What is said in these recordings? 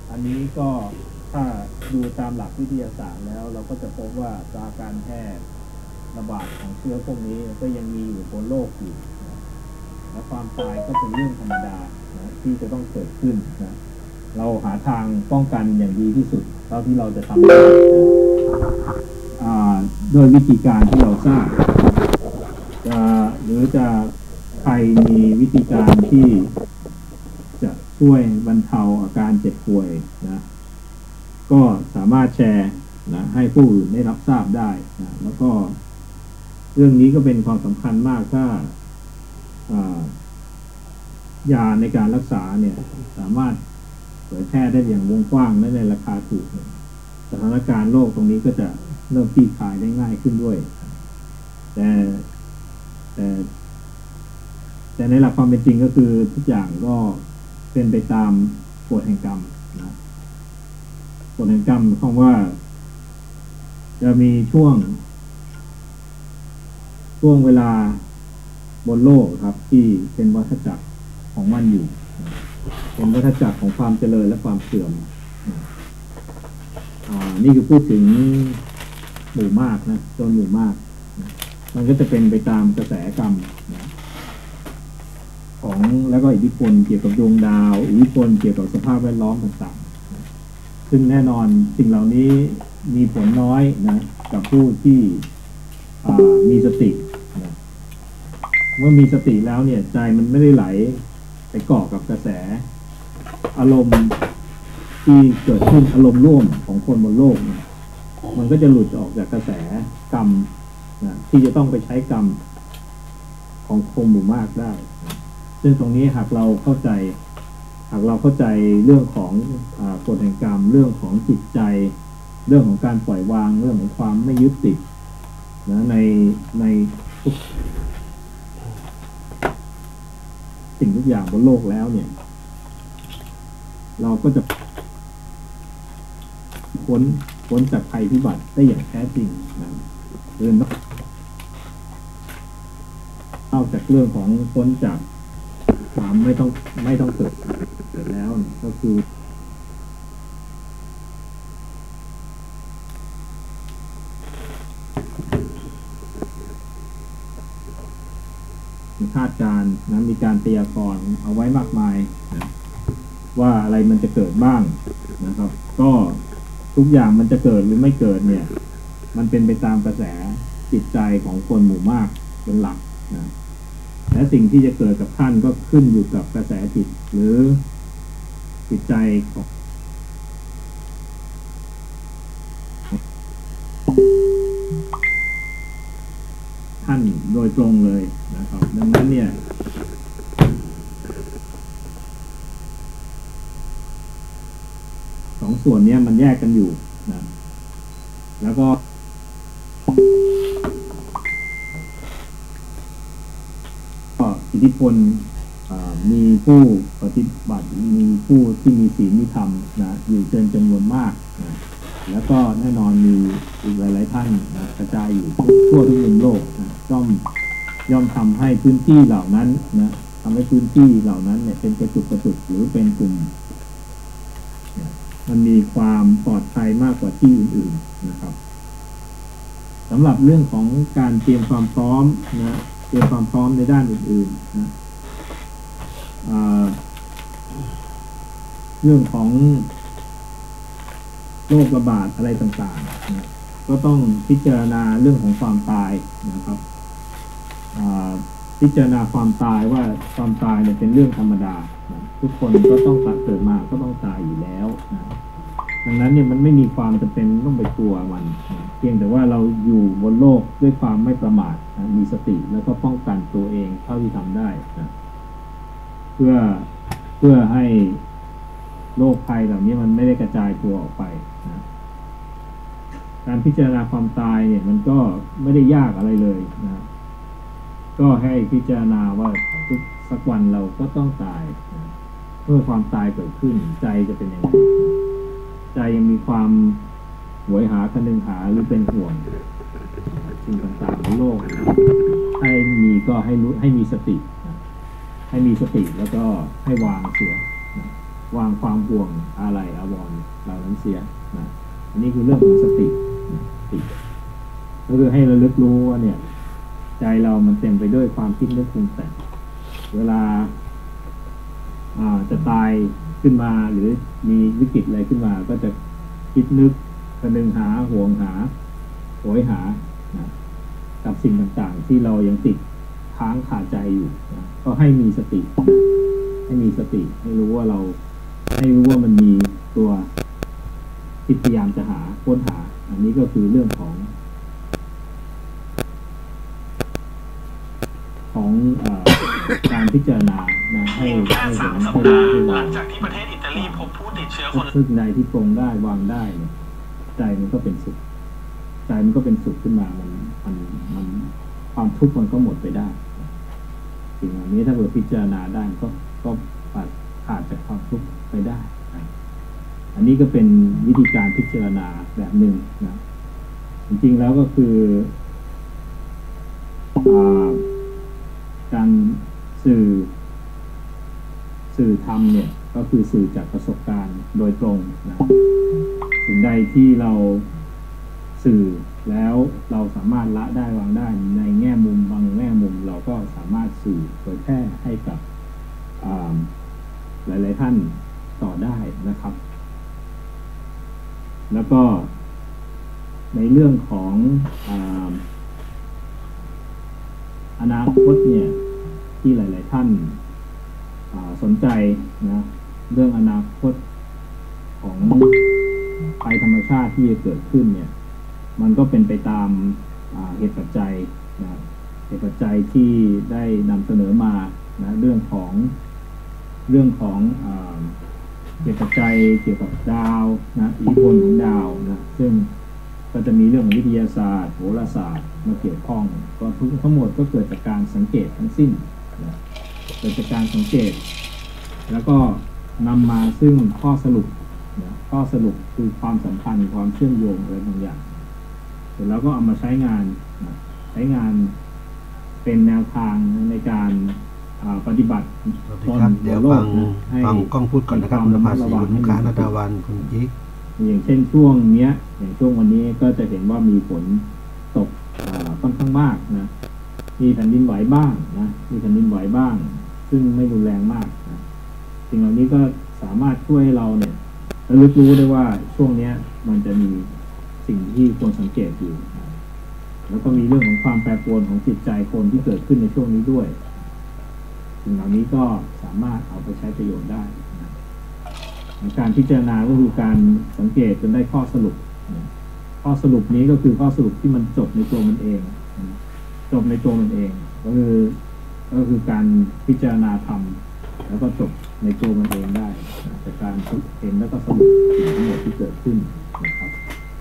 อันนี้ก็ถ้าดูตามหลักวิทยาศาสตร์แล้วเราก็จะพบว่าการแพร่ระบาดของเชื้อพวกนี้ก็ยังมีอยู่บนโลกอยู่นะและความตายก็เป็นเรื่องธรรมดานะที่จะต้องเกิดขึ้นนะเราหาทางป้องกันอย่างดีที่สุดเท่าที่เราจะทำได้ด้วยวิธีการที่เราทราบหรือจะใครมีวิธีการที่จะช่วยบรรเทาอาการเจ็บป่วยนะก็สามารถแชร์นะให้ผู้อื่นได้รับทราบได้นะแล้วก็เรื่องนี้ก็เป็นความสำคัญมากถ้ายาในการรักษาเนี่ยสามารถเผยแพร่ได้อย่างวงกว้างและในราคาถูกสถานการณ์โลกตรงนี้ก็จะเริ่มคลี่คลายได้ง่ายขึ้นด้วยแต่ในหลักความเป็นจริงก็คือทุกอย่างก็เป็นไปตามกฎแห่งกรรมนะกฎแห่งกรรมหมายความว่าจะมีช่วงเวลาบนโลกครับที่เป็นวัฏจักรของมันอยู่เป็นวัฏจักรของความเจริญและความเสื่อมนี่คือพูดถึงหมู่มากนะจนหมู่มากมันก็จะเป็นไปตามกระแสกรรมของแล้วก็อิทธิพลเกี่ยวกับดวงดาวอิทธิพลเกี่ยวกับสภาพแวดล้อมต่างๆซึ่งแน่นอนสิ่งเหล่านี้มีผลน้อยนะกับผู้ที่มีสตินะเมื่อมีสติแล้วเนี่ยใจมันไม่ได้ไหลไปเกาะกับกระแสอารมณ์ที่เกิดขึ้นอารมณ์ร่วมของคนบนโลกนะมันก็จะหลุดออกจากกระแสกรรมนะที่จะต้องไปใช้กรรมของคนหมู่มากได้ซึ่งตรงนี้หากเราเข้าใจเรื่องของกฎแห่งกรรมเรื่องของจิตใจเรื่องของการปล่อยวางเรื่องของความไม่ยึดติดนะในทุกสิ่งทุกอย่างบนโลกแล้วเนี่ยเราก็จะพ้นจากภัยพิบัติได้อย่างแท้จริงนะนอกจากเรื่องของพ้นจากความไม่ต้องเกิดแล้วก็คือคาดการณ์นะมีการพยากรณ์เอาไว้มากมายนะว่าอะไรมันจะเกิดบ้างนะครับก็ทุกอย่างมันจะเกิดหรือไม่เกิดเนี่ยมันเป็นไปตามกระแสจิตใจของคนหมู่มากเป็นหลักนะและสิ่งที่จะเกิดกับท่านก็ขึ้นอยู่กับกระแสจิตหรือจิตใจของท่านโดยตรงเลยนะครับดังนั้นเนี่ยสองส่วนนี้มันแยกกันอยู่นะแล้วก็อิทธิพลมีผู้ปฏิบัติมีผู้ที่มีศีลมีธรรมนะอยู่เกินจำนวนมากนะแล้วก็แน่นอนมีอีกหลายๆท่านนะกระจายอยู่ทั่วทุกมุมโลกนะย่อมทำให้พื้นที่เหล่านั้นนะทำให้พื้นที่เหล่านั้นเนี่ยเป็นกระจุกหรือเป็นกลุ่มมันมีความปลอดภัยมากกว่าที่อื่นๆนะครับสำหรับเรื่องของการเตรียมความพร้อมนะเตรียมความพร้อมในด้านอื่นๆนะเรื่องของโรคระบาดอะไรต่างๆนะก็ต้องพิจารณาเรื่องของความตายนะครับพิจารณาความตายว่าความตายเนี่ยเป็นเรื่องธรรมดานะทุกคนก็ต้องเกิดมาก็ต้องตายอยู่แล้วนะดังนั้นเนี่ยมันไม่มีความจำเป็นต้องไปกลัวมันนะเพียงแต่ว่าเราอยู่บนโลกด้วยความไม่ประมาทนะมีสติแล้วก็ป้องกันตัวเองเท่าที่ทำได้นะเพื่อให้โรคภัยเหล่านี้มันไม่ได้กระจายตัวออกไปนะการพิจารณาความตายเนี่ยมันก็ไม่ได้ยากอะไรเลยนะก็ให้พิจารณาว่าสักวันเราก็ต้องตายนะเมื่อความตายเกิดขึ้นใจจะเป็นยังไงใจยังมีความหวยหาคะนึงหาหรือเป็นห่วงสิ่งต่างๆในโลกให้มีก็ให้มีสตินะให้มีสติแล้วก็ให้วางเสียนะวางความห่วงอะไรอาวรณ์เหล่านั้นเสียนะอันนี้คือเรื่องของสตินะสติก็คือให้ระลึกรู้ว่าเนี่ยใจเรามันเต็มไปด้วยความคิดนึกปรุงแต่งเวลาจะตายขึ้นมาหรือมีวิกฤตอะไรขึ้นมาก็จะคิดนึกกระนึงหาห่วงหาโหยหานะกับสิ่งต่างๆที่เรายังติดค้างคาใจอยู่นะก็ให้มีสตินะให้มีสติให้รู้ว่ามันมีตัวที่พยายามจะหาค้นหาอันนี้ก็คือเรื่องของการพิจารณานะให้เห็นให้หลังจากที่ประเทศอิตาลีพบผู้ติดเชื้อคนซึ่งใดที่ปรงได้วางได้เนี่ยใจมันก็เป็นสุขใจมันก็เป็นสุขขึ้นมามันความทุกข์มันก็หมดไปได้สิ่งเหล่านี้ถ้าเกิดพิจารณาได้ก็ปัดขาดจากความทุกข์ไปได้อันนี้ก็เป็นวิธีการพิจารณาแบบหนึ่งนะจริงๆแล้วก็คือการสื่อธรรมเนี่ยก็คือสื่อจากประสบการณ์โดยตรงนะสิ่งใดที่เราสื่อแล้วเราสามารถละได้วางได้ในแง่มุมบางแง่มุมเราก็สามารถสื่อเผยแพร่ให้กับหลายๆท่านต่อได้นะครับแล้วก็ในเรื่องของอนาคตเนี่ยที่หลายๆท่านสนใจนะเรื่องอนาคตของภัยธรรมชาติที่จะเกิดขึ้นเนี่ยมันก็เป็นไปตามเหตุปัจจัยนะเหตุปัจจัยที่ได้นำเสนอมานะเรื่องของเหตุปัจจัยเกี่ยวกับดาวนะอิทธิพลของดาวนะซึ่งก็จะมีเรื่องของวิทยาศาสตร์โหราศาสตร์มาเกี่ยวข้องก็ทั้งหมดก็เกิดจากการสังเกตทั้งสิ้นนะเกิดจากการสังเกตแล้วก็นำมาซึ่งข้อสรุปนะข้อสรุปคือความสัมพันธ์ความเชื่อมโยงอะไรบางอย่างเสร็จแล้วก็เอามาใช้งานนะใช้งานเป็นแนวทางในการปฏิบัติเดี๋ยวฟังกล้องพูดก่อนนะครับคุณภาษีคุณค้านัตวันคุณยิกอย่างเช่นช่วงเนี้ยอย่างช่วงวันนี้ก็จะเห็นว่ามีฝนตกค่อนข้างมากนะมีแผ่นดินไหวบ้างนะมีแผ่นดินไหวบ้างซึ่งไม่รุนแรงมากนะสิ่งเหล่านี้ก็สามารถช่วยให้เราเนี่ยระลึกรู้ได้ว่าช่วงเนี้ยมันจะมีสิ่งที่ควรสังเกตอยู่นะแล้วก็มีเรื่องของความแปรปรวนของจิตใจคนที่เกิดขึ้นในช่วงนี้ด้วยสิ่งเหล่านี้ก็สามารถเอาไปใช้ประโยชน์ได้นะการพิจารณาก็คือการสังเกตจนได้ข้อสรุปนะข้อสรุปนี้ก็คือข้อสรุปที่มันจบในตัวมันเองนะจบในตัวมันเองก็คือการพิจารณาธรรมแล้วก็จบในตัวมันเองได้นะจากการเห็นแล้วก็สรุปสิ่งทั้งหมดที่เกิดขึ้นนะครับ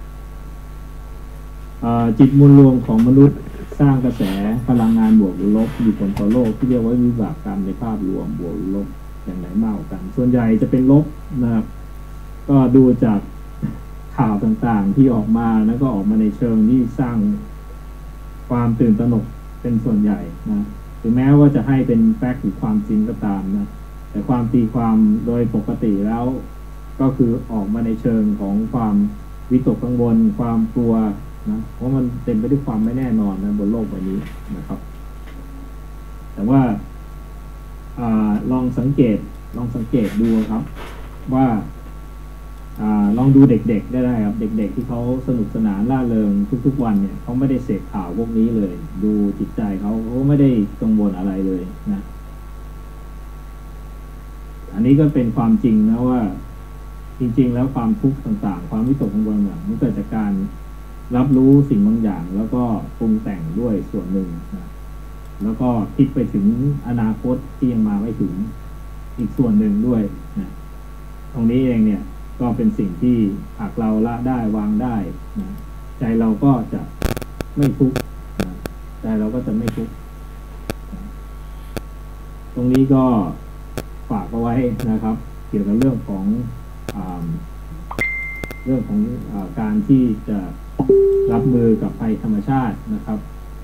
จิตมวลรวมของมนุษย์สร้างกระแสพลังงานบวกหรือลบมีผลต่อโลกที่เรียกว่าวิบากกรรมในภาพรวมบวกหรือลบอย่างไหนมากกว่ากันส่วนใหญ่จะเป็นลบนะครับก็ดูจากข่าวต่างๆที่ออกมาแล้วก็ออกมาในเชิงที่สร้างความตื่นตระหนกเป็นส่วนใหญ่นะถึงแม้ว่าจะให้เป็นแฟกต์หรือความจริงก็ตามนะแต่ความตีความโดยปกติแล้วก็คือออกมาในเชิงของความวิตกกังวลความกลัวนะเพราะมันเต็มไปด้วยความไม่แน่นอนนะบนโลกใบนี้นะครับแต่ว่าลองสังเกตดูครับว่าลองดูเด็กๆได้ครับเด็กๆที่เขาสนุกสนานร่าเริงทุกๆวันเนี่ยเขาไม่ได้เสพข่าวพวกนี้เลยดูจิตใจเขาไม่ได้กังวลอะไรเลยนะอันนี้ก็เป็นความจริงนะว่าจริงๆแล้วความทุกข์ต่างๆความวิตกกังวลมันเกิดจากการรับรู้สิ่งบางอย่างแล้วก็ปรุงแต่งด้วยส่วนหนึ่งนะแล้วก็คิดไปถึงอนาคตที่ยังมาไม่ถึงอีกส่วนหนึ่งด้วยนะตรงนี้เองเนี่ยก็เป็นสิ่งที่หากเราละได้วางได้นะใจเราก็จะไม่ทุกข์นะใจเราก็จะไม่ทุกข์นะตรงนี้ก็ฝากเอาไว้นะครับเกี่ยวกับเรื่องของการที่จะรับมือกับภัยธรรมชาตินะครับ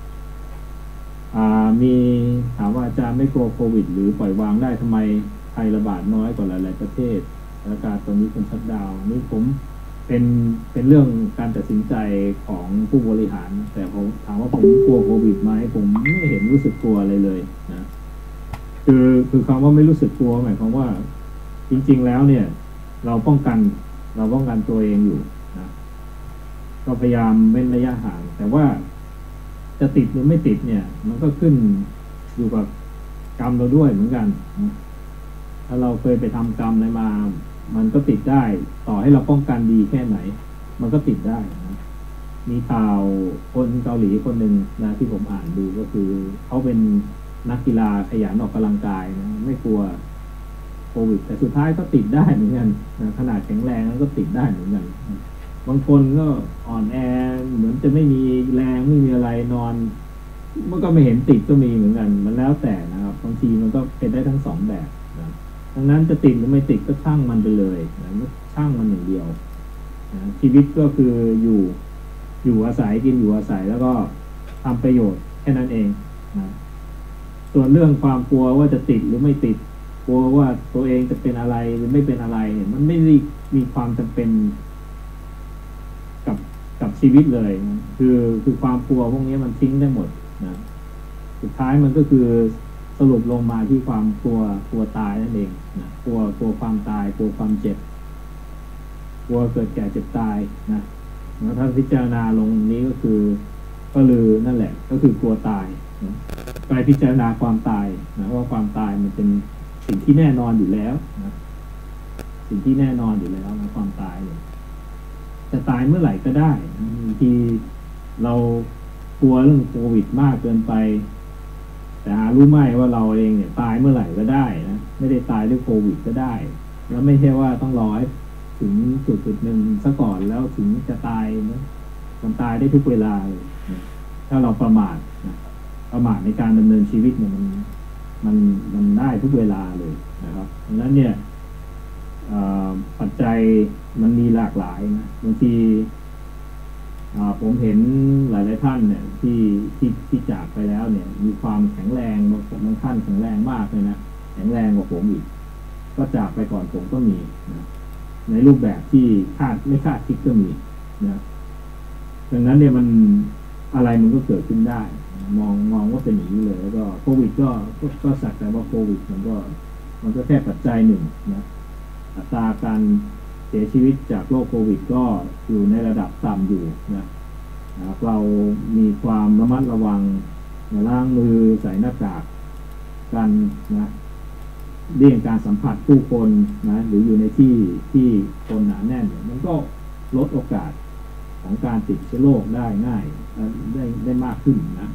มีถามว่าอาจารย์ไม่กลัวโควิดหรือปล่อยวางได้ทำไมไทยระบาดน้อยกว่าหลายๆประเทศประกาศตอนนี้เป็นชัตดาวน์นี่ผมเป็นเรื่องการตัดสินใจของผู้บริหารแต่ผมถามว่าผมกลัวโควิดไหมผมไม่เห็นรู้สึกกลัวอะไรเลยนะคือคำว่าไม่รู้สึกกลัวหมายความว่าจริงๆแล้วเนี่ยเราป้องกันตัวเองอยู่นะก็พยายามเว้นระยะห่างแต่ว่าจะติดหรือไม่ติดเนี่ยมันก็ขึ้นอยู่กับกรรมเราด้วยเหมือนกันนะถ้าเราเคยไปทำกรรมอะไรมามันก็ติดได้ต่อให้เราป้องกันดีแค่ไหนมันก็ติดได้นะมีข่าวคนเกาหลีคนหนึ่งนะที่ผมอ่านดูก็คือเขาเป็นนักกีฬาขยันออกกำลังกายนะไม่กลัวโควิดแต่สุดท้ายก็ติดได้เหมือนกันนะขนาดแข็งแรงแล้วก็ติดได้เหมือนกันนะบางคนก็อ่อนแอเหมือนจะไม่มีแรงไม่มีอะไรนอนมันก็ไม่เห็นติดก็มีเหมือนกันมันแล้วแต่นะครับบางทีมันก็เป็นได้ทั้งสองแบบนะดังนั้นจะติดหรือไม่ติดก็ช่างมันไปเลยนะช่างมันอย่างเดียวนะชีวิตก็คืออยู่อาศัยกินอยู่อาศัยแล้วก็ทำประโยชน์แค่นั้นเองนะส่วนเรื่องความกลัวว่าจะติดหรือไม่ติดกลัวว่าตัวเองจะเป็นอะไรหรือไม่เป็นอะไรเนี่ยมันไม่ได้มีความจำเป็นกับชีวิตเลยนะคือความกลัวพวกนี้มันทิ้งได้หมดนะสุดท้ายมันก็คือสรุปลงมาที่ความกลัวตายนั่นเองนะกลัวความตายกลัวความเจ็บกลัวเกิดแก่เจ็บตายนะแล้วถ้าพิจารณาลงนี้ก็คือนั่นแหละก็คือกลัวตายนะไปพิจารณาความตายนะว่าความตายมันเป็นสิ่งที่แน่นอนอยู่แล้วนะสิ่งที่แน่นอนอยู่แล้วนะความตายเนี่ยจะตายเมื่อไหร่ก็ได้บางทีเรากลัวเรื่องโควิดมากเกินไปแต่หารู้ไหมว่าเราเองเนี่ยตายเมื่อไหร่ก็ได้นะไม่ได้ตายด้วยโควิดก็ได้แล้วไม่ใช่ว่าต้องรอให้ถึงจุดหนึ่งซะก่อนแล้วถึงจะตายนะมันตายได้ทุกเวลาเลยนะถ้าเราประมาทในการดำเนินชีวิตเนี่ยมันได้ทุกเวลาเลยนะครับดังนั้นเนี่ยปัจจัยมันมีหลากหลายนะบางทีผมเห็นหลายท่านเนี่ยที่จากไปแล้วเนี่ยมีความแข็งแรงบางท่านแข็งแรงมากเลยนะแข็งแรงกว่าผมอีกก็จากไปก่อนผมก็มีนะในรูปแบบที่ไม่คาดคิดก็มีนะดังนั้นเนี่ยมันอะไรมันก็เกิดขึ้นได้มองว่าเป็นอย่างนี้เลยแล้วก็โควิดก็สักแต่ว่าโควิดมันก็แค่ปัจจัยหนึ่งนะอัตราการเสียชีวิตจากโรคโควิดก็อยู่ในระดับต่ำอยู่นะเรามีความระมัดระวังล้างมือใส่หน้ากากกันนะเลี่ยงการสัมผัสผู้คนนะหรืออยู่ในที่คนหนาแน่นมันก็ลดโอกาสของการติดเชื้อโรคได้ง่ายได้มากขึ้นนะ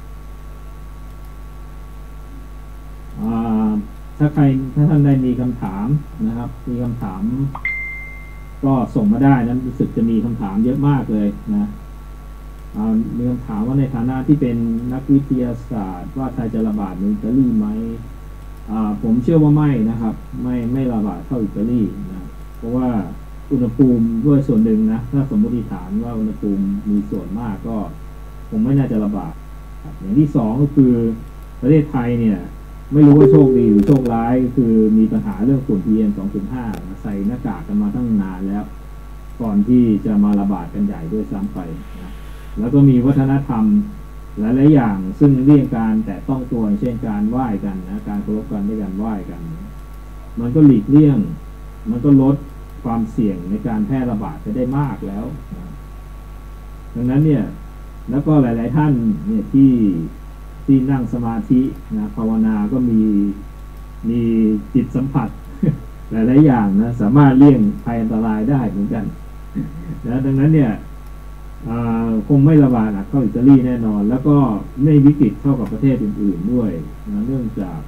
ถ้าท่านใดมีคำถามนะครับมีคำถามก็ส่งมาได้นั้นรู้สึกจะมีคำถามเยอะมากเลยนะมีคำถามว่าในฐานะที่เป็นนักวิทยาศาสตร์ว่าไทยจะระบาดในอิตาลีไหมผมเชื่อว่าไม่นะครับไม่ระบาดเท่าอิตาลีนะเพราะว่าอุณหภูมิด้วยส่วนหนึ่งนะถ้าสมมติฐานว่าอุณหภูมิมีส่วนมากก็คงไม่น่าจะระบาดอย่างที่สองก็คือประเทศไทยเนี่ยไม่รู้ว่าโชคดีหรือโชคร้ายก็คือมีปัญหาเรื่องฝุ่น PM 2.5 ใส่หน้ากากกันมาตั้งนานแล้วก่อนที่จะมาระบาดกันใหญ่ด้วยซ้ำไปนะแล้วก็มีวัฒนธรรมหลายๆอย่างซึ่งเลี่ยงการแตะต้องตัวเช่นการไหว้กันนะการเคารพกันด้วยการไหว้กันมันก็หลีกเลี่ยงมันก็ลดความเสี่ยงในการแพร่ระบาดจะได้มากแล้วนะดังนั้นเนี่ยแล้วก็หลายๆท่านเนี่ยที่นั่งสมาธินะภาวนาก็มีจิตสัมผัส หลายๆอย่างนะสามารถเลี่ยงภัยอันตรายได้เหมือนกันนะดังนั้นเนี่ยคงไม่ระบาดหนักเท่าอิตาลีแน่นอนแล้วก็ไม่วิกฤตเท่ากับประเทศอื่นๆด้วยนะเนื่องจาก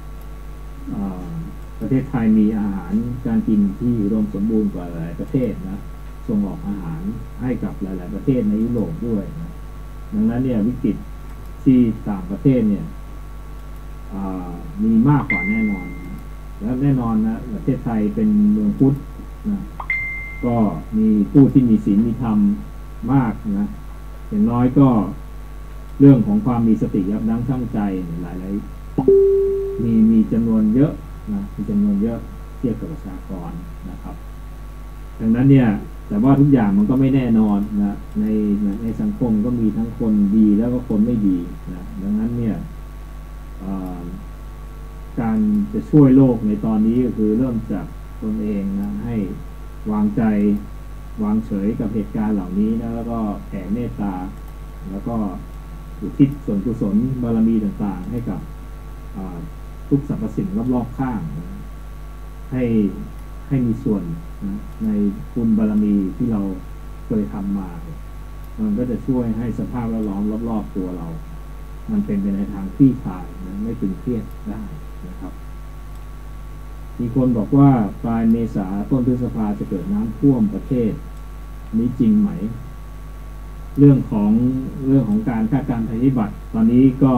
ประเทศไทยมีอาหารการกินที่อุดมสมบูรณ์กว่าหลายประเทศนะส่งออกอาหารให้กับหลายๆประเทศในยุโรปด้วยนะดังนั้นเนี่ยวิกฤตที่ต่างประเทศเนี่ยมีมากกว่าแน่นอนและแน่นอนนะประเทศไทยเป็นเมืองพุทธนะก็มีผู้ที่มีศีลมีธรรมมากนะอย่างน้อยก็เรื่องของความมีสติยับยั้งชั่งใจหลายๆมีจำนวนเยอะนะมีจำนวนเยอะเทียบกับประชากรนะครับดังนั้นเนี่ยแต่ว่าทุกอย่างมันก็ไม่แน่นอนนะในสังคมก็มีทั้งคนดีแล้วก็คนไม่ดีนะดังนั้นเนี่ยการจะช่วยโลกในตอนนี้ก็คือเริ่มจากตนเองนะให้วางใจวางเฉยกับเหตุการณ์เหล่านี้นะแล้วก็แผ่เมตตาแล้วก็อุทิศส่วนกุศลบารมีต่างๆให้กับทุกสรรพสิ่งรอบๆข้างนะให้มีส่วนนะในบุญบารมีที่เราเคยทำมามันก็จะช่วยให้สภาพแวดล้อมรอบๆตัวเรามันเป็นไปในทางคลี่คลายนะไม่ตึงเครียดได้นะครับมีคนบอกว่าปลายเมษาต้นพฤษภาจะเกิดน้ำท่วมประเทศนี้จริงไหมเรื่องของการคาดการณ์ภัยพิบัติตอนนี้ก็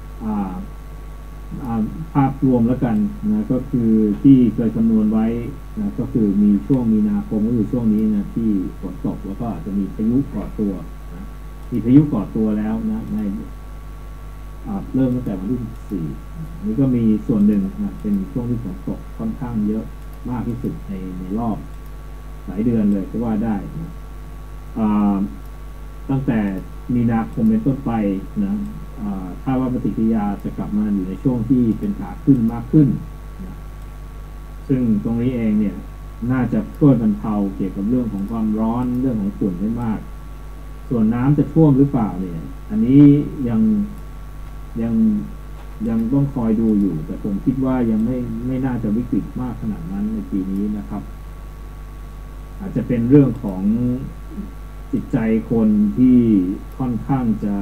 ภาพรวมแล้วกันนะก็คือที่เคยคำนวณไว้นะก็คือมีช่วงมีนาคมก็คือช่วงนี้นะที่ฝนตกแล้วก็อาจจะมีพายุก่อตัวนะมีพายุก่อตัวแล้วนะในเริ่มตั้งแต่วันที่14นี่ก็มีส่วนหนึ่งนะเป็นช่วงที่ฝนตกค่อนข้างเยอะมากที่สุดในรอบหลายเดือนเลยก็ว่าได้นะตั้งแต่มีนาคมเป็นต้นไปนะถ้าว่าปฏิกิริยาจะกลับมาอยู่ในช่วงที่เป็นขาขึ้นมากขึ้นนะซึ่งตรงนี้เองเนี่ยน่าจะช่วยบรรเทาเกี่ยวกับเรื่องของความร้อนเรื่องของฝุ่นได้มากส่วนน้ำจะท่วมหรือเปล่าเนี่ยอันนี้ยังต้องคอยดูอยู่แต่ผมคิดว่ายังไม่น่าจะวิกฤตมากขนาดนั้นในปีนี้นะครับอาจจะเป็นเรื่องของจิตใจคนที่ค่อนข้างจะ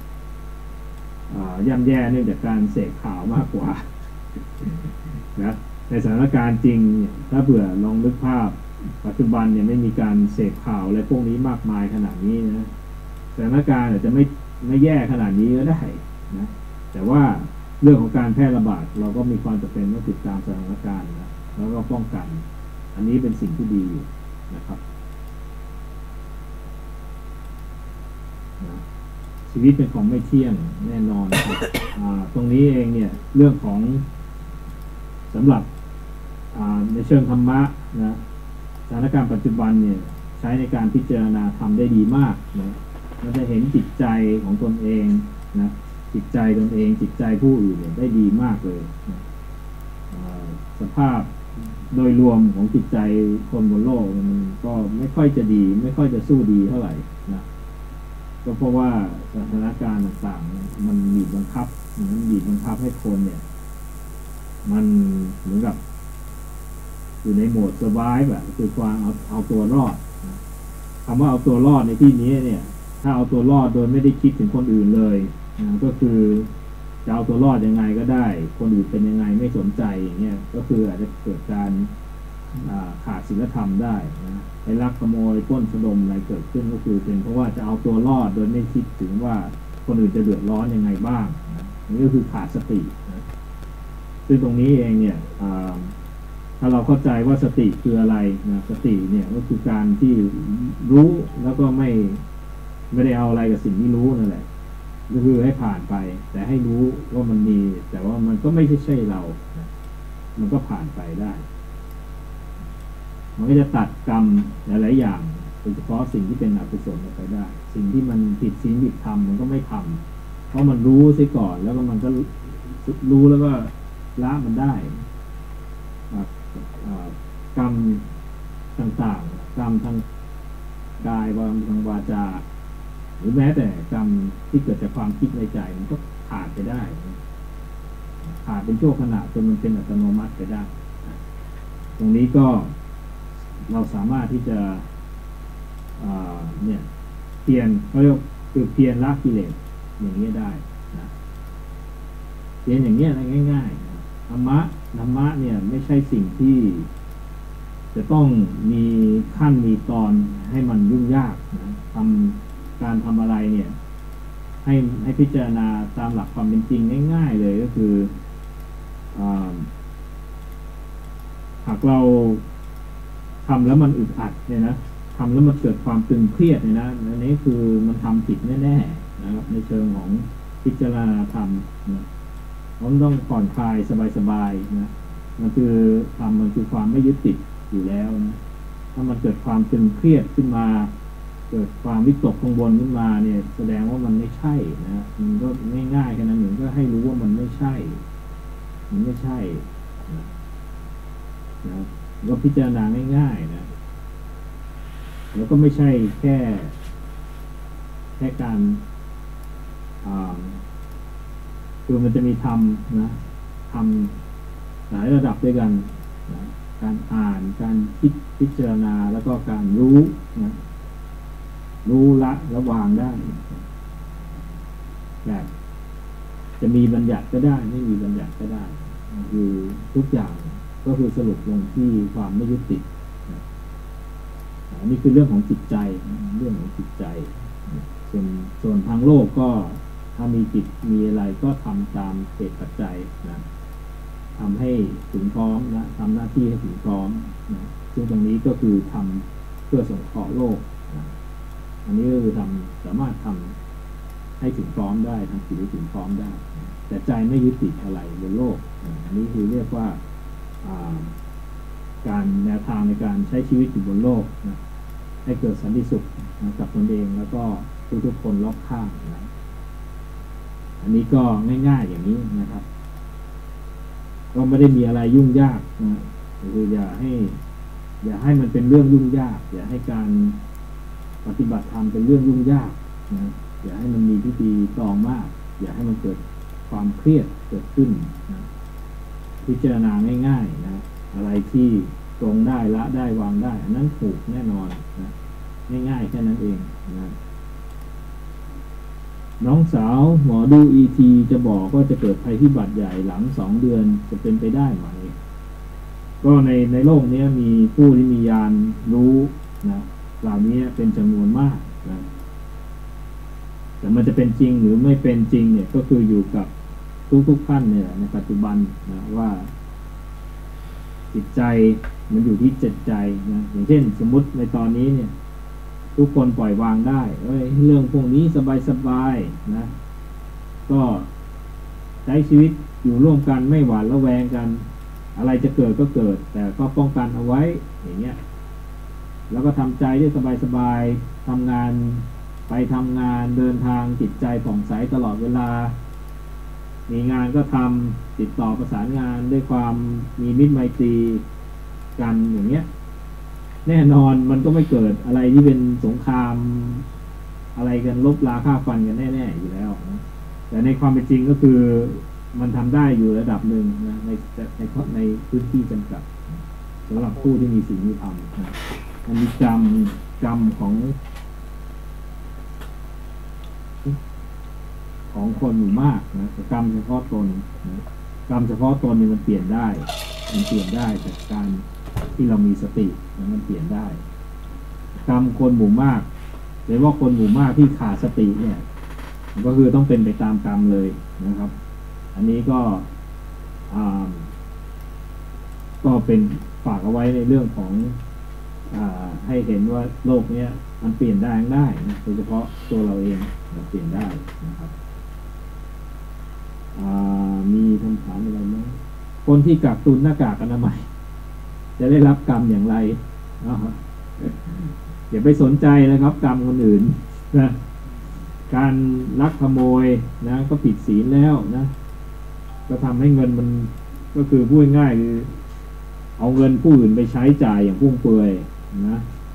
ย่ำแย่เนื่องจากการเสพข่าวมากกว่านะในสถานการณ์จริงถ้าเผื่อลองนึกภาพปัจจุบันเนี่ยไม่มีการเสพข่าวอะไรพวกนี้มากมายขนาดนี้นะสถานการณ์อาจจะไม่แย่ขนาดนี้ก็ได้นะแต่ว่าเรื่องของการแพร่ระบาดเราก็มีความจำเป็นต้องติดตามสถานการณ์นะแล้วก็ป้องกันอันนี้เป็นสิ่งที่ดีนะครับชีวิตเป็นของไม่เที่ยงแน่นอนครับตรงนี้เองเนี่ยเรื่องของสำหรับในเชิงธรรมะนะสถานการณ์ปัจจุบันเนี่ยใช้ในการพิจารณาทำได้ดีมากนะเราจะเห็นจิตใจของตนเองนะจิตใจตนเองจิตใจผู้อื่นเนี่ยได้ดีมากเลยนะสภาพโดยรวมของจิตใจคนบนโลกมันก็ไม่ค่อยจะดีไม่ค่อยจะสู้ดีเท่าไหร่นะก็เพราะว่าสถานการณ์ต่างๆมันบีบบังคับให้คนเนี่ยมันเหมือนกับอยู่ในโหมด survive แบบคือความเอาตัวรอดนะคำว่าเอาตัวรอดในที่นี้เนี่ยถ้าเอาตัวรอดโดยไม่ได้คิดถึงคนอื่นเลยนะก็คือจะเอาตัวรอดยังไงก็ได้คนอื่นเป็นยังไงไม่สนใจอย่างเงี้ยก็คืออาจจะเกิดการขาดศีลธรรมได้นะไปลักขโมยปล้นสะดมอะไรเกิดขึ้นก็คือเป็นเพราะว่าจะเอาตัวรอดโดยไม่คิดถึงว่าคนอื่นจะเดือดร้อนยังไงบ้างนะนี่ก็คือขาดสตินะซึ่งตรงนี้เองเนี่ยถ้าเราเข้าใจว่าสติคืออะไรนะสติเนี่ยก็คือการที่รู้แล้วก็ไม่ได้เอาอะไรกับสิ่งที่รู้นั่นแหละก็คือให้ผ่านไปแต่ให้รู้ว่ามันมีแต่ว่ามันก็ไม่ใช่เรานะมันก็ผ่านไปได้มันก็จะตัดกรรมหลายๆอย่างโดยเฉพาะสิ่งที่เป็นอกุศลออกไปได้สิ่งที่มันผิดศีลผิดธรรมมันก็ไม่ทำเพราะมันรู้ซะก่อนแล้วก็มันก็รู้แล้วก็ละมันได้กรรมต่างๆกรรมทางกายทางวาจาหรือแม้แต่กรรมที่เกิดจากความคิดในใจมันก็ขาดไปได้ขาดเป็นชั่วขณะจนมันเป็นอัตโนมัติไปได้ตรงนี้ก็เราสามารถที่จะเนี่ยเพียรเขาเรียกคือเพียรละกิเลสอย่างนี้ได้นะเพียรอย่างนี้อะไรง่ายๆธรรมะเนี่ยไม่ใช่สิ่งที่จะต้องมีขั้นมีตอนให้มันยุ่งยากนะการทำอะไรเนี่ยให้พิจารณาตามหลักความเป็นจริงง่ายๆเลยก็คือหากเราทำแล้วมันอึดอัดเนี่ยนะทำแล้วมันเกิดความตึงเครียดเนี่ยนะอันนี้คือมันทำผิดแน่ๆนะครับในเชิงของพิจารณาธรรมนะเราต้องผ่อนคลายสบายๆนะมันคือความไม่ยึดติดอยู่แล้วนะถ้ามันเกิดความตึงเครียดขึ้นมาเกิดความวิตกกังวลขึ้นมาเนี่ยแสดงว่ามันไม่ใช่นะมันก็ง่ายๆแค่นั้นเองก็ให้รู้ว่ามันไม่ใช่นะก็พิจารณาง่ายๆนะแล้วก็ไม่ใช่แค่การคือมันจะมีธรรมนะธรรมหลายระดับด้วยกันนะการอ่านการคิดพิจารณาแล้วก็การรู้นะรู้ละระวางได้แบบจะมีบัญญัติก็ได้ไม่มีบัญญัติก็ได้คือทุกอย่างก็คือสรุปลงที่ความไม่ยึดติดอันนี้คือเรื่องของจิตใจส่วนทางโลกก็ถ้ามีจิตมีอะไรก็ทำตามเหตุปัจจัยนะทำให้ถึงพร้อมนะทำหน้าที่ให้ถึงพร้อมนะซึ่งตรงนี้ก็คือทำเพื่อสงเคราะห์โลกนะอันนี้ก็คือสามารถทำให้ถึงพร้อมได้ทำจิตให้ถึงพร้อมได้แต่ใจไม่ยึดติดอะไรบนโลกอันนี้คือเรียกว่าการแนวทางในการใช้ชีวิตอยู่บนโลกนะให้เกิดสันติสุขนะกับตนเองแล้วก็ทุกคนรอบข้างนะอันนี้ก็ง่ายๆอย่างนี้นะครับก็ไม่ได้มีอะไรยุ่งยากนะคืออย่าให้มันเป็นเรื่องยุ่งยากอย่าให้การปฏิบัติธรรมเป็นเรื่องยุ่งยากนะอย่าให้มันมีพิธีตรองมากอย่าให้มันเกิดความเครียดเกิดขึ้นนะพิจารณาง่ายๆนะอะไรที่ตรงได้ละได้วางได้อันนั้นถูกแน่นอนนะง่ายๆแค่นั้นเองนะน้องสาวหมอดูETจะบอกว่าจะเกิดภัยพิบัติใหญ่หลัง2 เดือนจะเป็นไปได้ไหมก็ในโลกนี้มีผู้ที่มีญาณรู้นะเหล่านี้เป็นจำนวนมากนะแต่มันจะเป็นจริงหรือไม่เป็นจริงเนี่ยก็คืออยู่กับทุกท่านเนี่ยในปัจจุบันนะว่าจิตใจมันอยู่ที่จิตใจนะอย่างเช่นสมมุติในตอนนี้เนี่ยทุกคนปล่อยวางได้เรื่องพวกนี้สบายๆนะก็ใช้ชีวิตอยู่ร่วมกันไม่หวาดระแวงกันอะไรจะเกิดก็เกิดแต่ก็ป้องกันเอาไว้อย่างเงี้ยแล้วก็ทำใจได้สบายๆทำงานไปทำงานเดินทางจิตใจผ่องใสตลอดเวลามีงานก็ทำติดต่อประสานงานด้วยความมีมิตรไมตรีกันอย่างเงี้ยแน่นอนมันก็ไม่เกิดอะไรที่เป็นสงครามอะไรกันลบราฆ่าฟันกันแน่ๆอยู่แล้วนะแต่ในความเป็นจริงก็คือมันทำได้อยู่ระดับหนึ่งนะในพื้นที่จำกัดสำหรับผู้ที่มีศีลมีธรรมนะมันมีกรรมของคนหมู่มากนะกรรมเฉพาะตนนะกรรมเฉพาะตนเนี่ยมันเปลี่ยนได้จากการที่เรามีสติมันเปลี่ยนได้กรรมคนหมู่มากหรือว่าคนหมู่มากที่ขาดสติเนี่ยก็คือต้องเป็นไปตามกรรมเลยนะครับอันนี้ก็เป็นฝากเอาไว้ในเรื่องของให้เห็นว่าโลกนี้มันเปลี่ยนได้นะโดยเฉพาะตัวเราเองมันเปลี่ยนได้นะครับมีคำถามอะไรไหมคนที่กักตุนหน้ากากอนามัยจะได้รับกรรมอย่างไรอย่าไปสนใจนะครับกรรมคนอื่นนะการลักขโมยนะก็ผิดศีลแล้วนะก็ทำให้เงินมันก็คือพูดง่ายคือเอาเงินผู้อื่นไปใช้จ่ายอย่างฟุ่มเฟือยนะ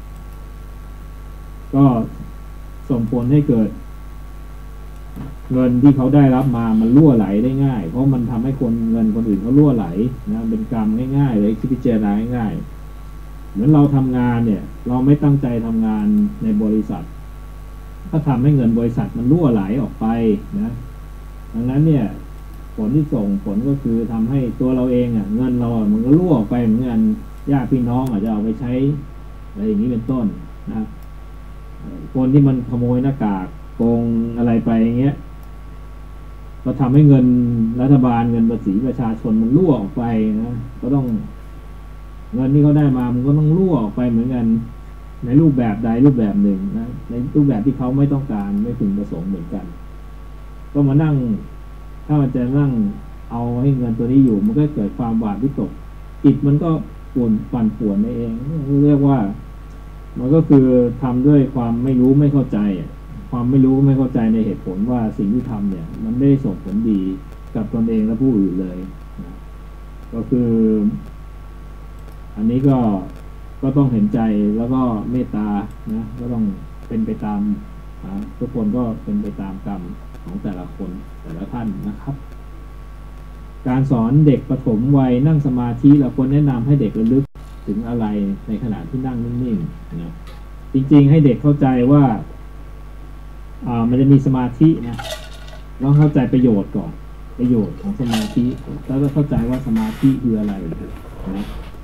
ก็ส่งผลให้เกิดเงินที่เขาได้รับมามันรั่วไหลได้ง่ายเพราะมันทำให้เงินคนอื่นเขารั่วไหลนะเป็นกรรมง่ายๆเลยคิดพิจารณาง่ายๆเหมือนเราทำงานเนี่ยเราไม่ตั้งใจทำงานในบริษัทถ้าทำให้เงินบริษัทมันรั่วไหลออกไปนะดังนั้นเนี่ยผลที่ส่งผลก็คือทำให้ตัวเราเองเงินเรามันก็รั่วออกไปเหมือนกันญาติพี่น้องอาจจะเอาไปใช้อะไรอย่างนี้เป็นต้นนะคนที่มันขโมยหน้ากากโกงอะไรไปอย่างเงี้ยก็ทำให้เงินรัฐบาลเงินภาษีประชาชนมันรั่วออกไปนะก็ต้องเงินที่เขาได้มามันก็ต้องรั่วออกไปเหมือนกันในรูปแบบใดรูปแบบหนึ่งนะในรูปแบบที่เขาไม่ต้องการไม่พึงประสงค์เหมือนกันก็มานั่งถ้ามันจะนั่งเอาให้เงินตัวนี้อยู่มันก็เกิดความหวาดวิตกจิตมันก็ปั่นป่วนไปเองเรียกว่ามันก็คือทำด้วยความไม่รู้ไม่เข้าใจความไม่รู้ไม่เข้าใจในเหตุผลว่าสิ่งที่ทำเนี่ยมันไม่ได้ส่งผลดีกับตนเองและผู้อื่นเลยนะก็คืออันนี้ก็ต้องเห็นใจแล้วก็เมตตานะก็ต้องเป็นไปตามทุกคนก็เป็นไปตามกรรมของแต่ละคนแต่ละท่านนะครับการสอนเด็กประถมวัยนั่งสมาธิเราควรแนะนำให้เด็กระลึกถึงอะไรในขณะที่นั่งนิ่งๆนะจริงๆให้เด็กเข้าใจว่ามันจะมีสมาธินะต้องเข้าใจประโยชน์ก่อนประโยชน์ของสมาธิแล้วก็เข้าใจว่าสมาธิคืออะไรนะ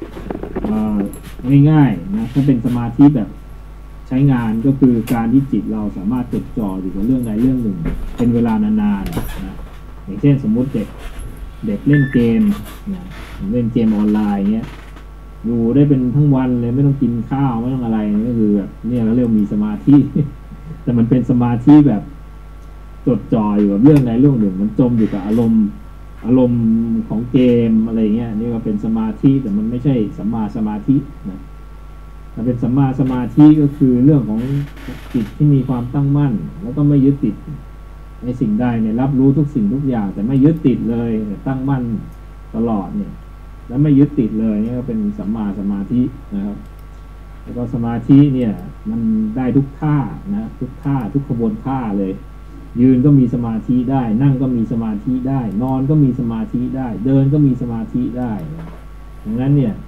ง่ายๆนะถ้าเป็นสมาธิแบบใช้งานก็คือการที่จิตเราสามารถจดจ่ออยู่กับเรื่องใดเรื่องหนึ่งเป็นเวลานานๆนะอย่างเช่นสมมุติเด็กเล่นเกมนะเล่นเกมออนไลน์เงี้ยอยู่ได้เป็นทั้งวันเลยไม่ต้องกินข้าวไม่ต้องอะไรก็คือแบบเนี่ยเราเรียกมีสมาธิแต่มันเป็นสมาธิแบบจดจ่ออยู่กับเรื่องใดเรื่องหนึ่งมันจมอยู่กับอารมณ์ของเกมอะไรเงี้ยนี่ก็เป็นสมาธิแต่มันไม่ใช่สัมมาสมาธินะถ้าเป็นสัมมาสมาธิก็คือเรื่องของจิตที่มีความตั้งมั่นแล้วก็ไม่ยึดติดในสิ่งใดเนี่ยรับรู้ทุกสิ่งทุกอย่างแต่ไม่ยึดติดเลยตั้งมั่นตลอดเนี่ยแล้วไม่ยึดติดเลยนี่ก็เป็นสัมมาสมาธินะครับแล้วก็สมาธิเนี่ยมันได้ทุกท่านะทุกท่าทุกขบวนท่าเลยยืนก็มีสมาธิได้นั่งก็มีสมาธิได้นอนก็มีสมาธิได้เดินก็มีสมาธิได้ดังนั้นเนี่ย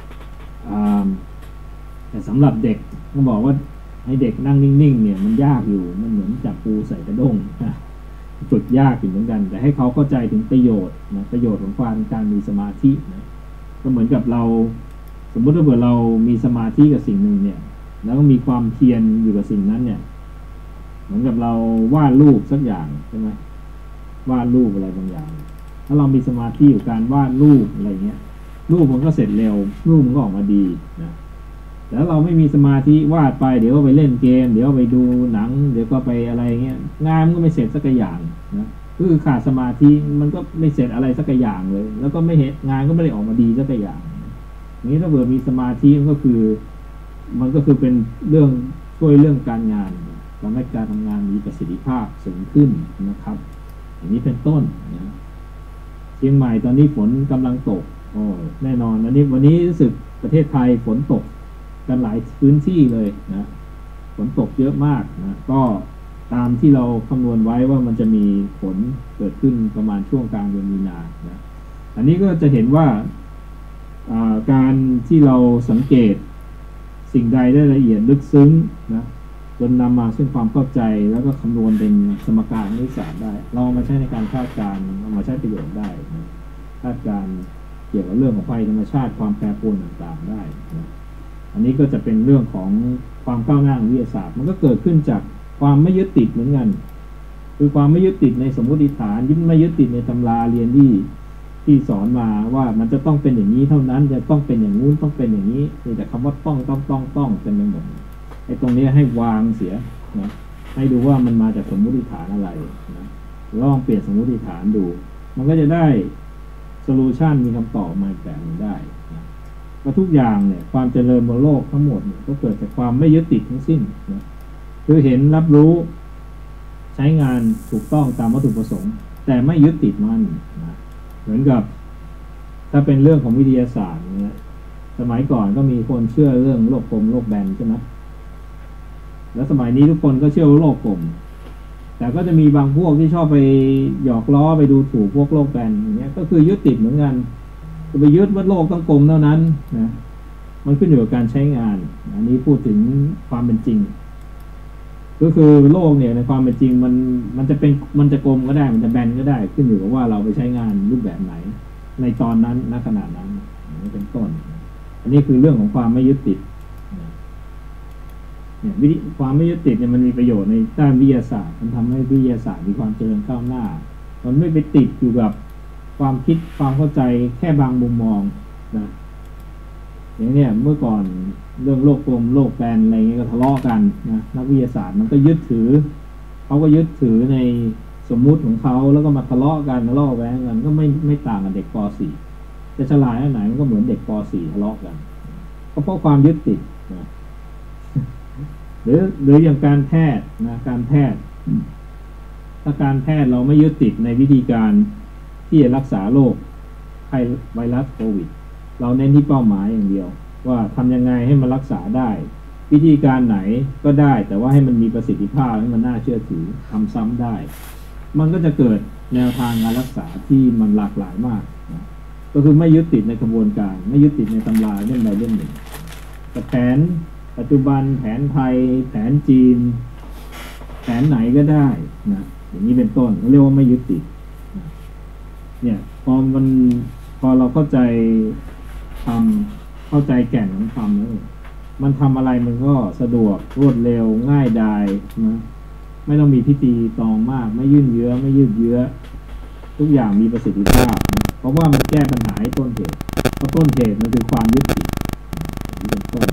แต่สำหรับเด็กก็บอกว่าให้เด็กนั่งนิ่งๆเนี่ยมันยากอยู่มันเหมือนจับปูใส่กระด้งนะฝึกยากอยู่เหมือนกันแต่ให้เขาเข้าใจถึงประโยชน์นะประโยชน์ของการมีสมาธินะก็เหมือนกับเราสมมติว่าเรามีสมาธิกับสิ่งหนึ่งเนี่ยแล้วก็มีความเพียรอยู่กับสิ่งนั้นเนี่ยเหมือนกับเราวาดรูปสักอย่างใช่ไหมวาดรูปอะไรบางอย่างถ้าเรามีสมาธิอยู่การวาดรูปอะไรเงี้ยรูปมันก็เสร็จเร็วรูปมันก็ออกมาดีนะแล้วเราไม่มีสมาธิวาดไปเดี๋ยวก็ไปเล่นเกมเดี๋ยวไปดูหนังเดี๋ยวก็ไปอะไรเงี้ยงานมันก็ไม่เสร็จสักอย่างนะคือขาดสมาธิมันก็ไม่เสร็จอะไรสักอย่างเลยแล้วก็ไม่เห็นงานก็ไม่ได้ออกมาดีสักอย่างนี้ถ้าเกิดมีสมาธิมันก็คือเป็นเรื่องช่วยเรื่องการงานทำให้การทำงานมีประสิทธิภาพสูงขึ้นนะครับอย่างนี้เป็นต้นนะเชียงใหม่ตอนนี้ฝนกำลังตกแน่นอนวันนี้รู้สึกประเทศไทยฝนตกกันหลายพื้นที่เลยนะฝนตกเยอะมากนะก็ตามที่เราคำนวณไว้ว่ามันจะมีฝนเกิดขึ้นประมาณช่วงกลางเดือนมีนานะอันนี้ก็จะเห็นว่าการที่เราสังเกตสิ่งใดได้ละเอียดลึกซึ้งนะจนนำมาซึ่งความเข้าใจแล้วก็คำนวณเป็นสมการคณิตศาสตร์ได้เรามาใช้ในการคาดการณ์เอามาใช้ประโยชน์ได้นะคาดการณ์เกี่ยวกับเรื่องของภัยธรรมชาติความแปรปรวนต่างๆได้นะอันนี้ก็จะเป็นเรื่องของความก้าวหน้าของวิทยาศาสตร์มันก็เกิดขึ้นจากความไม่ยึดติดเหมือนกันคือความไม่ยึดติดในสมมติฐานไม่ยึดติดในตำราเรียนที่สอนมาว่ามันจะต้องเป็นอย่างนี้เท่านั้นจะต้องเป็นอย่างนู้นต้องเป็นอย่างนี้มีแต่คำว่าต้องเป็นไปหมดไอ้ตรงนี้ให้วางเสียนะให้ดูว่ามันมาจากสมมติฐานอะไรนะลองเปลี่ยนสมมติฐานดูมันก็จะได้โซลูชันมีคำตอบมาแบบนึงได้นะว่าทุกอย่างเนี่ยความเจริญบนโลกทั้งหมดเนี่ยก็เกิดจากความไม่ยึดติดทั้งสิ้นนะคือเห็นรับรู้ใช้งานถูกต้องตามวัตถุประสงค์แต่ไม่ยึดติดมันนะเหมือนกับถ้าเป็นเรื่องของวิทยาศาสตร์เนี่ยสมัยก่อนก็มีคนเชื่อเรื่องโลกกลมโลกแบนใช่ไหมแล้วสมัยนี้ทุกคนก็เชื่อว่าโลกกลมแต่ก็จะมีบางพวกที่ชอบไปหยอกล้อไปดูถูกพวกโลกแบนอย่างเงี้ยก็คือยึดติดเหมือนกันจะไปยึดว่าโลกต้องกลมเท่านั้นนะมันขึ้นอยู่กับการใช้งานอันนี้พูดถึงความเป็นจริงก็คือโลกเนี่ยในความเป็นจริงมันจะกลมก็ได้มันจะแบนก็ได้ขึ้นอยู่กับว่าเราไปใช้งานรูปแบบไหนในตอนนั้นณขณะนั้นนี่เป็นต้นอันนี้คือเรื่องของความไม่ยึดติดเนี่ยความไม่ยึดติดเนี่ยมันมีประโยชน์ในด้านวิทยาศาสตร์มันทำให้วิทยาศาสตร์มีความเจริญก้าวหน้ามันไม่ไปติดอยู่กับความคิดความเข้าใจแค่บางมุมมองนะอย่างเนี้ยเมื่อก่อนเรื่องโลกกลมโลกแบนอะไรเงี้ยก็ทะเลาะกันนะนักวิทยาศาสตร์มันก็ยึดถือเขาก็ยึดถือในสมมุติของเขาแล้วก็มาทะเลาะกันทะเลาะแว้งกันก็ไม่ต่างกับเด็กป .4 จะฉลาดแค่ไหนมันก็เหมือนเด็กป .4 ทะเลาะกันก็เพราะความยึดติดนะหรืออย่างการแพทย์นะการแพทย์ถ้าการแพทย์เราไม่ยึดติดในวิธีการที่จะรักษาโรคไวรัสโควิดเราเน้นที่เป้าหมายอย่างเดียวว่าทำยังไงให้มันรักษาได้วิธีการไหนก็ได้แต่ว่าให้มันมีประสิทธิภาพให้มันน่าเชื่อถือทำซ้ำได้มันก็จะเกิดแนวทางการรักษาที่มันหลากหลายมากนะก็คือไม่ยึดติดในกระบวนการไม่ยึดติดในตำราเล่มใดเล่มหนึ่งแต่แผนปัจจุบันแผนไทยแผนจีนแผนไหนก็ได้นะอย่างนี้เป็นต้นเรียกว่าไม่ยึดติดนะเนี่ยพอเราเข้าใจเข้าใจแก่นของธรรมแล้วมันทำอะไรมันก็สะดวกรวดเร็วง่ายดายนะไม่ต้องมีพิธีตองมากไม่ยืดเยื้อทุกอย่างมีประสิทธิภาพนะเพราะว่ามันแก้ปัญหาให้ต้นเหตุเพราะต้นเหตุมันคือความยึดติดนี่เป็นต้น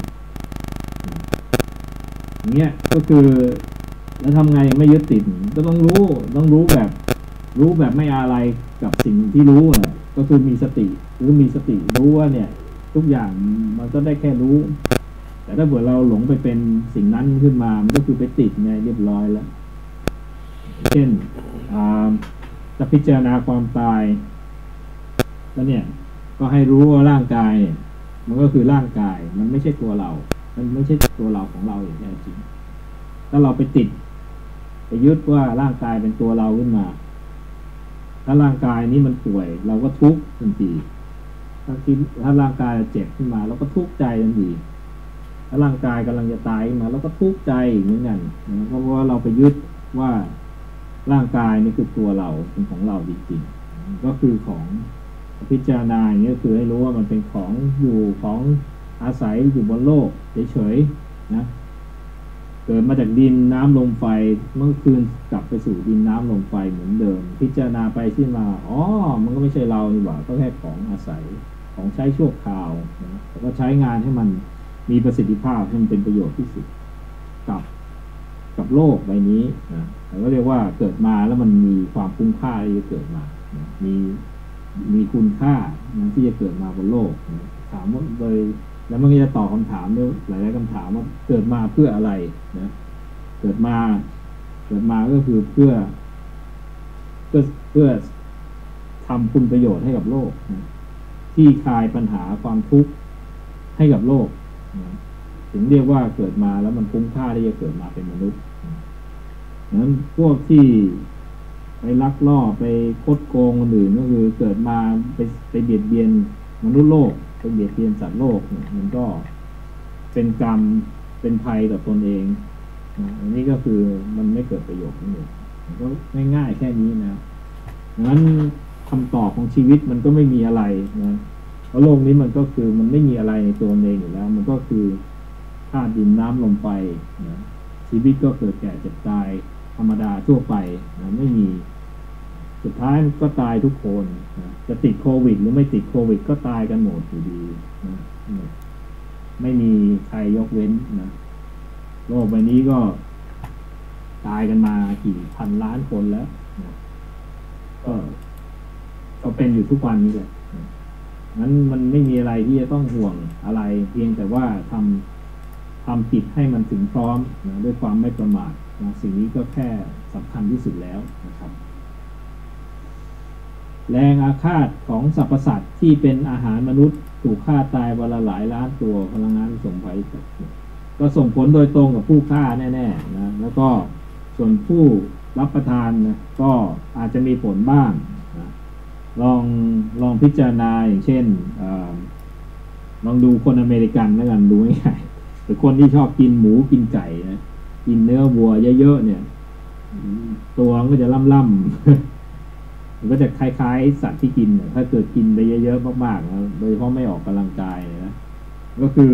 อย่างเงี้ยก็คือแล้วทำไงไม่ยึดติดก็ต้องรู้แบบไม่อะไรกับสิ่งที่รู้นะก็คือมีสติรู้ว่าเนี่ยทุกอย่างมันก็ได้แค่รู้แต่ถ้าเกิดเราหลงไปเป็นสิ่งนั้นขึ้นมามันก็คือไปติดไงเรียบร้อยแล้วเช่นจะพิจารณาความตายแล้วเนี่ยก็ให้รู้ว่าร่างกายเนี่ยมันก็คือร่างกายมันไม่ใช่ตัวเรามันไม่ใช่ตัวเราของเราอย่างแท้จริงถ้าเราไปติดไปยึดว่าร่างกายเป็นตัวเราขึ้นมาถ้าร่างกายนี้มันป่วยเราก็ทุกข์ทันทีถ้าร่างกายเจ็บขึ้นมาเราก็ทุกข์ใจทันทีถ้าร่างกายกำลังจะตายขึ้นมาเราก็ทุกข์ใจเหมือนกันเพราะว่าเราไปยึดว่าร่างกายนี่คือตัวเราเป็นของเราจริงๆก็คือของพิจารณาอย่างนี้คือให้รู้ว่ามันเป็นของอยู่ของอาศัยอยู่บนโลกเฉยๆนะเกิดมาจากดินน้ำลมไฟเมื่อคืนกลับไปสู่ดินน้ำลมไฟเหมือนเดิมพิจารณาไปที่มามันก็ไม่ใช่เรานี่หว่าก็แค่ของอาศัยของใช้ชั่วคราวนะแต่ก็ใช้งานให้มันมีประสิทธิภาพให้มันเป็นประโยชน์ที่สุดกับโลกใบนี้นะแต่ก็เรียกว่าเกิดมาแล้วมันมีความคุ้มค่าที่จะเกิดมานะมีคุณค่านะที่จะเกิดมาบนโลกนะถามว่าโดยแล้วมันก็จะตอบคำถามด้วยหลายๆคำถามว่าเกิดมาเพื่ออะไรนะเกิดมาก็คือเพื่อทำคุณประโยชน์ให้กับโลกนะที่คลายปัญหาความทุกข์ให้กับโลกนะถึงเรียกว่าเกิดมาแล้วมันคุ้มค่าที่จะเกิดมาเป็นมนุษย์นั้นพวกที่ไปลักลอบไปคดโกงคนอื่นก็คือเกิดมาไปเบียดเบียนมนุษย์โลกไปเบียดเบียนสัตว์โลกมันก็เป็นกรรมเป็นภัยต่อตนเองอันนี้ก็คือมันไม่เกิดประโยชน์ทั้งหมดก็ง่ายๆแค่นี้นะงั้นคำตอบของชีวิตมันก็ไม่มีอะไรนะเพราะโลกนี้มันก็คือมันไม่มีอะไรในตัวเองอยู่แล้วมันก็คือธาตุดินน้ำลมไฟนะชีวิตก็เกิดแก่เจ็บตายธรรมดาทั่วไปนะไม่มีสุดท้ายก็ตายทุกคนนะจะติดโควิดหรือไม่ติดโควิดก็ตายกันหมดอยู่ดีนะไม่มีใครยกเว้นนะโลกใบนี้ก็ตายกันมากี่พันล้านคนแล้วนะก็เป็นอยู่ทุกวันนี้แหละงั้นมันไม่มีอะไรที่จะต้องห่วงอะไรเพียงแต่ว่าทำผิดให้มันถึงพร้อมนะด้วยความไม่ประมาทนะสิ่งนี้ก็แค่สำคัญที่สุดแล้วนะครับแรงอาฆาตของสรรพสัตว์ที่เป็นอาหารมนุษย์ถูกฆ่าตายวันละหลายล้านตัวพลังงานส่งไปก็ส่งผลโดยตรงกับผู้ฆ่าแน่ๆนะแล้วก็ส่วนผู้รับประทานนะก็อาจจะมีผลบ้างนะลองพิจารณาอย่างเช่นลองดูคนอเมริกันแล้วกันดูง่ายๆหรือคนที่ชอบกินหมูกินไก่นะกินเนื้อวัวเยอะๆเนี่ยตัวมันก็จะล่ำๆมันก็จะคล้ายๆสัตว์ที่กินถ้าเกิดกินไปเยอะๆมากๆนะโดยเฉพาะไม่ออกกำลังกายนะก็คือ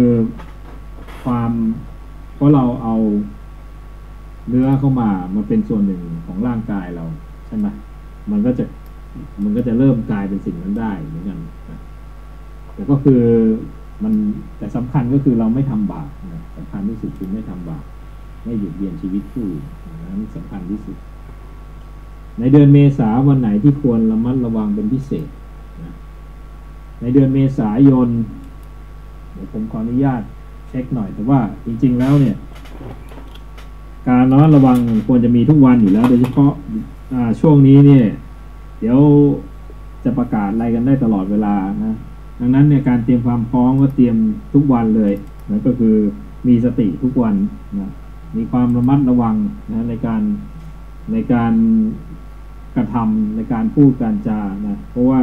เพราะเราเอาเนื้อเข้ามาเป็นส่วนหนึ่งของร่างกายเราใช่ไหมมันก็จะเริ่มกลายเป็นสิ่งนั้นได้เหมือนกันนะแต่ก็คือแต่สำคัญก็คือเราไม่ทำบาปนะสำคัญที่สุดคือไม่ทำบาปไม่หยุดเยียนชีวิตผู้อื่นนั้นสำคัญที่สุดในเดือนเมษาวันไหนที่ควรระมัดระวังเป็นพิเศษนะในเดือนเมษายนเดี๋ยวผมขออนุญาตเช็คหน่อยแต่ว่าจริงๆแล้วเนี่ยการระมัดระวังควรจะมีทุกวันอยู่แล้วโดยเฉพาะช่วงนี้เนี่ยเดี๋ยวจะประกาศอะไรกันได้ตลอดเวลานะดังนั้นเนี่ยการเตรียมความพร้อมก็เตรียมทุกวันเลยนะก็คือมีสติทุกวันนะมีความระมัดระวังนะในการกระทำในการพูดการจานะเพราะว่า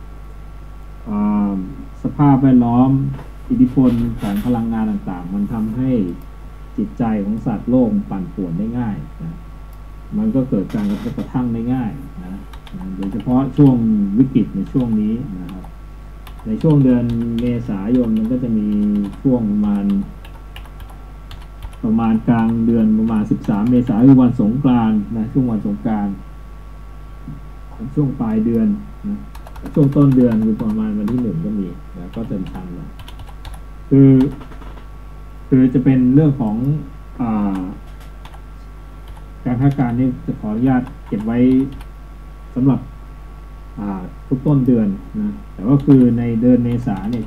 สภาพแวดล้อมอิทธิพลของพลังงานต่างๆมันทำให้จิตใจของสัตว์โลกปั่นป่วนได้ง่ายนะมันก็เกิดการกระทบกระทั่งได้ง่ายนะโดยเฉพาะช่วงวิกฤตในช่วงนี้นะครับในช่วงเดือนเมษายนมันก็จะมีช่วงประมาณกลางเดือนประมาณ13 เมษายนคือวันสงกรานต์นะช่วงวันสงกรานต์ช่วงปลายเดือนนะช่วงต้นเดือนคือประมาณวันที่1ก็มีนะก็จะชันนะคือจะเป็นเรื่องของการคาดการณ์นี่จะขออนุญาตเก็บไว้สำหรับทุกต้นเดือนนะแต่ว่าคือในเดือนเมษาเนี่ย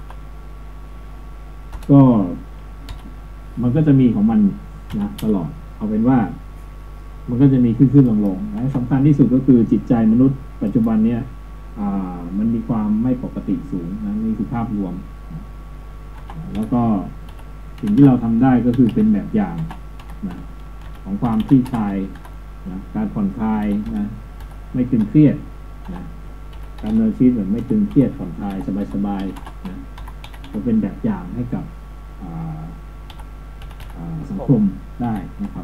ก็มันก็จะมีของมันนะตลอดเอาเป็นว่ามันก็จะมีขึ้นลงนะสำคัญที่สุดก็คือจิตใจมนุษย์ปัจจุบันเนี่ยมันมีความไม่ปกติสูงนะนี่คือภาพรวมนะแล้วก็สิ่งที่เราทำได้ก็คือเป็นแบบอย่างนะของความคลี่คลายนะการผ่อนคลายนะไม่ตึงเครียดนะการดำเนินชีวิตแบบไม่ตึงเครียดผ่อนคลายสบายๆนะก็เป็นแบบอย่างให้กับสังคมได้นะครับ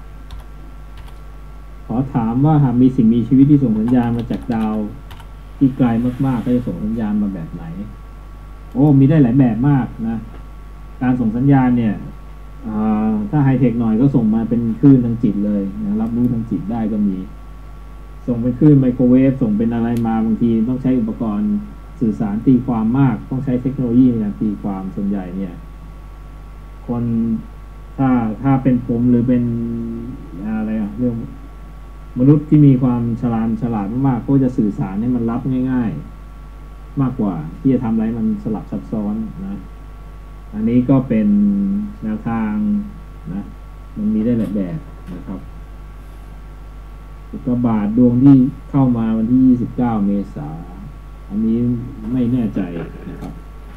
ขอถามว่าหากมีสิ่งมีชีวิตที่ส่งสัญญาณมาจากดาวที่ไกลมากๆก็จะส่งสัญญาณมาแบบไหนมีได้หลายแบบมากนะการส่งสัญญาณเนี่ยถ้าไฮเทคหน่อยก็ส่งมาเป็นคลื่นทางจิตเลยนะรับรู้ทางจิตได้ก็มีส่งเป็นคลื่นไมโครเวฟส่งเป็นอะไรมาบางทีต้องใช้อุปกรณ์สื่อสารตีความมากต้องใช้เทคโนโลยีในการตีความส่วนใหญ่เนี่ยคนถ้าเป็นผมหรือเป็นอะไรเรื่องมนุษย์ที่มีความฉลาดมากๆก็จะสื่อสารให้มันรับง่ายๆมากกว่าที่จะทำอะไรมันสลับซับซ้อนนะอันนี้ก็เป็นแนวทางนะมันมีได้หลายแบบนะครับอุกกาบาตดวงที่เข้ามาวันที่29 เมษายนอันนี้ไม่แน่ใจนะครับ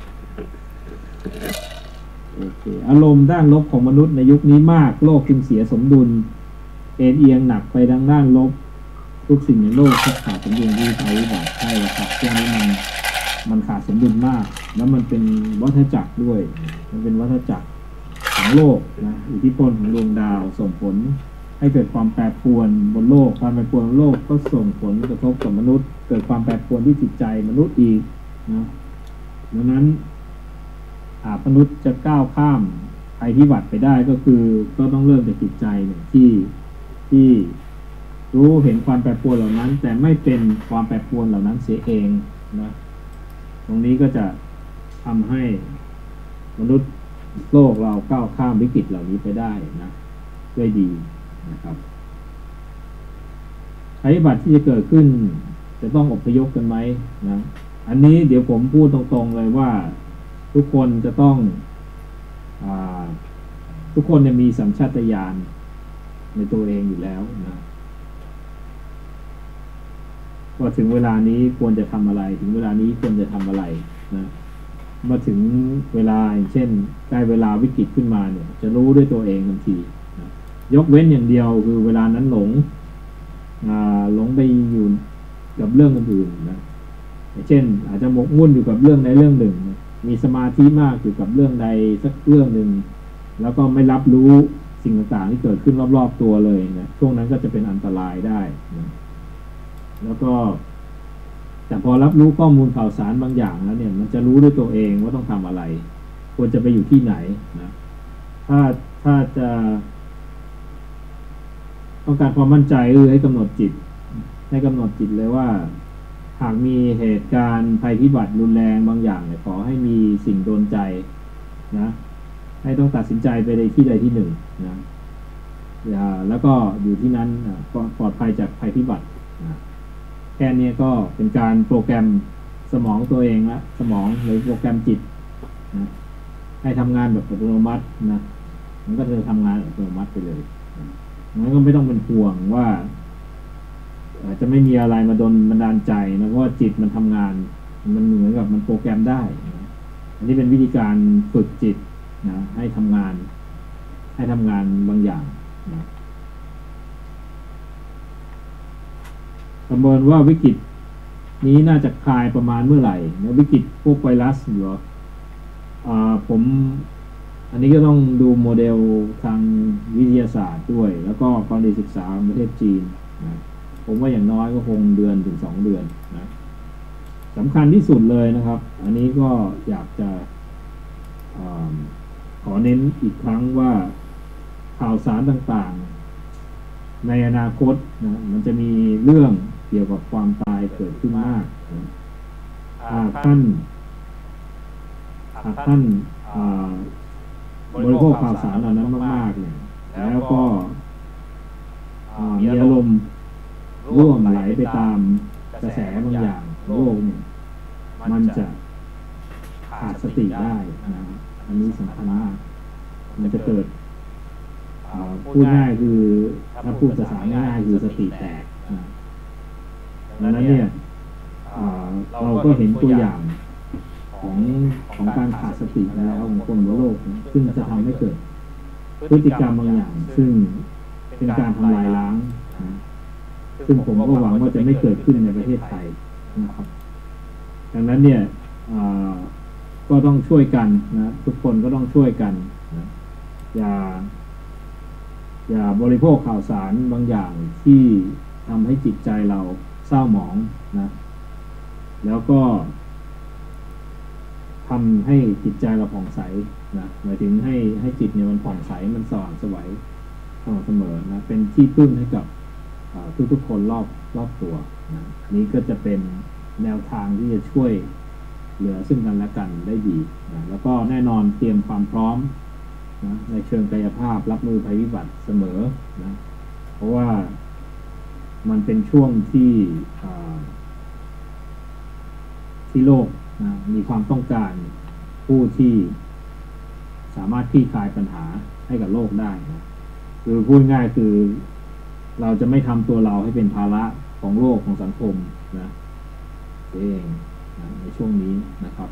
โอเคอารมณ์ด้านลบของมนุษย์ในยุคนี้มากโลกจึงเสียสมดุลเอียงหนักไปทางด้านลบทุกสิ่งในโลกขาดสมดุลที่ภัยพิบัติใช่ครับช่วงนี้มันขาดสมดุลมากแล้วมันเป็นวัฏจักรด้วยมันเป็นวัฏจักรของโลกนะอิทธิพลของดวงดาวส่งผลให้เกิดความแปรปรวนบนโลกความแปรปรวนบนโลกก็ส่งผลกระทบกับมนุษย์เกิดความแปรปรวนที่จิตใจมนุษย์อีกนะดังนั้นมนุษย์จะก้าวข้ามภัยพิบัติไปได้ก็ต้องเริ่มจากจิตใจเนี่ยที่รู้เห็นความแปรปรวนเหล่านั้นแต่ไม่เป็นความแปรปรวนเหล่านั้นเสียเองนะตรงนี้ก็จะทำให้มนุษย์โลกเราก้าวข้ามวิกฤตเหล่านี้ไปได้นะด้วยดีนะครับภัยพิบัติที่จะเกิดขึ้นจะต้องอพยพกันไหมนะอันนี้เดี๋ยวผมพูดตรงๆเลยว่าทุกคนจะต้องทุกคนเนี่ยมีสัญชาตญาณในตัวเองอยู่แล้วนะว่าถึงเวลานี้ควรจะทำอะไรถึงเวลานี้ควรจะทำอะไรนะมาถึงเวลาเช่นใกล้เวลาวิกฤตขึ้นมาเนี่ยจะรู้ด้วยตัวเองทันทีนะยกเว้นอย่างเดียวคือเวลานั้นหลงไปอยู่กับเรื่องอื่นๆนะเช่นอาจจะหมกมุ่นอยู่กับเรื่องใดเรื่องหนึ่งมีสมาธิมากอยู่กับเรื่องใดสักเรื่องหนึ่งแล้วก็ไม่รับรู้สิ่งต่างๆที่เกิดขึ้นรอบๆตัวเลยนะช่วงนั้นก็จะเป็นอันตรายได้นะแล้วก็แต่พอรับรู้ข้อมูลข่าวสารบางอย่างแล้วเนี่ยมันจะรู้ด้วยตัวเองว่าต้องทำอะไรควรจะไปอยู่ที่ไหนนะถ้าจะต้องการความมั่นใจให้กำหนดจิตเลยว่าหากมีเหตุการณ์ภัยพิบัติรุนแรงบางอย่างเนี่ยขอให้มีสิ่งโดนใจนะให้ต้องตัดสินใจไปในที่ใดที่หนึ่งนะแล้วก็อยู่ที่นั้นปลอดภัยจากภัยพิบัตินะแค่นี้ก็เป็นการโปรแกรมสมองตัวเองละสมองหรือโปรแกรมจิตนะให้ทำงานแบบอัตโนมัตินะมันก็จะทำงานอัตโนมัติไปเลยมันก็ไม่ต้องเป็นห่วงว่าจะไม่มีอะไรมาดลบันดาลใจนะเพราะว่าจิตมันทำงานมันเหมือนกับมันโปรแกรมได้นะอันนี้เป็นวิธีการฝึกจิตนะให้ทำงานบางอย่างนะประเมินว่าวิกฤตนี้น่าจะคลายประมาณเมื่อไหร่นะวิกฤตพวกไวรัสเหรอผมอันนี้ก็ต้องดูโมเดลทางวิทยาศาสตร์ด้วยแล้วก็การศึกษาของประเทศจีนนะผมว่าอย่างน้อยก็คง1 เดือนถึง 2 เดือนนะสำคัญที่สุดเลยนะครับอันนี้ก็อยากจะขอเน้นอีกครั้งว่าข่าวสารต่างๆในอนาคตนะมันจะมีเรื่องเกี่ยวกับความตายเกิดขึ้นมากนะหากท่านบริโภคข่าวสารเหล่านั้นมากๆเนี่ยแล้วก็มีอารมณ์ร่วงไหลไปตามกระแสบางอย่างโลกเนี่ยมันจะขาดสติได้นะอันนี้สำคัญมากมันจะเกิดพูดง่ายคือถ้าพูดภาษาง่ายคือสติแตกดังนั้นเนี่ยเราก็เห็นตัวอย่างของการขาดสติแล้วของคนบนโลกซึ่งจะทำให้เกิดพฤติกรรมบางอย่างซึ่งเป็นการทำลายล้างนะซึ่งผมก็หวังว่าจะไม่เกิดขึ้นในประเทศไทยนะครับดังนั้นเนี่ยก็ต้องช่วยกันนะทุกคนก็ต้องช่วยกันนะอย่าบริโภคข่าวสารบางอย่างที่ทำให้จิตใจเราเศร้าหมองนะแล้วก็ทำให้จิตใจเราผ่องใสนะหมายถึงให้จิตเนี่ยมันผ่องใสมันสว่างไสวเสมอนะเป็นที่พึ่งให้กับทุกๆคนรอบตัวนะนี้ก็จะเป็นแนวทางที่จะช่วยเหลือซึ่งกันและกันได้ดีนะแล้วก็แน่นอนเตรียมความพร้อมนะในเชิงกายภาพรับมือภัยพิบัติเสมอนะเพราะว่ามันเป็นช่วงที่โลกนะมีความต้องการผู้ที่สามารถคลี่คลายปัญหาให้กับโลกได้นะคือพูดง่ายคือเราจะไม่ทำตัวเราให้เป็นภาระของโลกของสังคมนะเองนะในช่วงนี้นะครับ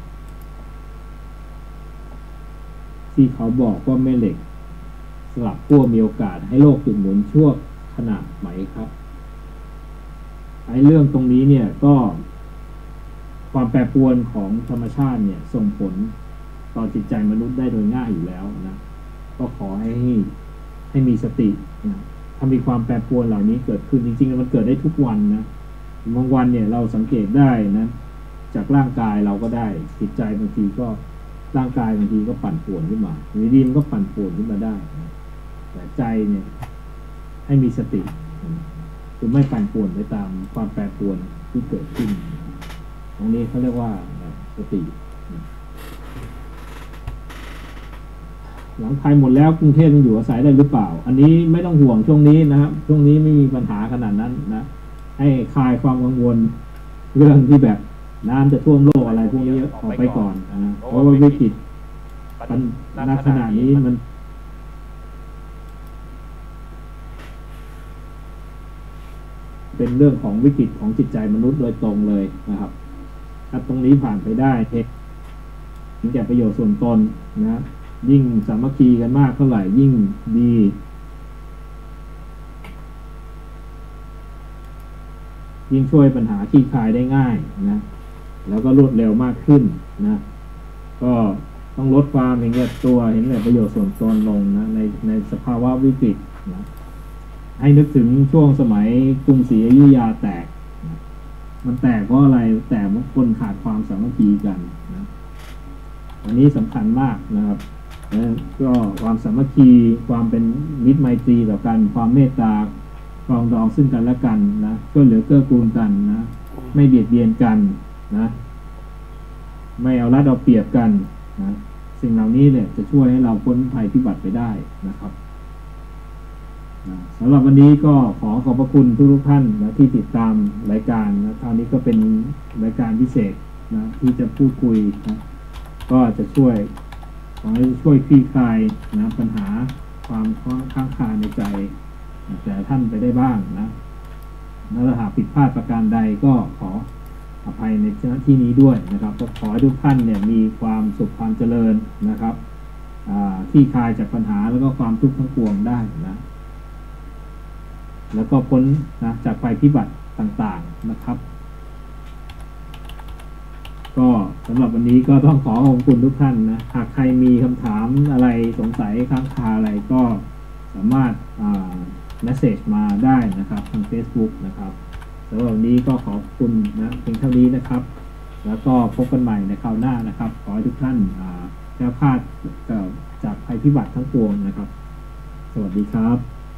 ที่เขาบอกว่าแม่เหล็กสลับขั้วมีโอกาสให้โลกหยุดหมุนชั่วขณะไหมครับไอ้เรื่องตรงนี้เนี่ยก็ความแปรปรวนของธรรมชาติเนี่ยส่งผลต่อจิตใจมนุษย์ได้โดยง่ายอยู่แล้วนะก็ขอให้มีสตินะถ้ามีความแปรปรวนเหล่านี้เกิดขึ้นจริงๆมันเกิดได้ทุกวันนะบางวันเนี่ยเราสังเกตได้นะจากร่างกายเราก็ได้จิตใจบางทีก็ร่างกายบางทีก็ปั่นป่วนขึ้นมาอยู่ดีมันก็ปั่นป่วนขึ้นมาได้นะแต่ใจเนี่ยให้มีสติคือไม่ปั่นป่วนไปตามความแปรปรวนที่เกิดขึ้นตรงนี้เขาเรียกว่าสติหลังไทยหมดแล้วกรุงเทพยังอยู่อาศัยได้หรือเปล่าอันนี้ไม่ต้องห่วงช่วงนี้นะครับช่วงนี้ไม่มีปัญหาขนาดนั้นนะให้คลายความกังวลเรื่องที่แบบน้ำจะท่วมโลกอะไรพวกนี้ออกไปก่อนนะเพราะว่าวิกฤตณขณะนี้มันเป็นเรื่องของวิกฤตของจิตใจมนุษย์โดยตรงเลยนะครับถ้าตรงนี้ผ่านไปได้ถึงแก่ประโยชน์ส่วนตนนะยิ่งสามัคคีกันมากเท่าไหร่ยิ่งดียิ่งช่วยปัญหาคลี่คลายได้ง่ายนะแล้วก็รวดเร็วมากขึ้นนะก็ต้องลดความเห็นแก่ตัวเห็นแก่ประโยชน์ส่วนตนลงนะในสภาวะวิกฤตนะให้นึกถึงช่วงสมัยกรุงศรีอยุธยาแตกนะมันแตกเพราะอะไรแต่บางคนขาดความสามัคคีกันนะอันนี้สำคัญมากนะครับก็ความสามัคคีความเป็นมิตรไมตรีต่อกันความเมตตาปรองดองซึ่งกันและกันนะช่วยเหลือเกื้อกูลกันนะไม่เบียดเบียนกันนะไม่เอารัดเอาเปรียบกันนะสิ่งเหล่านี้เนี่ยจะช่วยให้เราพ้นภัยพิบัติไปได้นะครับสำหรับวันนี้ก็ขอขอบพระคุณทุกท่านนะที่ติดตามรายการนะคราวนี้ก็เป็นรายการพิเศษนะที่จะพูดคุยนะก็จะขอให้ช่วยคลี่คลายนะปัญหาความค้างคาในใจแต่ท่านไปได้บ้างนะและหากผิดพลาดประการใดก็ขออภัยในที่นี้ด้วยนะครับก็ขอให้ทุกท่านเนี่ยมีความสุขความเจริญนะครับคลี่คลายจากปัญหาแล้วก็ความทุกข์ทั้งปวงได้นะแล้วก็พ้นนะจากภัยพิบัติต่างๆนะครับก็สำหรับวันนี้ก็ต้องขอบคุณทุกท่านนะหากใครมีคำถามอะไรสงสัยค้างคาอะไรก็สามารถเมสเสจมาได้นะครับทาง Facebook นะครับสำหรับวันนี้ก็ขอบคุณนะเพียงเท่านี้นะครับแล้วก็พบกันใหม่ในคราวหน้านะครับขอให้ทุกท่านแคล้วคลาดจากภัยพิบัติทั้งปวงนะครับสวัสดีครับ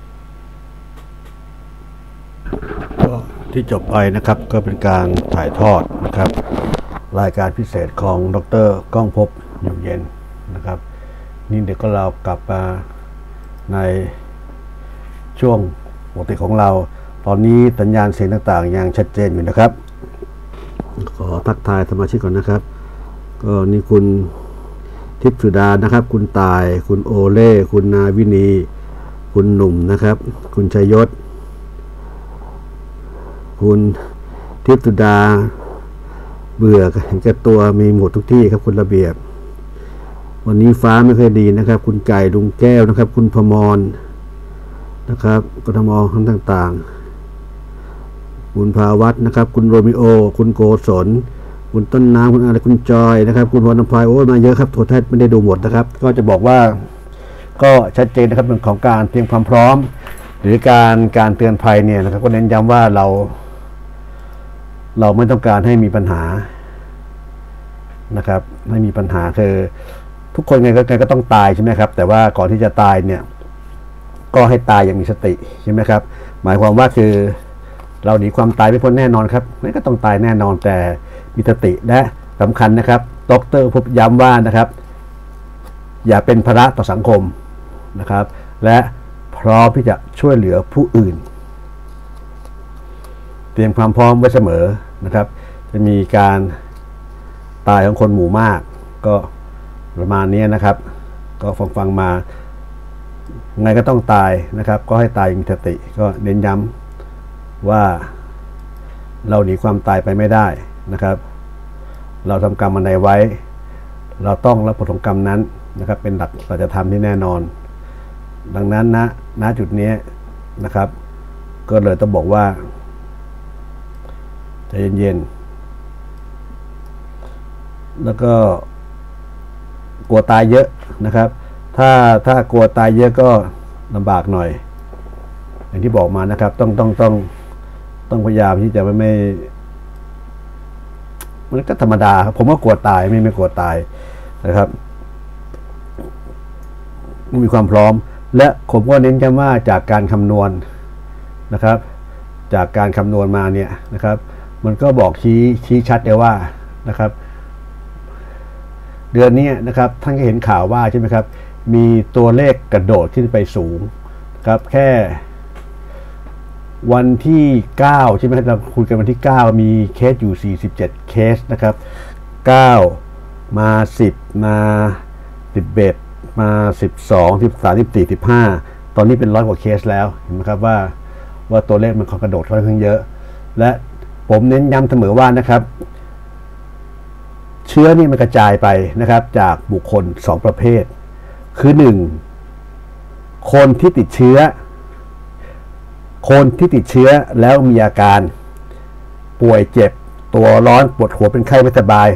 ก็ที่จบไปนะครับก็เป็นการถ่ายทอดนะครับรายการพิเศษของดร.ก้องภพอยู่เย็นนะครับนี่เดี๋ยวก็เรากลับมาในช่วงปกติของเราตอนนี้สัญญาณเสียงต่างๆยังชัดเจนอยู่นะครับขอทักทายสมาชิกก่อนนะครับก็นี่คุณทิพย์สุดานะครับคุณตายคุณโอเล่คุณนาวินีคุณหนุ่มนะครับคุณชัยยศคุณทิพย์สุดาเบื่อเห็นแก่ตัวมีหมดทุกที่ครับคุณระเบียบวันนี้ฟ้าไม่ค่อยดีนะครับคุณไก่ลุงแก้วนะครับคุณพมรนะครับกทมทั้งต่างๆคุณภาวัฒน์นะครับคุณโรมิโอคุณโกศลคุณต้นน้ำคุณอะไรคุณจอยนะครับคุณพรณพายโอ้มาเยอะครับโทรทัศน์ไม่ได้ดูหมดนะครับก็จะบอกว่าก็ชัดเจนนะครับเรื่องของการเตรียมความพร้อมหรือการเตือนภัยเนี่ยนะครับก็เน้นย้ำว่าเราไม่ต้องการให้มีปัญหานะครับไม่มีปัญหาคือทุกคนไงก็ต้องตายใช่ไหมครับแต่ว่าก่อนที่จะตายเนี่ยก็ให้ตายอย่างมีสติใช่ไหมครับหมายความว่าคือเราหนีความตายไม่พ้นแน่นอนครับไม่ก็ต้องตายแน่นอนแต่มีสติและสำคัญนะครับดร.พบย้ำว่านะครับอย่าเป็นภาระต่อสังคมนะครับและพร้อมที่จะช่วยเหลือผู้อื่นเตรียมความพร้อมไว้เสมอนะครับจะมีการตายของคนหมู่มากก็ประมาณนี้นะครับก็ฟังมาไงก็ต้องตายนะครับก็ให้ตายมีสติก็เน้นย้ำว่าเราหนีความตายไปไม่ได้นะครับเราทำกรรมอันใดไว้เราต้องรับผลของกรรมนั้นนะครับเป็นหลักสัจธรรมที่แน่นอนดังนั้นณจุดนี้นะครับก็เลยต้องบอกว่าใจเย็นๆแล้วก็กลัวตายเยอะนะครับถ้ากลัวตายเยอะก็ลำบากหน่อยอย่างที่บอกมานะครับต้องพยายามที่จะไม่มันก็ธรรมดาครับผมก็กลัวตายไม่กลัวตายนะครับมีความพร้อมและผมก็เน้นย้ำว่าจากการคำนวณนะครับจากการคำนวณมาเนี่ยนะครับมันก็บอกชี้ชัดเลยว่านะครับเดือนนี้นะครับท่านก็เห็นข่าวว่าใช่ไหมครับมีตัวเลขกระโดดขึ้นไปสูงครับแค่วันที่9ใช่ไหมครับเราคุยกันวันที่9มีเคสอยู่47เคสนะครับ9มา10มา11มา12 13 14 15ตอนนี้เป็น100 กว่าเคสแล้วเห็นไหมครับว่าตัวเลขมันกระโดดค่อนข้างเยอะและผมเน้นย้ำเสมอว่านะครับเชื้อนี่มันกระจายไปนะครับจากบุคคล2ประเภทคือ1คนที่ติดเชื้อแล้วมีอาการป่วยเจ็บตัวร้อนปวดหัวเป็นไข้ไม่สบาย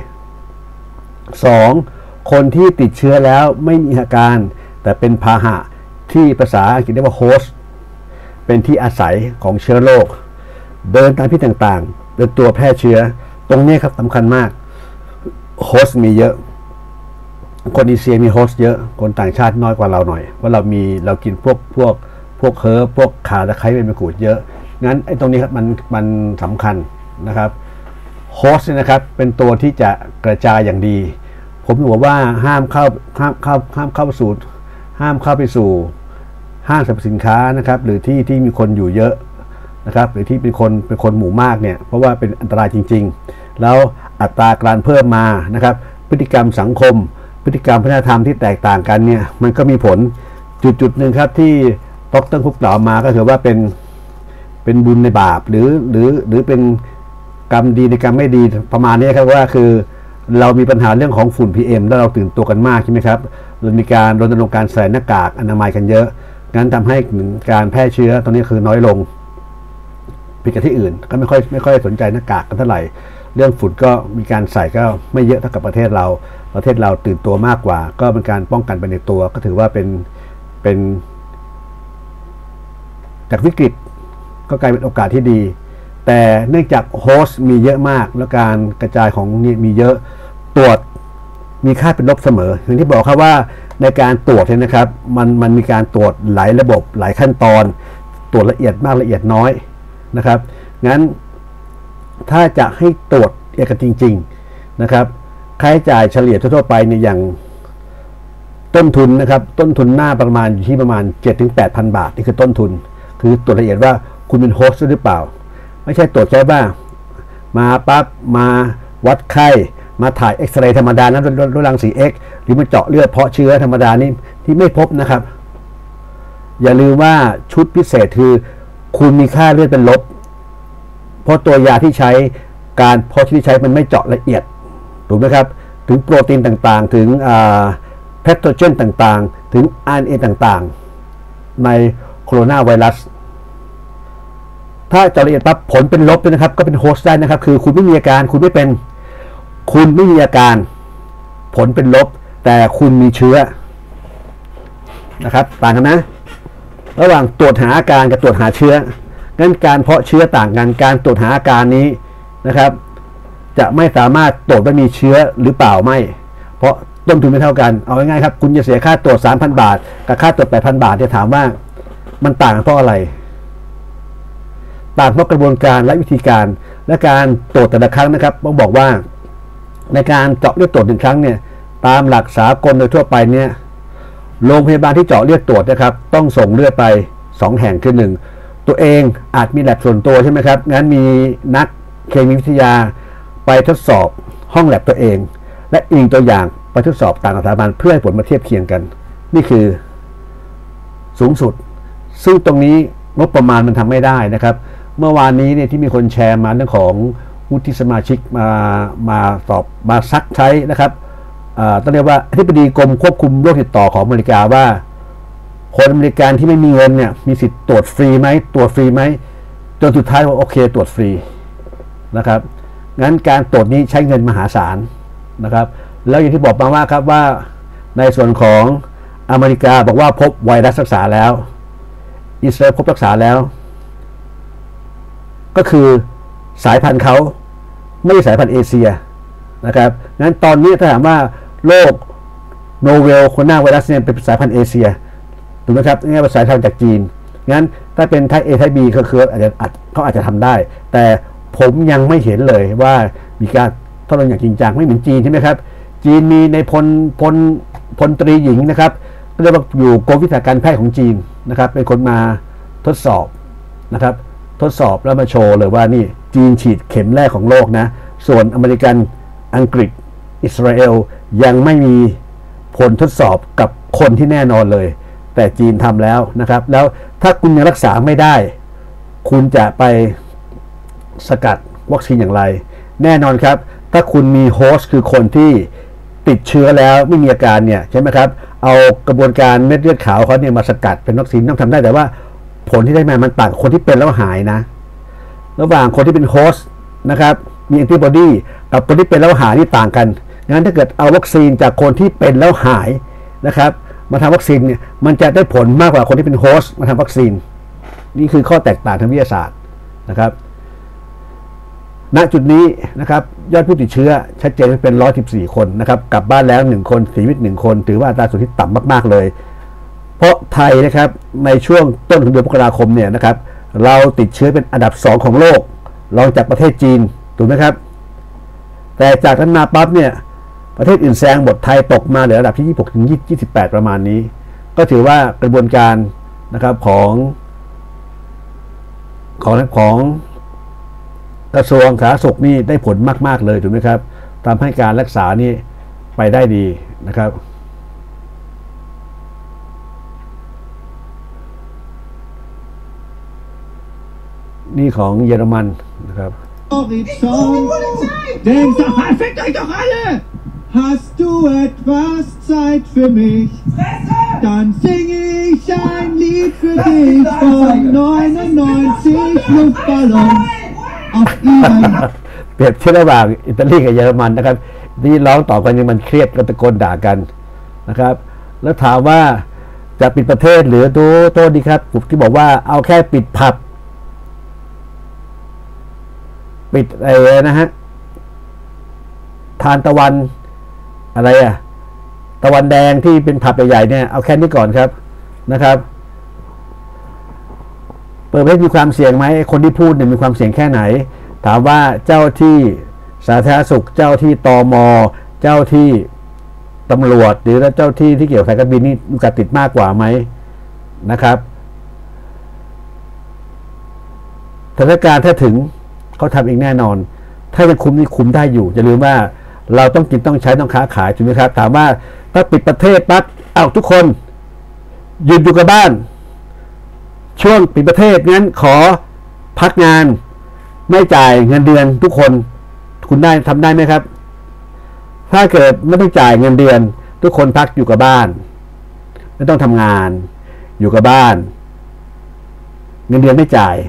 2คนที่ติดเชื้อแล้วไม่มีอาการแต่เป็นพาหะที่ภาษาอังกฤษเรียกว่าโฮสต์เป็นที่อาศัยของเชื้อโรคเดินตามที่ต่างๆเป็นตัวแพร่เชื้อตรงนี้ครับสำคัญมากโฮสต์มีเยอะคนเอเชียมีโฮสต์เยอะคนต่างชาติน้อยกว่าเราหน่อยเพราะเรากินพวกเฮิร์บพวกข่าตะไคร้ใบมะกรูดเยอะงั้นไอ้ตรงนี้ครับมันสำคัญนะครับโฮสต์นะครับเป็นตัวที่จะกระจายอย่างดีผมบอกว่าห้ามเข้าไปสู่ห้างสรรพสินค้านะครับหรือที่มีคนอยู่เยอะนะครับหรือที่เป็นคนหมู่มากเนี่ยเพราะว่าเป็นอันตรายจริงๆแล้วอัตราการเพิ่มมานะครับพฤติกรรมสังคมพฤติกรรมวัฒนธรรมที่แตกต่างกันเนี่ยมันก็มีผลจุดหนึ่งครับที่ดร.คุกกล่าวมาก็คือว่าเป็นบุญในบาปหรือเป็นกรรมดีในกรรมไม่ดีประมาณนี้ครับว่าคือเรามีปัญหาเรื่องของฝุ่น PM แล้วเราตื่นตัวกันมากใช่ไหมครับเรามีการรณรงค์การใส่หน้ากากอนามัยกันเยอะงั้นทำให้การแพร่เชื้อตอนนี้คือน้อยลงผิดกับที่อื่นก็ไม่ค่อยสนใจหน้ากากกันเท่าไหร่เรื่องฝุ่นก็มีการใส่ก็ไม่เยอะเท่ากับประเทศเราตื่นตัวมากกว่าก็เป็นการป้องกันไปในตัวก็ถือว่าเป็นจากวิกฤตก็กลายเป็นโอกาสที่ดีแต่เนื่องจากโฮสต์มีเยอะมากแล้วการกระจายของนี่มีเยอะตรวจมีค่าเป็นลบเสมออย่างที่บอกครับว่าในการตรวจเนี่ยนะครับมันมีการตรวจหลายระบบหลายขั้นตอนตรวจละเอียดมากละเอียดน้อยนะครับงั้นถ้าจะให้ตรวจเอกจริงๆนะครับค่าใช้จ่ายเฉลี่ยทั่วไปเนี่ยอย่างต้นทุนนะครับต้นทุนหน้าประมาณอยู่ที่ประมาณ 7-8,000 บาทนี่คือต้นทุนคือตรวจละเอียดว่าคุณเป็นโฮสต์หรือเปล่าไม่ใช่ตรวจแค่ว่ามาปั๊บมาวัดไข้มาถ่ายเอ็กซเรย์ธรรมดานะด้วยรังสี X หรือมาเจาะเลือดเพาะเชื้อธรรมดานี่ที่ไม่พบนะครับอย่าลืมว่าชุดพิเศษคือคุณมีค่าเลือดเป็นลบเพราะตัวยาที่ใช้การเพาะเชื้อที่ใช้มันไม่เจาะละเอียดถูกไหมครับถึงโปรตีนต่างๆถึงแพทโทเจนต่างๆถึง RNA ต่างๆในโคโรนาไวรัสถ้าเจาะละเอียดปั๊บผลเป็นลบเลยนะครับก็เป็นโฮสต์ได้นะครับคือคุณไม่มีอาการคุณไม่มีอาการผลเป็นลบแต่คุณมีเชื้อนะครับต่างกันนะระหว่างตรวจหาอาการกับตรวจหาเชื้องั้นการเพาะเชื้อต่างกันการตรวจหาอาการนี้นะครับจะไม่สามารถตรวจว่ามีเชื้อหรือเปล่าไม่เพราะต้นทุนไม่เท่ากันเอาง่ายๆครับคุณจะเสียค่าตรวจ 3,000 บาทกับค่าตรวจ 8,000 บาทจะถามว่ามันต่างกันเพราะอะไรต่างเพราะกระบวนการและวิธีการและการตรวจแต่ละครั้งนะครับต้องบอกว่าในการเจาะเลือดตรวจ1ครั้งเนี่ยตามหลักสากลโดยทั่วไปเนี่ยโรงพยาบาลที่เจาะเลือดตรวจนะครับต้องส่งเลือดไป2แห่งคือ1ตัวเองอาจมีแลบส่วนตัวใช่ไหมครับงั้นมีนักเคมีวิทยาไปทดสอบห้องแลบตัวเองและอิงตัวอย่างไปทดสอบต่างสถาบันเพื่อให้ผลมาเทียบเคียงกันนี่คือสูงสุดซึ่งตรงนี้งบประมาณมันทำไม่ได้นะครับเมื่อวานนี้เนี่ยที่มีคนแชร์มาเรื่องของวุฒิสมาชิกมาสอบมาซักใช้นะครับต้องเรียกว่าอธิบดีกรมควบคุมโรคติดต่อของอเมริกาว่าคนอเมริกันที่ไม่มีเงินเนี่ยมีสิทธิ์ตรวจฟรีไหมตรวจฟรีไหมจนสุดท้ายว่าโอเคตรวจฟรีนะครับงั้นการตรวจนี้ใช้เงินมหาศาลนะครับแล้วอย่างที่บอกมาว่าครับว่าในส่วนของอเมริกาบอกว่าพบไวรัสรักษาแล้วอิสราเอลพบรักษาแล้วก็คือสายพันธุ์เขาไม่ใช่สายพันธุ์เอเชียนะครับงั้นตอนนี้ถ้าถามว่าโรคโนเวลโคโรนาไวรัสเนี่ยเป็นสายพันธุ์เอเชียถูกไหมครับนี่เป็นสายพันธุ์จากจีนงั้นถ้าเป็นไทป์ A ไทป์ B ก็คือเขาอาจจะทำได้แต่ผมยังไม่เห็นเลยว่ามีการทดลองอย่างจริงจังไม่เหมือนจีนใช่ไหมครับจีนมีในพลตรีหญิงนะครับเรียกว่าอยู่กรมวิชาการแพทย์ของจีนนะครับเป็นคนมาทดสอบนะครับทดสอบแล้วมาโชว์เลยว่านี่จีนฉีดเข็มแรกของโลกนะส่วนอเมริกันอังกฤษอิสราเอลยังไม่มีผลทดสอบกับคนที่แน่นอนเลยแต่จีนทำแล้วนะครับแล้วถ้าคุณยังรักษาไม่ได้คุณจะไปสกัดวัคซีนอย่างไรแน่นอนครับถ้าคุณมีโฮสต์คือคนที่ติดเชื้อแล้วไม่มีอาการเนี่ยใช่ไหมครับเอากระบวนการเม็ดเลือดขาวเขาเนี่ยมาสกัดเป็นวัคซีนต้องทำได้แต่ว่าผลที่ได้มามันต่างกับคนที่เป็นแล้วหายนะระหว่างคนที่เป็นโฮสต์นะครับมีแอนติบอดีกับคนที่เป็นแล้วหายนี่ต่างกันงั้นถ้าเกิดเอาวัคซีนจากคนที่เป็นแล้วหายนะครับมาทำวัคซีนเนี่ยมันจะได้ผลมากกว่าคนที่เป็นโฮสต์มาทำวัคซีนนี่คือข้อแตกต่างทางวิทยาศาสตร์นะครับณจุดนี้นะครับยอดผู้ติดเชื้อชัดเจนเป็น114คนนะครับกลับบ้านแล้ว1คนเสียชีวิต1คนถือว่าอัตราส่วนที่ต่ำมากๆเลยเพราะไทยนะครับในช่วงต้นของเดือนมกราคมเนี่ยนะครับเราติดเชื้อเป็นอันดับ2ของโลกรองจากประเทศจีนถูกไหมครับแต่จากนั้นมาปั๊บเนี่ยประเทศอื่นแซงหมดไทยตกมาเหลืออันดับที่26ถึง28ประมาณนี้ก็ถือว่ากระบวนการนะครับของกกระทรวงสาธารณสุขนี่ได้ผลมากๆเลยถูกไหมครับทำให้การรักษานี่ไปได้ดีนะครับนี่ของเยอรมันนะครับ Fickt euch doch alle! Hast du etwas Zeit für mich? Dann singe ich ein Lied für dich von 99 Luftballons auf ihnen. เปรียบเทียบระหว่างอิตาลีกับเยอรมันนะครับนี่ร้องต่อกันยังมันเครียดกันตะโกนด่ากันนะครับแล้วถามว่าจะปิดประเทศหรือดูโทษดีครับผมที่บอกว่าเอาแค่ปิดผับปิดอะไรนะฮะทานตะวันอะไรตะวันแดงที่เป็นผับใหญ่ๆเนี่ยเอาแค่นี้ก่อนครับนะครับเปิดประเทศมีความเสี่ยงไหมคนที่พูดเนี่ยมีความเสี่ยงแค่ไหนถามว่าเจ้าที่สาธารณสุขเจ้าที่ตม.เจ้าที่ตำรวจหรือเจ้าที่ที่เกี่ยวกับสายการบินนี่มีการติดมากกว่าไหมนะครับสถานการณ์ถ้าถึงเขาทำเองแน่นอนถ้ายังคุมนี่คุมได้อยู่อย่าลืมว่าเราต้องกินต้องใช้ต้องค้าขายถูกไหมครับถามว่าถ้าปิดประเทศปั๊บทุกคนหยุดอยู่กับบ้านช่วงปิดประเทศงั้นขอพักงานไม่จ่ายเงินเดือนทุกคนคุณได้ทำได้ไหมครับถ้าเกิดไม่ต้องจ่ายเงินเดือนทุกคนพักอยู่กับบ้านไม่ต้องทำงานอยู่กับบ้านเงินเดือนไม่จ่าย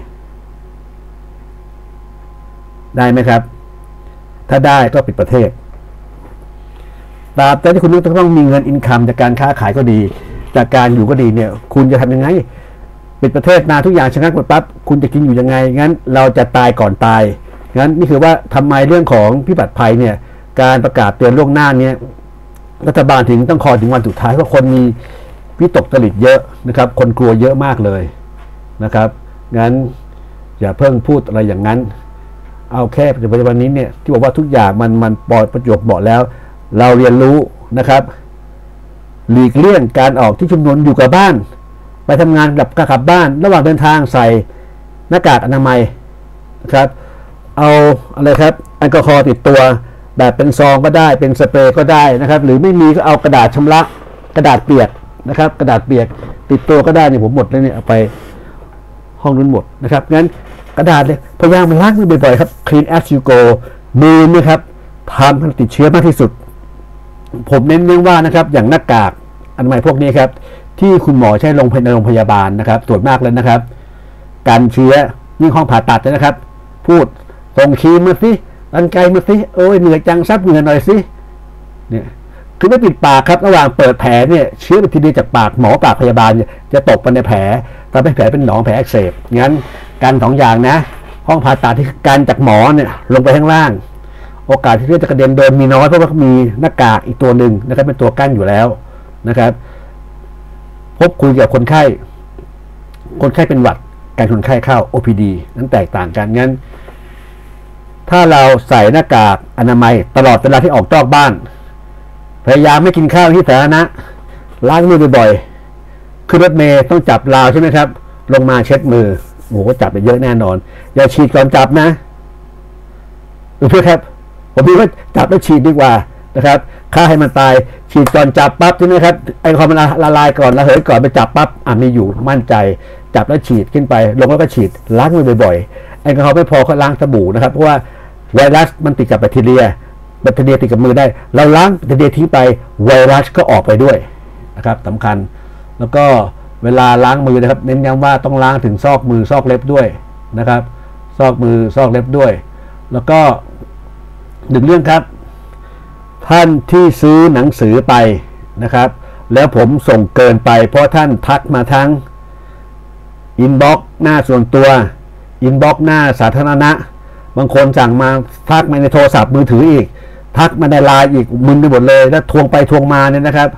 ได้ไหมครับถ้าได้ก็ปิดประเทศตราบใดที่คุณต้องมีเงินอินคัมจากการค้าขายก็ดีจากการอยู่ก็ดีเนี่ยคุณจะทำยังไงปิดประเทศนาทุกอย่างชะงักหมดปั๊บคุณจะกินอยู่ยังไงงั้นเราจะตายก่อนตายงั้นนี่คือว่าทำไมเรื่องของพิบัติภัยเนี่ยการประกาศเตือนล่วงหน้าเนี่ยรัฐบาลถึงต้องคอยถึงวันสุดท้ายเพราะคนมีวิตกจริตเยอะนะครับคนกลัวเยอะมากเลยนะครับงั้นอย่าเพิ่งพูดอะไรอย่างนั้นเอาแค่ปัจจุบันนี้เนี่ยที่บอกว่าทุกอย่างมันปลอดประจวบเหมาะแล้วเราเรียนรู้นะครับหลีกเลี่ยงการออกที่ชุมนุมอยู่กับบ้านไปทำงานกลับบ้านระหว่างเดินทางใส่หน้ากากอนามัยนะครับเอาอะไรครับแอลกอฮอล์ติดตัวแบบเป็นซองก็ได้เป็นสเปรย์ก็ได้นะครับหรือไม่มีก็เอากระดาษชำระกระดาษเปียกนะครับกระดาษเปียกติดตัวก็ได้เนี่ยผมหมดแล้วเนี่ยเอาไปห้องนู้นหมดนะครับงั้นกระดาษเนี่ยพยายามล้างมือบ่อยๆครับ clean as you go มือนะครับทำให้ติดเชื้อมากที่สุดผมเน้นว่านะครับอย่างหน้ากากอนามัยพวกนี้ครับที่คุณหมอใช้ในโรงพยาบาลนะครับส่วนมากเลยนะครับกันเชื้อยิ่งห้องผ่าตัดนะครับพูดส่งครีมมาสิรังไกมาสิโอ้ยเหนื่อยจังซับเหงื่อหน่อยสิเนี่ยคือไม่ปิดปากครับระหว่างเปิดแผลเนี่ยเชื้อแบคทีเรียจากปากหมอปากพยาบาลจะตกไปในแผลทำให้แผลเป็นหนองแผลอักเสบงั้นการสองอย่างนะห้องผ่าตัดที่การจากหมอเนี่ยลงไปข้างล่างโอกาสที่เลือดจะกระเด็นโดนมีน้อยเพราะว่ามีหน้ากากอีกตัวหนึ่งนะครับเป็นตัวกั้นอยู่แล้วนะครับพบคุยกับคนไข้เป็นหวัดการคนไข้เข้า OPD นั้นแตกต่างกันงั้นถ้าเราใส่หน้ากากอนามัยตลอดเวลาที่ออกนอกบ้านพยายามไม่กินข้าวที่สาธารณะล้างมือบ่อยๆขึ้นรถเมล์ต้องจับราวใช่ไหมครับลงมาเช็ดมือโอ้โหจับไปเยอะแน่นอนอย่าฉีดก่อนจับนะดูเพื่อครับผมคิดว่าจับแล้วฉีดดีกว่านะครับฆ่าให้มันตายฉีดก่อนจับปั๊บใช่ไหมครับไอ้ความมันละลายก่อนระเหยก่อนไปจับปั๊บมีอยู่มั่นใจจับแล้วฉีดขึ้นไปลงแล้วก็ฉีดล้างมือบ่อยๆแอลกอฮอล์ไม่พอก็ล้างสบู่นะครับเพราะว่าไวรัสมันติดกับแบคทีเรียติดกับมือได้เราล้างแบคทีเรียทิ้งไปไวรัสก็ออกไปด้วยนะครับสำคัญแล้วก็เวลาล้างมือนะครับเน้นย้ำว่าต้องล้างถึงซอกมือซอกเล็บด้วยนะครับซอกมือซอกเล็บด้วยแล้วก็หนึ่งเรื่องครับท่านที่ซื้อหนังสือไปนะครับแล้วผมส่งเกินไปเพราะท่านทักมาทั้งอินบ็อกซ์หน้าส่วนตัวอินบ็อกซ์หน้าสาธารณะบางคนสั่งมาทักมาในโทรศัพท์มือถืออีกทักมาในไลน์อีกมึนไปหมดเลยแล้วทวงไปทวงมาเนี่ยนะครับ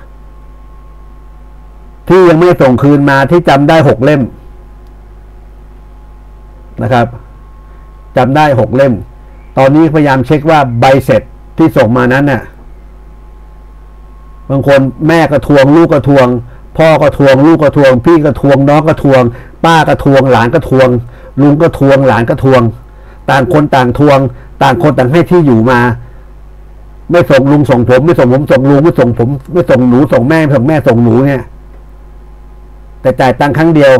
ที่ยังไม่ส่งคืนมาที่จำได้6 เล่มนะครับจำได้6 เล่มตอนนี้พยายามเช็คว่าใบเสร็จที่ส่งมานั้นน่ะบางคนแม่ก็ทวงลูกก็ทวงพ่อก็ทวงลูกก็ทวงพี่ก็ทวงน้องก็ทวงป้าก็ทวงหลานก็ทวงลุงก็ทวงหลานก็ทวงต่างคนต่างทวง ต่างคนต่างให้ที่อยู่มา ไม่ส่งลุงส่งผมไม่ส่งผมส่งลุงไม่ส่งผมไม่ส่งหนูส่งแม่ไม่ส่งแม่ส่งหนูเนี่ยแต่จ่ายตังค์ครั้งเดียว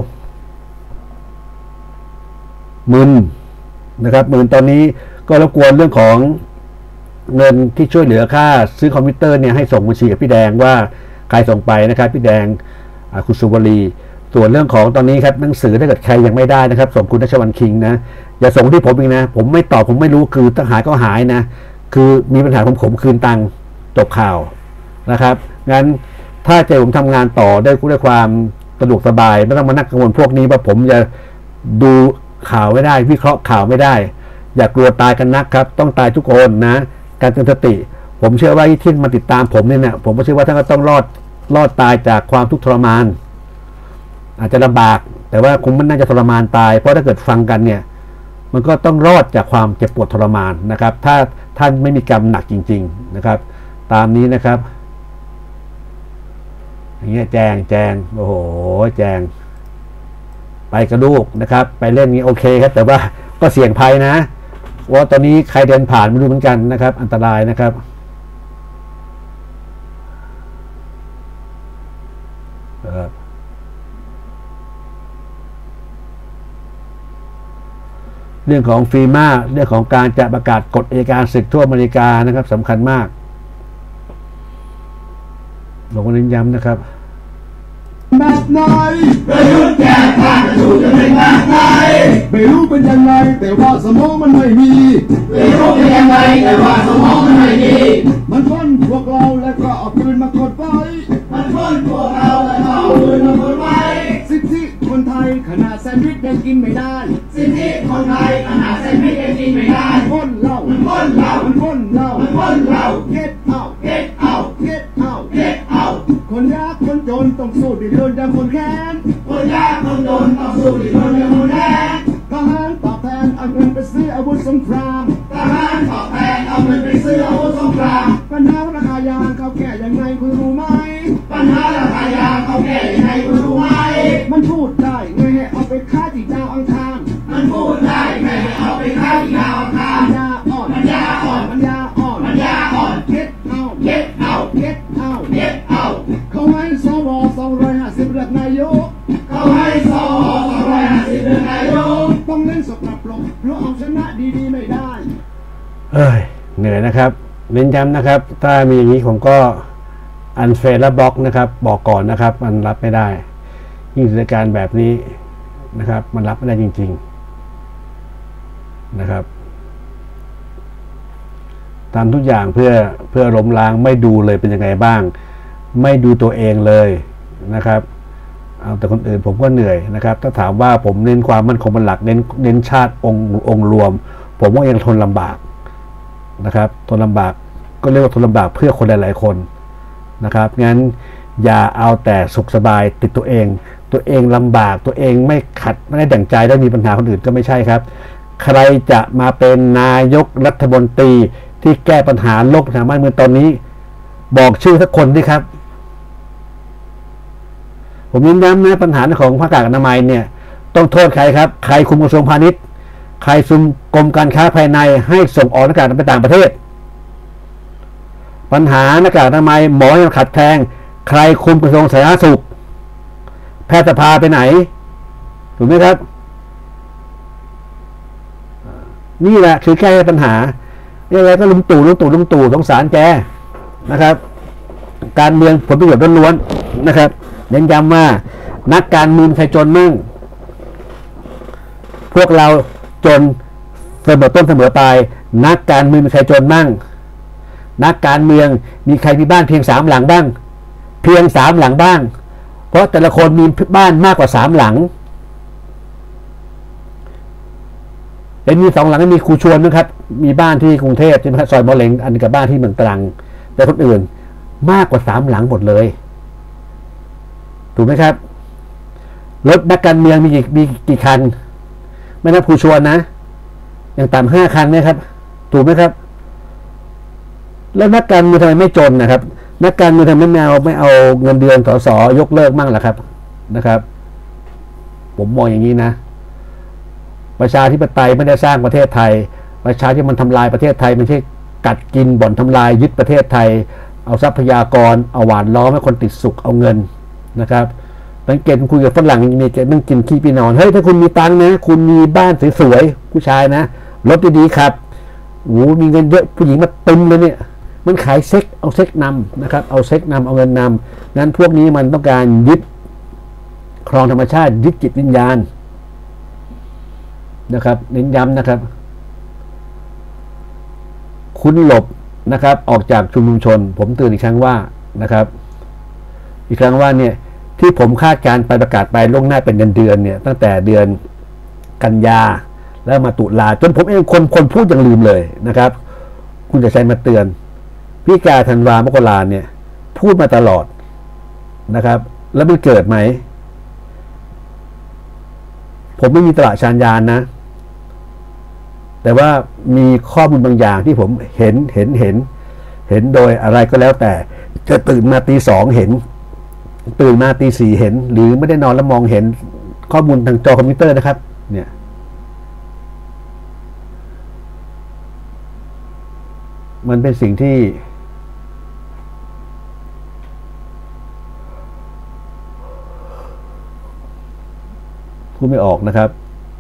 มึนนะครับมึนตอนนี้ก็รบกวนเรื่องของเงินที่ช่วยเหลือค่าซื้อคอมพิวเตอร์เนี่ยให้ส่งบัญชีกับพี่แดงว่าใครส่งไปนะครับพี่แดงคุณสุวรีส่วนเรื่องของตอนนี้ครับหนังสือถ้าเกิดใครยังไม่ได้นะครับส่งคุณณัชวรรณคิงนะอย่าส่งที่ผมอีกนะผมไม่ตอบผมไม่รู้คือถ้าหายก็หายนะคือมีปัญหาผมคืนตังค์จบข่าวนะครับงั้นถ้าใจผมทำงานต่อด้วยความสะดวกสบายไม่ต้องมานั่งกังวลพวกนี้ว่าผมจะดูข่าวไม่ได้วิเคราะห์ข่าวไม่ได้อย่ากลัวตายกันนักครับต้องตายทุกคนนะการเตือนสติผมเชื่อว่าที่มาติดตามผมเนี่ยผมก็เชื่อว่าท่านก็ต้องรอดตายจากความทุกข์ทรมานอาจจะลำบากแต่ว่าคงไม่น่าจะทรมานตายเพราะถ้าเกิดฟังกันเนี่ยมันก็ต้องรอดจากความเจ็บปวดทรมานนะครับถ้าท่านไม่มีกรรมหนักจริงๆนะครับตามนี้นะครับอย่างเงี้ยแจงโอ้โหแจงไปกระดูกนะครับไปเล่นนี้โอเคครับแต่ว่าก็เสี่ยงภัยนะว่าตอนนี้ใครเดินผ่านไม่รู้เหมือนกันนะครับอันตรายนะครับเรื่องของฟีมาเรื่องของการจะประกาศกฎอัยการศึกทั่วอเมริกานะครับสำคัญมากลงมาเน้นย้ำนะครับแบบไหนประยุทธ์แก้ผ้าจะถูกจะเป็นแบบไหนไม่รู้เป็นยังไงแต่ว่าสมองมันไม่มีไม่รู้เป็นยังไงแต่ว่าสมองมันไม่มีมันพ้นพวกเราแล้วก็เอาปืนมากดไว้มันพ้นพวกเราแล้วก็เอาปืนมากดไว้สิทธิคนไทยขนาดแซนด์วิชยังกินไม่ได้สิทธิคนไทยขนาดแซนด์วิชยังกินไม่ได้พ้นเรามันพ้นเรามันพ้นเรามันพ้นเรา get out get out get out get out คนยากคนจนต้องสู้ดิ้นรนอย่างคนแค้นคนยากคนจนต้องสู้ดิ้นรนอย่างคนแค้นทหารตอบแทนเอาเงินไปซื้ออาวุธสงครามทหารตอบแทนเอาเงินไปซื้ออาวุธสงครามปัญหาราคายางเขาแก้ยังไงคุณรู้ไหมปัญหาราคายางเขาแก้ยังไงคุณรู้ไหมมันพูดได้ไงให้เอาไปฆ่าที่ดาวอังคารมันพูดได้ไงให้เอาไปฆ่าที่ดาวอังคารปัญญาอ่อนปัญญาอ่อนปัญญาอ่อน get out get out get out get out เขาให้สว250เลือกนายกเขาให้สว250เลือกนายกต้องเล่นสกปรกเพราะเอาชนะดีๆไม่ได้เหนื่อยนะครับเน้นย้ำนะครับถ้ามีอย่างนี้ผมก็อันเฟรและบล็อกนะครับบอกก่อนนะครับมันรับไม่ได้ยิ่งสถานการณ์แบบนี้นะครับมันรับไม่ได้จริงๆนะครับทำทุกอย่างเพื่อล้มล้างไม่ดูเลยเป็นยังไงบ้างไม่ดูตัวเองเลยนะครับเอาแต่คนอื่นผมก็เหนื่อยนะครับถ้าถามว่าผมเน้นความมั่นคงเป็นหลักเน้นชาติองค์รวมผมก็ยังทนลำบากนะครับทนลำบากก็เรียกว่าทนลำบากเพื่อคนหลายๆคนนะครับงั้นอย่าเอาแต่สุขสบายติดตัวเองลำบากตัวเองไม่ขัดไม่ได้ดั่งใจแล้วมีปัญหาคนอื่นก็ไม่ใช่ครับใครจะมาเป็นนายกรัฐมนตรีที่แก้ปัญหาโลกปัญหาบ้านเมืองตอนนี้บอกชื่อสักคนดิครับผมย้ำนะปัญหาของภาคอนามัยเนี่ยต้องโทษใครครับใครคุมกระทรวงพาณิชย์ใครคุมกรมการค้าภายในให้ส่งออกหน้ากากไปต่างประเทศปัญหาหน้ากากอนามัยหมอยังขัดแทงใครคุมกระทรวงสาธารณสุขแพทยสภาไปไหนถูกไหมครับนี่แหละคือแก้ปัญหานี่อะไรก็ลุงตู่สงสารแกนะครับการเมืองผลประโยชน์ล้วนๆนะครับเน้นย้ำว่านักการเมืองใครจนมั่งพวกเราจนเสมอต้นเสมอปลายนักการเมืองใครจนมั่งนักการเมืองมีใครมีบ้านเพียง3 หลังบ้างเพียง3 หลังบ้างเพราะแต่ละคนมีบ้านมากกว่า3 หลังแต่มี2 หลังมีครูชวนนะครับมีบ้านที่กรุงเทพใช่ไหมครับซอยมะเร็งอันกับบ้านที่เมืองตรังแต่คนอื่นมากกว่า3 หลังหมดเลยถูกไหมครับรถนักการเมืองมีกี่คันไม่นับครูชวนนะอย่างต่ำ5 คันนะครับถูกไหมครับแล้วนักการเมืองทำไมไม่จนนะครับนักการเมืองทำไมไม่เอาเงินเดือนส.ส.ยกเลิกมั่งล่ะครับนะครับผมมองอย่างนี้นะประชาธิปไตยไม่ได้สร้างประเทศไทยประชาธิปไตยมันทำลายประเทศไทยไม่ใช่กัดกินบ่อนทำลายยึดประเทศไทยเอาทรัพยากรเอาหวานล้อมให้คนติดสุขเอาเงินนะครับสังเกตคุยกับฝรั่งมีจะนั่งกินขี้ปีนอนเฮ้ยถ้าคุณมีตังค์นะคุณมีบ้านสวยๆผู้ชายนะรถดีๆครับโอ้มีเงินเยอะผู้หญิงมาตึมเลยเนี่ยมันขายเซ็กเอาเซ็กนำนะครับเอาเซ็กนำเอาเงินนำงั้นพวกนี้มันต้องการยึดครองธรรมชาติยึดจิตวิญญาณนะครับเน้นย้ำนะครับคุณหลบนะครับออกจากชุมนุมชนผมเตือนอีกครั้งว่านะครับอีกครั้งว่าเนี่ยที่ผมคาดการไปประกาศไปล่วงหน้าเป็นเดือนเนี่ยตั้งแต่เดือนกันยาแล้วมาตุลาจนผมเองคนพูดยังลืมเลยนะครับคุณจะใช้มาเตือนพี่กาธันวามกราเนี่ยพูดมาตลอดนะครับแล้วมันเกิดไหมผมไม่มีตลาดชานยานนะแต่ว่ามีข้อมูลบางอย่างที่ผมเห็นโดยอะไรก็แล้วแต่จะตื่นมาตี 2เห็นตื่นมาตี 4เห็นหรือไม่ได้นอนแล้วมองเห็นข้อมูลทางจอคอมพิวเตอร์นะครับเนี่ยมันเป็นสิ่งที่พูดไม่ออกนะครับ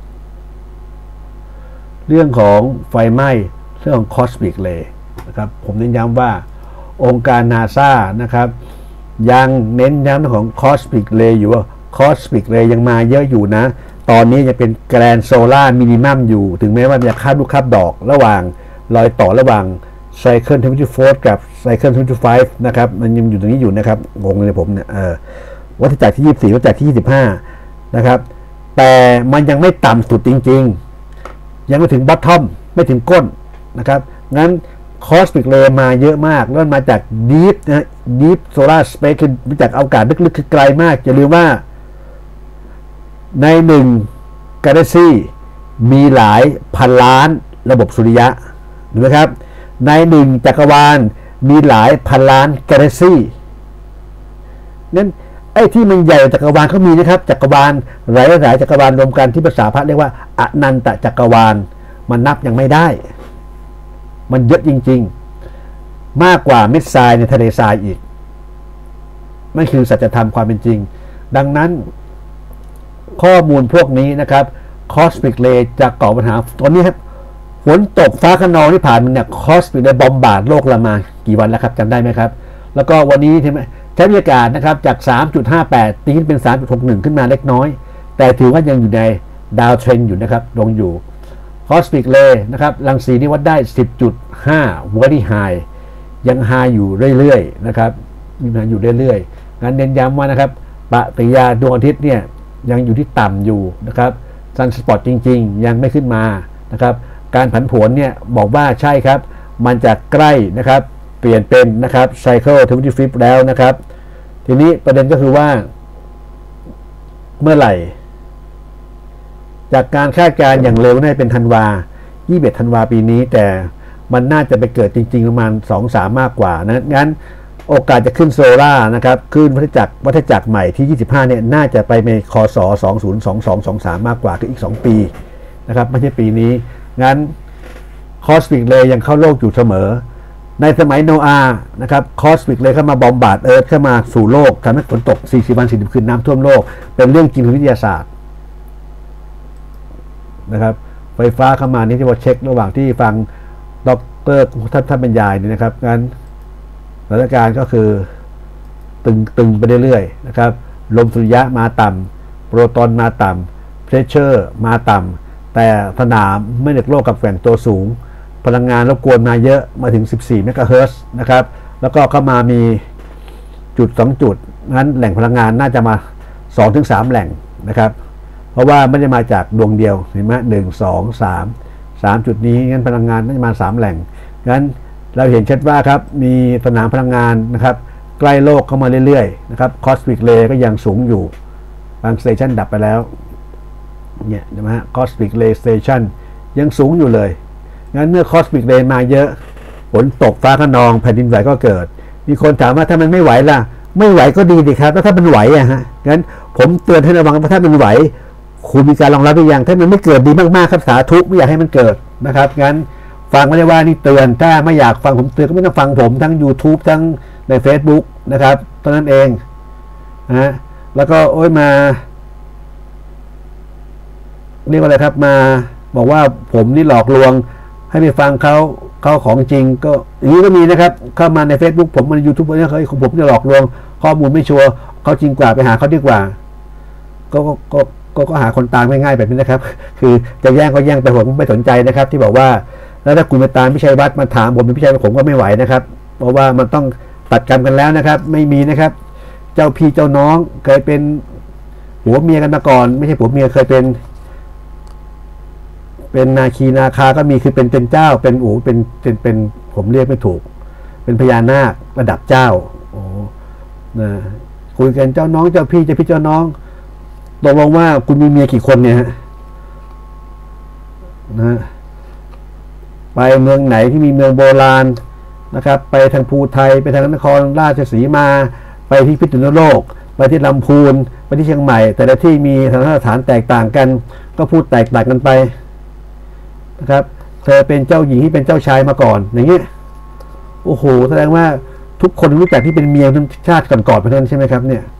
เรื่องของไฟไหม้เรื่องของ Cosmic Ray นะครับผมเน้นย้ำว่าองค์การนาซานะครับยังเน้นย้ำเรื่องของ Cosmic Ray อยู่ว่า Cosmic Ray ยังมาเยอะอยู่นะตอนนี้ยังเป็น Grand Solar Minimum อยู่ถึงแม้ว่าจะคาบลูกคาบดอกระหว่างรอยต่อระหว่าง Cycle 24 กับ Cycle 25นะครับมันยังอยู่ตรงนี้อยู่นะครับงงเลยผมเนี่ยวัฏจักรที่24วัฏจักรที่25นะครับแต่มันยังไม่ต่ำสุดจริงๆยังไม่ถึงบอททอมไม่ถึงก้นนะครับงั้น Cosmic Ray มาเยอะมากแล้วมาจาก Deep นะ Deep Solar Space คือมาจากอวกาศลึกๆคือไกลมากอย่าลืมว่าใน1 Galaxy มีหลายพันล้านระบบสุริยะถูกไหมครับใน1จักรวาลมีหลายพันล้าน Galaxy งั้นไอ้ที่มันใหญ่จักรวาลเขามีนะครับจักรวาลหลายจักรวาลรวมกันที่ภาษาพระเรียกว่าอนันตจักรวาลมันนับยังไม่ได้มันเยอะจริงๆมากกว่าเม็ดทรายในทะเลทรายอีกนั่นคือสัจธรรมความเป็นจริงดังนั้นข้อมูลพวกนี้นะครับ Cosmic Ray จะก่อปัญหาตอนนี้ครับฝนตกฟ้าคะนองที่ผ่านมาเนี่ย Cosmic Ray บอมบาร์ดโลกเรามากี่วันแล้วครับจำได้ไหมครับแล้วก็วันนี้ใช้บรรยากาศนะครับจาก 3.58 ตีขึ้นเป็น 3.61 ขึ้นมาเล็กน้อยแต่ถือว่ายังอยู่ในดาวเทรนอยู่นะครับลงอยู่ Cosmic Ray นะครับรังสีนี่วัดได้ 10.5 very high ยัง high อยู่เรื่อยๆนะครับยังอยู่เรื่อยๆงั้นเน้นย้ำว่านะครับปฏิกิริยาดวงอาทิตย์เนี่ยยังอยู่ที่ต่ำอยู่นะครับซันสปอตจริงๆยังไม่ขึ้นมานะครับการผันผวนเนี่ยบอกว่าใช่ครับมันจะใกล้นะครับเปลี่ยนเป็นนะครับ Cycle 25 แล้วนะครับทีนี้ประเด็นก็คือว่าเมื่อไหร่จากการคาดการณ์อย่างเร็วน่าจะเป็นธันวา21ธันวาปีนี้แต่มันน่าจะไปเกิดจริงๆประมาณ 2-3 มากกว่านะงั้นโอกาสจะขึ้นโซล่านะครับขึ้นวัฏจักรใหม่ที่25เนี่ยน่าจะไปในคศ2022-23มากกว่าคืออีก2ปีนะครับไม่ใช่ปีนี้งั้น Cosmic Ray ยังเข้าโลกอยู่เสมอในสมัยโนอาห์นะครับ Cosmic Ray เข้ามาบอมบาร์ดเอิร์ธเข้ามาสู่โลกทำให้ฝนตก40 วัน 40 คืนน้ำท่วมโลกเป็นเรื่องจริงทางวิทยาศาสตร์นะครับไฟฟ้าเข้ามานี่ที่ว่าเช็คระหว่างที่ฟังดร.ท่านบรรยายนี่นะครับงั้นสถานการณ์ก็คือตึงไปเรื่อยๆนะครับลมสุริยะมาต่ำโปรตอนมาต่ำเพรสเชอร์มาต่ำแต่สนามไม่เด็กโลกกับแกว่งตัวสูงพลังงานรบกวนมาเยอะมาถึง14เมกะเฮิรตซ์นะครับแล้วก็เข้ามามีจุด2จุดงั้นแหล่งพลังงานน่าจะมา 2-3 แหล่งนะครับเพราะว่าไม่ได้มาจากดวงเดียวเห็นไหม3 จุดนี้งั้นพลังงานน่าจะมา3แหล่งงั้นเราเห็นชัดว่าครับมีสนามพลังงานนะครับใกล้โลกเข้ามาเรื่อยๆนะครับ Cosmic Ray ก็ยังสูงอยู่บางสเตชันดับไปแล้วเนี่ยใช่ไหมฮะ Cosmic Ray Station ยังสูงอยู่เลยงั้นเมื่อ Cosmic Ray มาเยอะฝนตกฟ้าคะนองแผ่นดินไหวก็เกิดมีคนถามว่าถ้ามันไม่ไหวล่ะไม่ไหวก็ดีดิครับแล้วถ้ามันไหวอะฮะงั้นผมเตือนให้ระวังว่าถ้ามันไหวคุณมีการรองรับหรือยังถ้ามันไม่เกิดดีมากๆครับสาธุไม่อยากให้มันเกิดนะครับงั้นฟังไม่ได้ว่านี่เตือนถ้าไม่อยากฟังผมเตือนก็ไม่ต้องฟังผมทั้ง YouTube ทั้งใน Facebook นะครับเท่านั้นเองนะแล้วก็โอ้ยมาเรียกว่าอะไรครับมาบอกว่าผมนี่หลอกลวงให้ไปฟังเขาของจริงก็อย่างนี้ก็มีนะครับเข้ามาใน Facebook ผมใน YouTube เนี่ยเคยผมจะหลอกลวงข้อมูลไม่ชัวร์เขาจริงกว่าไปหาเขาดีกว่าก็หาคนตามง่ายๆแบบนี้นะครับคือจะแย่งก็แย่งไปผมไม่สนใจนะครับที่บอกว่าแล้วถ้าคุณไปตามพี่ชัยวัฒน์มาถามผมเป็นพี่ชัยผมก็ไม่ไหวนะครับเพราะว่ามันต้องตัดกรรมกันแล้วนะครับไม่มีนะครับเจ้าพี่เจ้าน้องเคยเป็นผัวเมียกันมาก่อนไม่ใช่ผัวเมียเคยเป็นนาคีนาคาก็มีคือเป็นเจ้าเป็นเป็นผมเรียกไม่ถูกเป็นพญานาคระดับเจ้าโอ้นะคุยกันเจ้าน้องเจ้าพี่เจ้าน้องตกลงว่าคุณมีเมียกี่คนเนี่ยฮะนะไปเมืองไหนที่มีเมืองโบราณนะครับไปทางภูไทยไปทางนครราชสีมาไปที่พิษณุโลกไปที่ลำพูนไปที่เชียงใหม่แต่ละที่มีสถานแตกต่างกันก็พูดแตกต่างกันไปนะครับเธอเป็นเจ้าหญิงที่เป็นเจ้าชายมาก่อนอย่างเงี้ยโอ้โหแสดงว่าทุกคนรู้จักที่เป็นเมียชาติก่อนๆไปนั้นใช่ไหมครับเนี่ย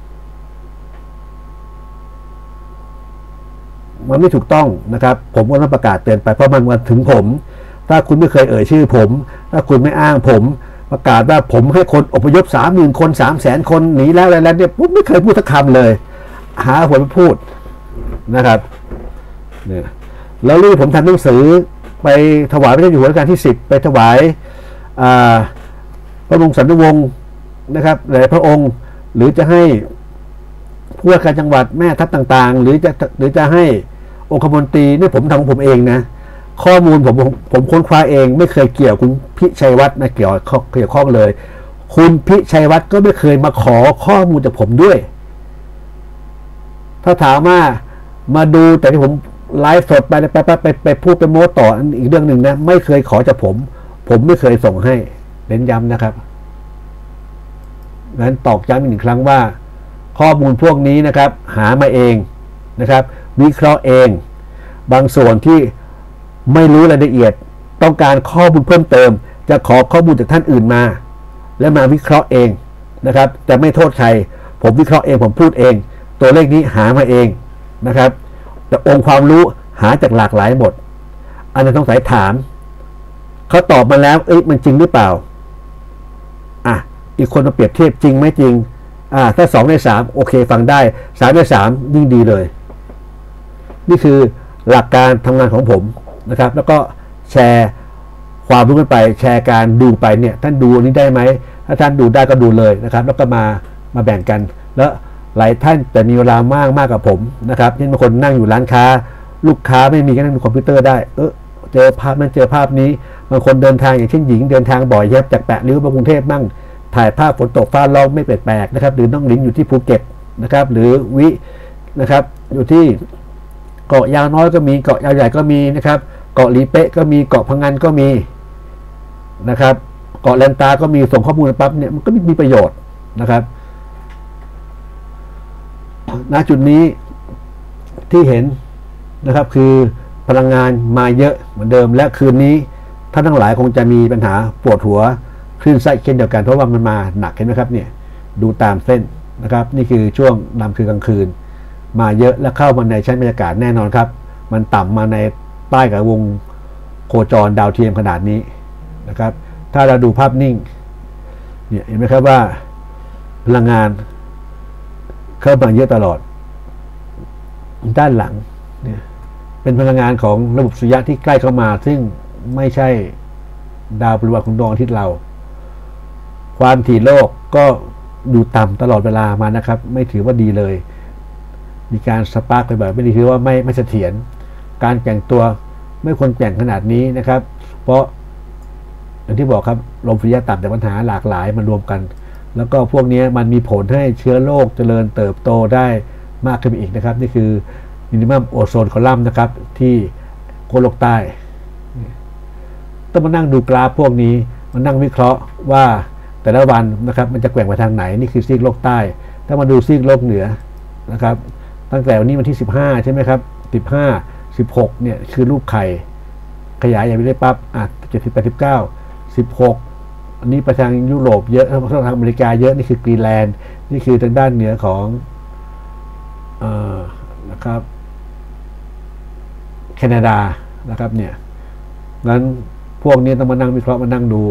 มันไม่ถูกต้องนะครับผมก็ต้องประกาศเตือนไปเพราะมันมาถึงผมถ้าคุณไม่เคยเอ่ยชื่อผมถ้าคุณไม่อ้างผมประกาศว่าผมให้คนอพยพ 30,000 คน 300,000 คนหนีแล้วอะไรแล้วเนี่ยผมไม่เคยพูดสักคำเลยหาผมพูดนะครับเนี่ยแล้วนี่ผมทำหนังสือไปถวายพระเจ้าอยู่หัวรัชกาลที่10ไปถวายพระบรมสันติวงศ์นะครับหลายพระองค์หรือจะให้ผู้ว่าการจังหวัดแม่ทัพต่างๆหรือจะให้องคมนตรีนี่ผมทำของผมเองนะข้อมูลผมค้นคว้าเองไม่เคยเกี่ยวคุณพิชัยวัฒน์นะเกี่ยวข้องเลยคุณพิชัยวัฒน์ก็ไม่เคยมาขอข้อมูลจากผมด้วยถ้าถามว่ามาดูแต่ที่ผมไลฟ์สดไปพูดไปโม้ต่ออีกเรื่องหนึ่งนะไม่เคยขอจากผมไม่เคยส่งให้เน้นย้ำนะครับงั้นตอกย้ำอีกหนึ่งครั้งว่าข้อมูลพวกนี้นะครับหามาเองนะครับวิเคราะห์เองบางส่วนที่ไม่รู้รายละเอียดต้องการข้อมูลเพิ่มเติมจะขอข้อมูลจากท่านอื่นมาแล้วมาวิเคราะห์เองนะครับแต่ไม่โทษใครผมวิเคราะห์เองผมพูดเองตัวเลขนี้หามาเองนะครับแต่องค์ความรู้หาจากหลากหลายหมดอันนั้นต้องสายถามเขาตอบมาแล้วมันจริงหรือเปล่าอีกคนมาเปรียบเทียบจริงไม่จริงถ้า2 ใน 3โอเคฟังได้3 ใน 3ยิ่งดีเลยนี่คือหลักการทำงานของผมนะครับแล้วก็แชร์ความรู้กันไปแชร์การดูไปเนี่ยท่านดูอันนี้ได้ไหมถ้าท่านดูได้ก็ดูเลยนะครับแล้วก็มาแบ่งกันแล้วหลายท่านแต่มีเวลามากกว่าผมนะครับเช่นบางคนนั่งอยู่ร้านค้าลูกค้าไม่มีก็นั่งดูคอมพิวเตอร์ได้เจอภาพนั้นเจอภาพนี้บางคนเดินทางอย่างเช่นหญิงเดินทางบ่อยครับจาก8 ริ้วมากรุงเทพมั่งถ่ายภาพฝนตกฟ้าร้องไม่แปลกๆนะครับหรือน้องลิ้นอยู่ที่ภูเก็ตนะครับหรือวินะครับอยู่ที่เกาะยาวน้อยก็มีเกาะยาวใหญ่ก็มีนะครับเกาะลีเป๊ะก็มีเกาะพังงานก็มีนะครับเกาะแลนตาก็มีส่งข้อมูลปั๊บเนี่ยมันก็มีประโยชน์นะครับณจุดนี้ที่เห็นนะครับคือพลังงานมาเยอะเหมือนเดิมและคืนนี้ท่านทั้งหลายคงจะมีปัญหาปวดหัวคลื่นไส้เช่นเดียวกันเพราะว่ามันมาหนักเห็นไหมครับเนี่ยดูตามเส้นนะครับนี่คือช่วงนำคือกลางคืนมาเยอะและเข้ามาในชั้นบรรยากาศแน่นอนครับมันต่ำมาในใต้กับวงโคจรดาวเทียมขนาดนี้นะครับถ้าเราดูภาพนิ่งเนี่ยเห็นไหมครับว่าพลังงานเข้ามาเยอะตลอดด้านหลังเนี่ยเป็นพลังงานของระบบสุริยะที่ใกล้เข้ามาซึ่งไม่ใช่ดาวบริวารของดวงอาทิตย์เราความถี่โลกก็ดูต่ำตลอดเวลามานะครับไม่ถือว่าดีเลยมีการสปาร์กไปแบบไม่ดีถือว่าไม่เสถียรการแกว่งตัวไม่ควรแกว่งขนาดนี้นะครับเพราะอย่างที่บอกครับลมสุริยะต่ำแต่ปัญหาหลากหลายมารวมกันแล้วก็พวกนี้มันมีผลให้เชื้อโรคเจริญเติบโตได้มากขึ้นอีกนะครับนี่คือมินิมัมโอโซนคอลัมน์นะครับที่ขั้วโลกใต้ต้องมานั่งดูกราฟพวกนี้มานั่งวิเคราะห์ว่าแต่ละวันนะครับมันจะแกว่งไปทางไหนนี่คือซีกโลกใต้ถ้ามาดูซีกโลกเหนือนะครับตั้งแต่วันนี้วันที่15ใช่ไหมครับ 16เนี่ยคือรูปไข่ขยายอย่างนี้ปั๊บ70 89 16อันนี้ไปทางยุโรปเยอะทางอเมริกาเยอะนี่คือกรีนแลนด์นี่คือทางด้านเหนือของนะครับแคนาดานะครับเนี่ยงั้นพวกนี้ต้องมานั่งวิเคราะห์มานั่งดู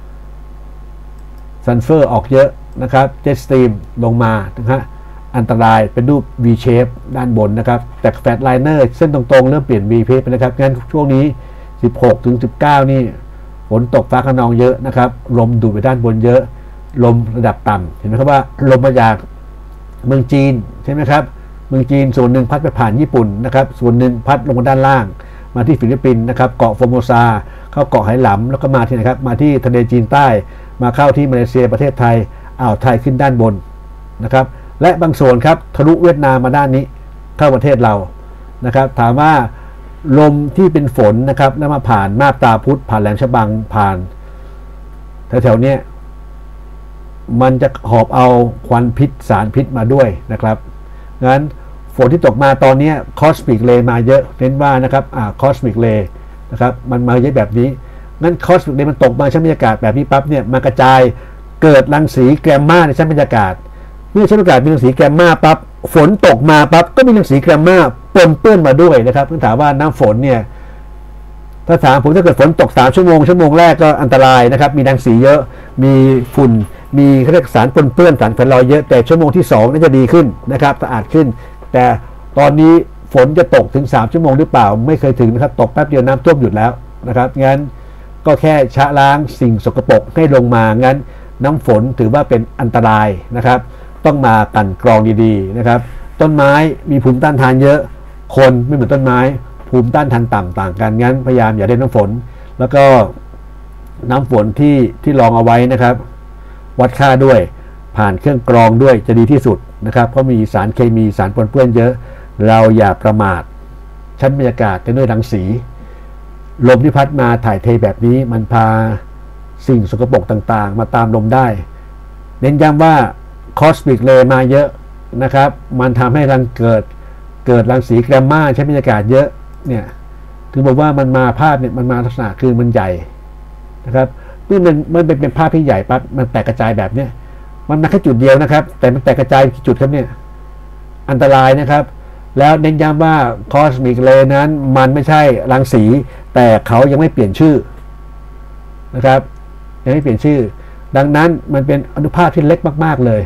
ซัลเฟอร์ออกเยอะนะครับเจ็ตสตรีมลงมานะฮะอันตรายเป็นรูป V shape ด้านบนนะครับแต่แฟลตไลเนอร์เส้นตรงๆเริ่มเปลี่ยน V shape ไปนะครับงั้นช่วงนี้16 ถึง 19นี่ฝนตกฟ้าคะนองเยอะนะครับลมดูดไปด้านบนเยอะลมระดับต่ำเห็นไหมครับว่าลมมาจากเมืองจีนใช่ไหมครับเมืองจีนส่วนหนึ่งพัดไปผ่านญี่ปุ่นนะครับส่วนหนึ่งพัดลงมาด้านล่างมาที่ฟิลิปปินส์นะครับเกาะฟอร์โมซาเข้าเกาะไหหลำแล้วก็มาที่ไหนครับมาที่ทะเลจีนใต้มาเข้าที่มาเลเซียประเทศไทยอ่าวไทยขึ้นด้านบนนะครับและบางส่วนครับทะลุเวียดนามมาด้านนี้เข้าประเทศเรานะครับถามว่าลมที่เป็นฝนนะครับแล้วมาผ่านมาบตาพุธผ่านแหลมฉบังผ่านแถวๆนี้มันจะหอบเอาควันพิษสารพิษมาด้วยนะครับงั้นฝนที่ตกมาตอนนี้คอสมิกเรย์มาเยอะเน้นว่านะครับคอสมิกเรย์นะครับมันมาเยอะแบบนี้งั้นคอสมิกเรย์มันตกมาชั้นบรรยากาศแบบนี้ปั๊บเนี่ยมันกระจายเกิดรังสีแกรมมาในชั้นบรรยากาศเมื่อชั้นบรรยากาศมีรังสีแกรมมาปั๊บฝนตกมาปั๊บก็มีรังสีแกรมมาปนเปื้อนมาด้วยนะครับต้องถามว่าน้ำฝนเนี่ยถ้าถามผมถ้าเกิดฝนตก3 ชั่วโมงแรกก็อันตรายนะครับมีรังสีเยอะมีฝุ่นมีเขาเรียกสารปนเปื้อนสารแฝงลอยเยอะแต่ชั่วโมงที่2น่าจะดีขึ้นนะครับสะอาดขึ้นแต่ตอนนี้ฝนจะตกถึง3 ชั่วโมงหรือเปล่าไม่เคยถึงนะครับตกแป๊บเดียวน้ำท่วมหยุดแล้วนะครับงั้นก็แค่ชะล้างสิ่งสกปรกให้ลงมางั้นน้ำฝนถือว่าเป็นอันตรายนะครับต้องมากั่นกรองดีๆนะครับต้นไม้มีภูมิต้านทานเยอะคนไม่เหมือนต้นไม้ภูมิต้านทานต่ำต่างกันงั้นพยายามอย่าได้น้ำฝนแล้วก็น้ำฝนที่รองเอาไว้นะครับวัดค่าด้วยผ่านเครื่องกรองด้วยจะดีที่สุดนะครับเพราะมีสารเคมีสารปนเปื้อนเยอะเราอย่าประมาทชั้นบรรยากาศกันด้วยรังสีลมที่พัดมาถ่ายเทแบบนี้มันพาสิ่งสกปรกต่างๆมาตามลมได้เน้นย้ำว่าคอสมิกเรย์มาเยอะนะครับมันทำให้เกิดรังสีแกรมมาชั้นบรรยากาศเยอะเนี่ยถึงบอกว่ามันมาภาพเนี่ยมันมาลักษณะคือมันใหญ่นะครับเมื่อมันเป็นภาพที่ใหญ่ปั๊บมันแตกกระจายแบบเนี้ยมันมาแค่จุดเดียวนะครับแต่มันแตกกระจายกี่จุดครับเนี่ยอันตรายนะครับแล้วเน้นย้ำว่าคอสมิกเรย์นั้นมันไม่ใช่รังสีแต่เขายังไม่เปลี่ยนชื่อนะครับยังไม่เปลี่ยนชื่อดังนั้นมันเป็นอนุภาคที่เล็กมากๆเลย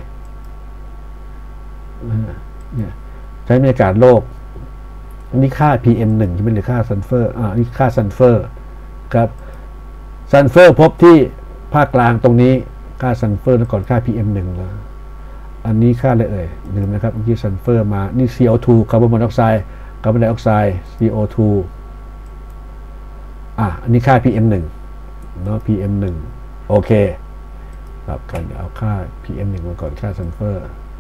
เนี่ยใช้บรรยากาศโลกนี่ค่า PM1 ใช่ไหมหรือค่าซัลเฟอร์นี่ค่าซัลเฟอร์ครับซัลเฟอร์พบที่ภาคกลางตรงนี้ค่าซัลเฟอร์ก่อนค่า PM1 แล้วอันนี้ค่าอะไรเอ่ยลืมนะครับเมื่อกี้ซัลเฟอร์มานี่ CO2 คาร์บอนมอนอกไซด์CO2 อันนี้ค่า PM1 เนาะ PM1 โอเคครับกันเอาค่า PM1 มาก่อนค่าซัลเฟอร์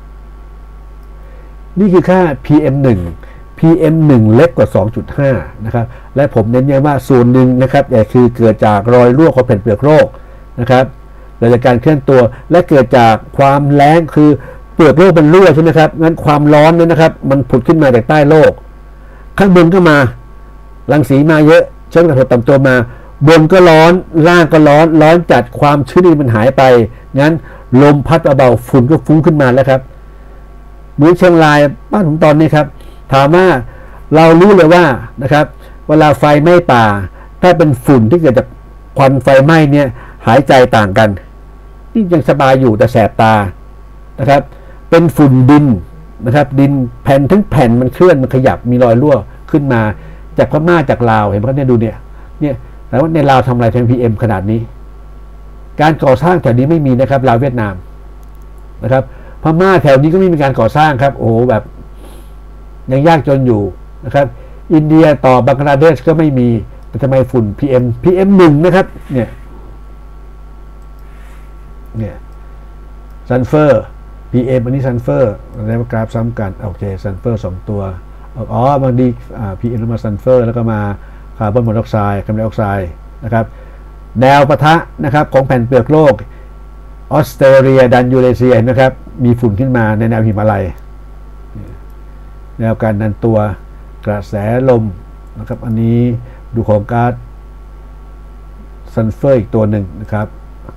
นี่คือค่า PM1 เล็กกว่า 2.5 นะครับและผมเน้นย้ำว่าส่วนหนึ่งนะครับคือเกิดจากรอยรั่วของแผ่นเปลือกโลกนะครับเกิดจากการเคลื่อนตัวและเกิดจากความแล้งคือเปลือกโลกมันรั่วใช่ไหมครับงั้นความร้อนเนี่ยนะครับมันผุดขึ้นมาจากใต้โลกข้างบนก็มารังสีมาเยอะเชื้อกระทบต่ำตัวมาบนก็ร้อนล่างก็ร้อนจัดความชื้นมันหายไปงั้นลมพัดเบาๆฝุ่นก็ฟุ้งขึ้นมาแล้วครับเหมือนเชียงรายบ้านผมตอนนี้ครับถามว่าเรารู้เลยว่านะครับเวลาไฟไหม้ป่าถ้าเป็นฝุ่นที่เกิดจากควันไฟไหม้เนี่ยหายใจต่างกันนี่ยังสบายอยู่แต่แสบตานะครับเป็นฝุ่นดินนะครับดินแผ่นทั้งแผ่นมันเคลื่อนมันขยับมีรอยรั่วขึ้นมาจากพม่าจากลาวเห็นไหมครับเนี่ยดูเนี่ยแต่ว่าในลาวทำอะไรทำ PM ขนาดนี้การก่อสร้างแถวนี้ไม่มีนะครับลาวเวียดนามนะครับพม่าแถวนี้ก็ไม่มีการก่อสร้างครับโอ้โหแบบยังยากจนอยู่นะครับอินเดียต่อบังกลาเทศก็ไม่มีแต่ทำไมฝุ่น PM1 นะครับเนี่ยซัลเฟอร์ PM อันนี้ซัลเฟอร์อะไรมากราฟซ้ำกันโอเคซัลเฟอร์2ตัวบางทีPM แล้วมาซัลเฟอร์แล้วก็มาคาร์บอนมอนอกไซด์คาร์บอนไดออกไซด์นะครับแนวปะทะนะครับของแผ่นเปลือกโลกออสเตรเลียดันยูเรเซียนะครับมีฝุ่นขึ้นมาในแนวหิมาลัยแนวการดันตัวกระแสลมนะครับอันนี้ดูของก๊าซซัลเฟอร์อีกตัวหนึ่งนะครับ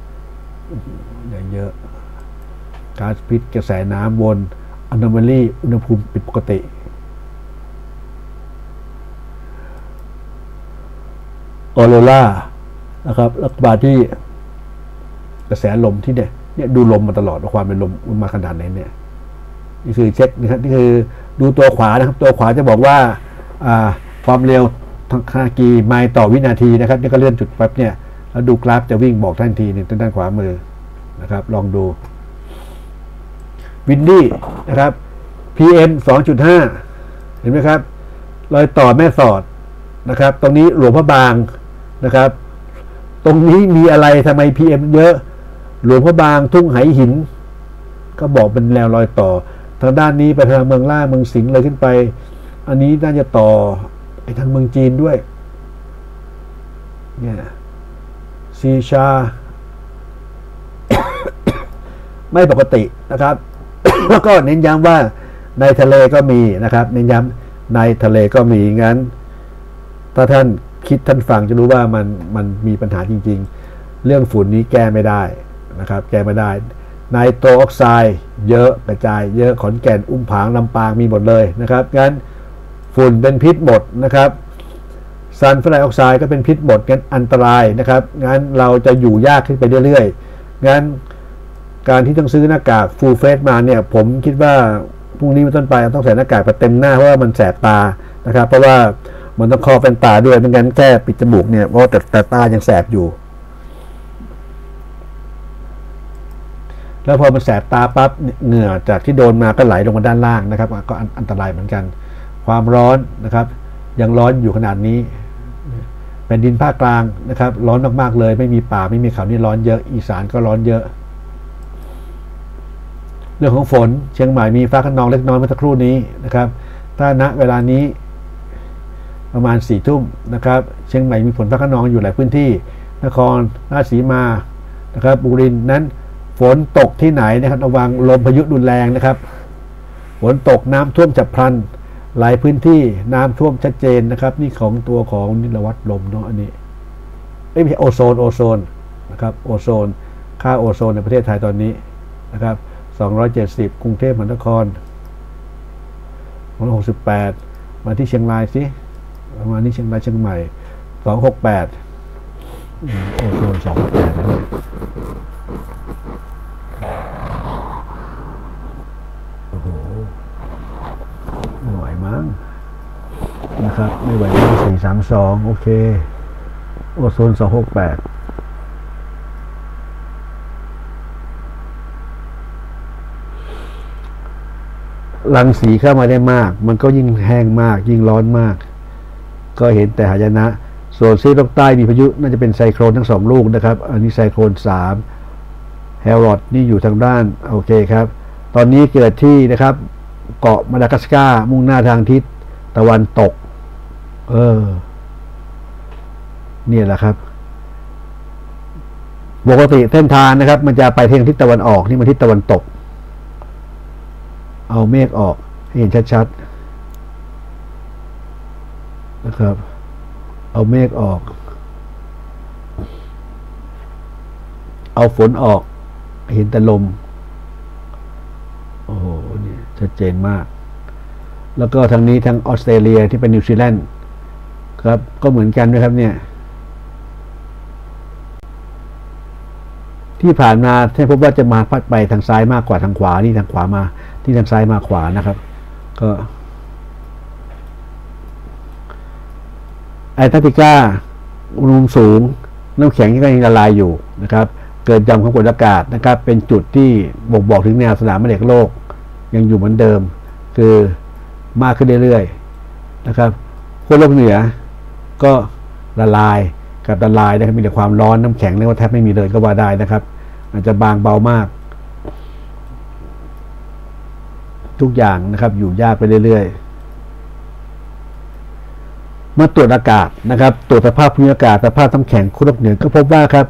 เยอะก๊าซพิษกระแสน้ำวนanomalyอุณหภูมิผิดปกติออโรรานะครับแล้วมาที่กระแสลมที่เนี่ยดูลมมาตลอดความเป็นลมมาขนาดไหนเนี่ยนี่คือเช็คนะครับนี่คือดูตัวขวานะครับตัวขวาจะบอกว่าความเร็วทางกี่ไมล์ต่อวินาทีนะครับนี่ก็เลื่อนจุดปั๊บเนี่ยแล้วดูกราฟจะวิ่งบอกทันทีนี่ด้านขวามือนะครับลองดูวินดี้นะครับ PM 2.5 เห็นไหมครับรอยต่อแม่สอดนะครับตรงนี้หลวงพระบางนะครับตรงนี้มีอะไรทำไม PM เยอะหลวงพระบางทุ่งไหหินก็บอกเป็นแนวรอยต่อทางด้านนี้ไปทางเมืองล่าเมืองสิงห์เลยขึ้นไปอันนี้น่าจะต่อไปทางเมืองจีนด้วยเนี่ยซีชา ไม่ปกตินะครับ แล้วก็เน้นย้ำว่าในทะเลก็มีนะครับเน้นย้ำในทะเลก็มีงั้นถ้าท่านคิดท่านฟังจะรู้ว่ามันมีปัญหาจริงๆเรื่องฝุ่นนี้แก้ไม่ได้นะครับแก้ไม่ได้ไนโตรออกไซด์เยอะกระจายเยอะขอนแก่นอุ้มผางลำปางมีหมดเลยนะครับงั้นฝุ่นเป็นพิษหมดนะครับซัลเฟอร์ไดออกไซด์ก็เป็นพิษหมดงั้นอันตรายนะครับงั้นเราจะอยู่ยากขึ้นไปเรื่อยๆงั้นการที่ต้องซื้อหน้ากากฟูลเฟสมาเนี่ยผมคิดว่าพรุ่งนี้เป็นต้นไปต้องใส่หน้ากากไปเต็มหน้าเพราะว่ามันแสบตานะครับเพราะว่ามันต้องครอบเป็นตาด้วยไม่งั้นแค่ปิดจมูกเนี่ยเพราะแต่ตายังแสบอยู่แล้วพอมันแสบตาปั๊บเหงื่อจากที่โดนมาก็ไหลลงมาด้านล่างนะครับก็อันตรายเหมือนกันความร้อนนะครับยังร้อนอยู่ขนาดนี้แผ่นดินภาคกลางนะครับร้อนมากๆเลยไม่มีป่าไม่มีเขานี่ร้อนเยอะอีสานก็ร้อนเยอะเรื่องของฝนเชียงใหม่มีฟ้าคะนองเล็กน้อยเมื่อสักครู่นี้นะครับถ้าณเวลานี้ประมาณ4 ทุ่มนะครับเชียงใหม่มีฝนฟ้าคะนองอยู่หลายพื้นที่นครราชสีมานะครับบุรีรัมย์นั้นฝนตกที่ไหนนะครับระวังลมพายุรุนแรงนะครับฝนตกน้ำท่วมฉับพลันหลายพื้นที่น้ำท่วมชัดเจนนะครับนี่ของตัวของนิรวัตรลมเนาะอันนี้ไม่ใช่โอโซนนะครับโอโซนค่าโอโซนในประเทศไทยตอนนี้นะครับ270กรุงเทพมหานคร168มาที่เชียงรายสิประมาณนี้เชียงรายเชียงใหม่268โอโซน268นะเนี่ยโอ้โหไม่ไหวมั้งนะครับไม่ไหว432โอเคโอโซน268รังสีเข้ามาได้มากมันก็ยิ่งแห้งมากยิ่งร้อนมากก็เห็นแต่หายนะส่วนซีกโลกใต้มีพายุน่าจะเป็นไซโคลนทั้ง2 ลูกนะครับอันนี้ไซโคลน3แฮร์รอดนี่อยู่ทางด้านโอเคครับตอนนี้เกิดที่นะครับเกาะมาดากัสการ์มุ่งหน้าทางทิศตะวันตกเนี่ยแหละครับปกติเส้นทางนะครับมันจะไปทางทิศตะวันออกนี่มันทิศตะวันตกเอาเมฆออกให้เห็นชัดๆนะครับเอาเมฆออกเอาฝนออกเห็นแต่ลมโอ้โหนี่ชัดเจนมากแล้วก็ทางนี้ทางออสเตรเลียที่เป็นนิวซีแลนด์ครับก็เหมือนกันนะครับเนี่ยที่ผ่านมาท่านพบว่าจะมาพัดไปทางซ้ายมากกว่าทางขวานี่ทางขวามาที่ทางซ้ายมาขวานะครับก็แอนตาร์กติกาอุณหภูมิสูงน้ำแข็งก็ยังละลายอยู่นะครับเกิดหย่อมความกดอากาศนะครับเป็นจุดที่บ่งบอกถึงแนวสนามแม่เหล็กโลกยังอยู่เหมือนเดิมคือมากขึ้นเรื่อยๆนะครับขั้วโลกเหนือก็ละลายกับละลายนะครับมีแต่ความร้อนน้ำแข็งเรียกว่าแทบไม่มีเลยก็ว่าได้นะครับอาจจะบางเบามากทุกอย่างนะครับอยู่ยากไปเรื่อยๆเมื่อตรวจอากาศนะครับตรวจสภาพภูมิอากาศสภาพน้ำแข็งขั้วโลกเหนือก็พบว่าครับ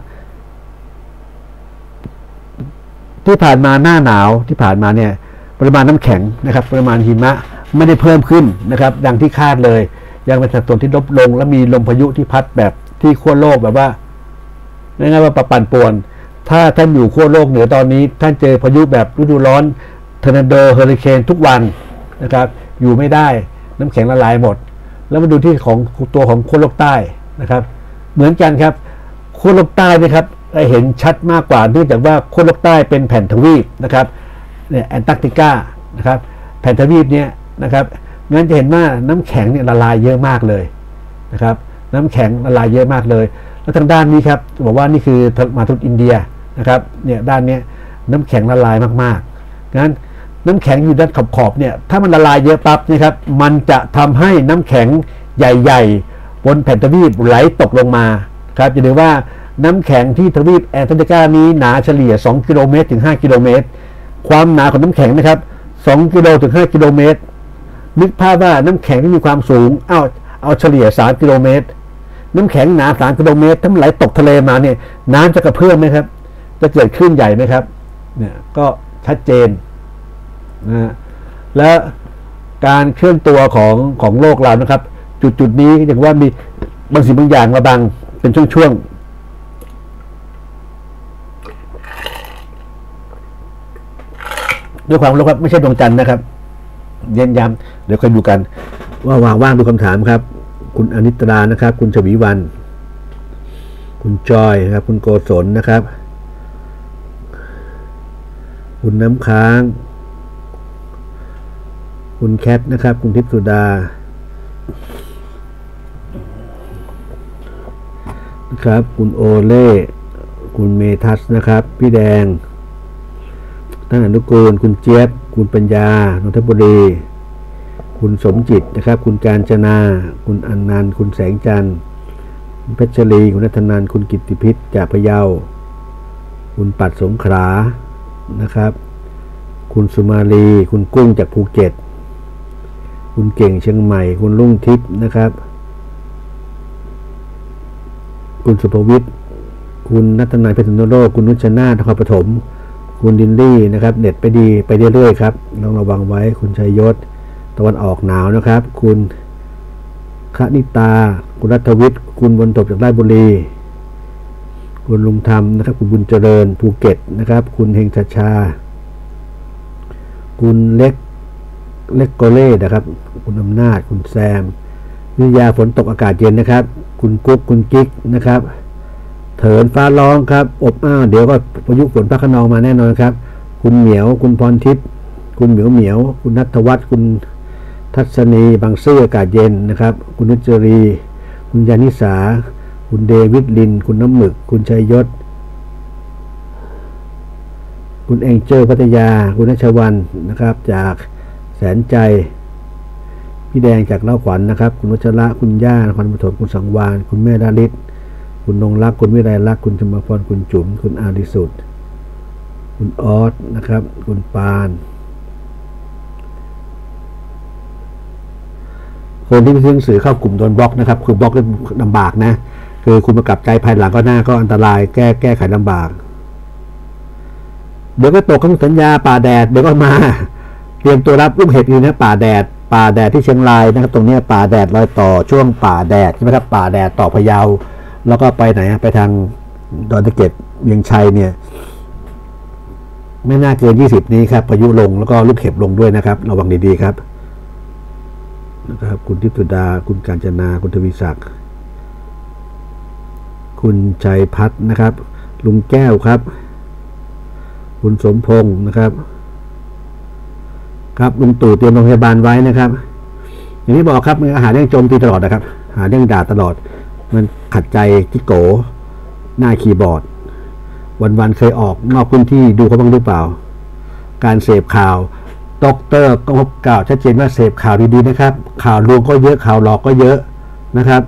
ที่ผ่านมาหน้าหนาวที่ผ่านมาเนี่ยปริมาณน้ำแข็งนะครับปริมาณหิมะไม่ได้เพิ่มขึ้นนะครับดังที่คาดเลยยังเป็นสัดส่วนที่ลดลงและมีลมพายุที่พัดแบบที่ขั้วโลกแบบว่าง่ายๆว่าปั่นป่วนถ้าท่านอยู่ขั้วโลกเหนือตอนนี้ท่านเจอพายุแบบฤดูร้อนทอร์นาโดเฮอริเคนทุกวันนะครับอยู่ไม่ได้น้ำแข็งละลายหมดแล้วมาดูที่ของตัวของขั้วโลกใต้นะครับเหมือนกันครับขั้วโลกใต้นะครับเห็นชัดมากกว่าเนื่องจากว่าขั้วโลกใต้เป็นแผ่นทวีปนะครับเนี่ยแอนตาร์กติกานะครับแผ่นทวีปเนี่ยนะครับงั้นจะเห็นว่าน้ำแข็งเนี่ยละลายเยอะมากเลยนะครับน้ำแข็งละลายเยอะมากเลยแล้วทางด้านนี้ครับบอกว่านี่คือมาทุกอินเดียนะครับเนี่ยด้านนี้น้ำแข็งละลายมากๆงั้นน้ำแข็งอยู่ด้านขอบเนี่ยถ้ามันละลายเยอะปั๊บนะครับมันจะทำให้น้ำแข็งใหญ่ๆบนแผ่นทวีปไหลตกลงมาครับจะดูว่าน้ำแข็งที่ทวีปแอนตาร์กติกานี้หนาเฉลี่ย2 กิโลเมตรถึง 5 กิโลเมตรความหนาของน้ำแข็งนะครับ2 กิโลถึง 5 กิโลเมตรนึกภาพว่าน้ำแข็งที่มีความสูงเอาเฉลี่ย3 กิโลเมตรน้ำแข็งหนา3 กิโลเมตรถ้ามันไหลตกทะเลมาเนี่ยน้ำจะกระเพื่อมไหมครับจะเกิดคลื่นใหญ่ไหมครับเนี่ยก็ชัดเจนนะและการเคลื่อนตัวของโลกเรานะครับจุดนี้อย่างว่ามีบางสิ่งบางอย่างมาบังเป็นช่วงด้วยความรู้ครับไม่ใช่ดวงจันทร์นะครับเย็นย้ำเดี๋ยวค่อยดูกันว่าว่างดูคำถามครับคุณอนิตรานะครับคุณชวีวันคุณจอยนะครับคุณโกศลนะครับคุณน้ำค้างคุณแคทนะครับคุณทิพย์สุดานะครับคุณโอเล่คุณเมทัสนะครับพี่แดงท่านอนุกูลคุณเจี๊ยบคุณปัญญานนทบุรีคุณสมจิตนะครับคุณการจนาคุณอนันต์คุณแสงจันทร์คุณเพชรลีคุณนัทนันท์คุณกิตติพิษจากพะเยาคุณปัดสงขลานะครับคุณสุมาลีคุณกุ้งจากภูเก็ตคุณเก่งเชียงใหม่คุณรุ่งทิพย์นะครับคุณสุภวิทย์คุณนัทนันท์เพชรนุโรจน์คุณนุชนาถนครปฐมคุณดินลี่นะครับเน็ตไปดีไปเรื่อยๆครับต้องระวังไว้คุณชัยยศตะวันออกหนาวนะครับคุณคณิตาคุณรัฐวิทย์คุณบนตบจากราชบุรีคุณลุงธรรมนะครับคุณบุญเจริญภูเก็ตนะครับคุณเฮงชาชาคุณเล็กโกเล่นะครับคุณอำนาจคุณแซมวิทยาฝนตกอากาศเย็นนะครับคุณกุ๊กคุณกิ๊กนะครับเถินฟ้าร้องครับอบอ้าวเดี๋ยวก็พายุฝนฟ้าคะนองมาแน่นอนครับคุณเหมียวคุณพรทิพย์คุณเหมียวคุณณัฐวัฒน์คุณทัศนีบางซื่ออากาศเย็นนะครับคุณนุจรีคุณยานิสาคุณเดวิดลินคุณน้ำหมึกคุณชัยยศคุณเอ็งเจอพัทยาคุณณชวันนะครับจากแสนใจพี่แดงจากเล่าขวัญ นะครับคุณวัชระคุณย่านครปฐมคุณสังวานคุณแม่ดาริศคุณนงรักคุณวิไลลักษณ์คุณชมาพรคุณจุ๋มคุณอาริสุทธิ์คุณออสนะครับคุณปานคนที่ไปซื้อหนังสือเข้ากลุ่มโดนบล็อกนะครับคือบล็อกลำบากนะคือคุณประกับใจภายหลังก็หน้าก็อันตรายแก้ไขลำบากเดี๋ยวก็ตกคำสัญญาป่าแดดเดี๋ยวก็มาเตรียมตัวรับลูกเห็บอยู่นะป่าแดดที่เชียงรายนะครับตรงนี้ป่าแดดรอยต่อช่วงป่าแดดใช่ไหมครับป่าแดดต่อพะเยาแล้วก็ไปไหนไปทางดอยตะเก็ดเวียงชัยเนี่ยไม่น่าเกิน20นี้ครับพายุลงแล้วก็ลูกเห็บลงด้วยนะครับระวังดีๆครับนะครับคุณทิพย์สุดาคุณกาญจนาคุณทวีศักดิ์คุณชัยพัฒน์นะครับลุงแก้วครับคุณสมพงศ์นะครับครับลุงตู่เตรียมโรงพยาบาลไว้นะครับอย่างที่บอกครับมันหาเรื่องโจมตีตลอดนะครับหาเรื่องด่าตลอดมันขัดใจที่โกหน้าคีย์บอร์ดวันๆเคยออกนอกพื้นที่ดูเขาบ้างหรือเปล่าการเสพข่าวด็อกเตอร์ก็พบกล่าวชัดเจนว่าเสพข่าวดีๆนะครับข่าวลวงก็เยอะข่าวหลอกก็เยอะนะครับ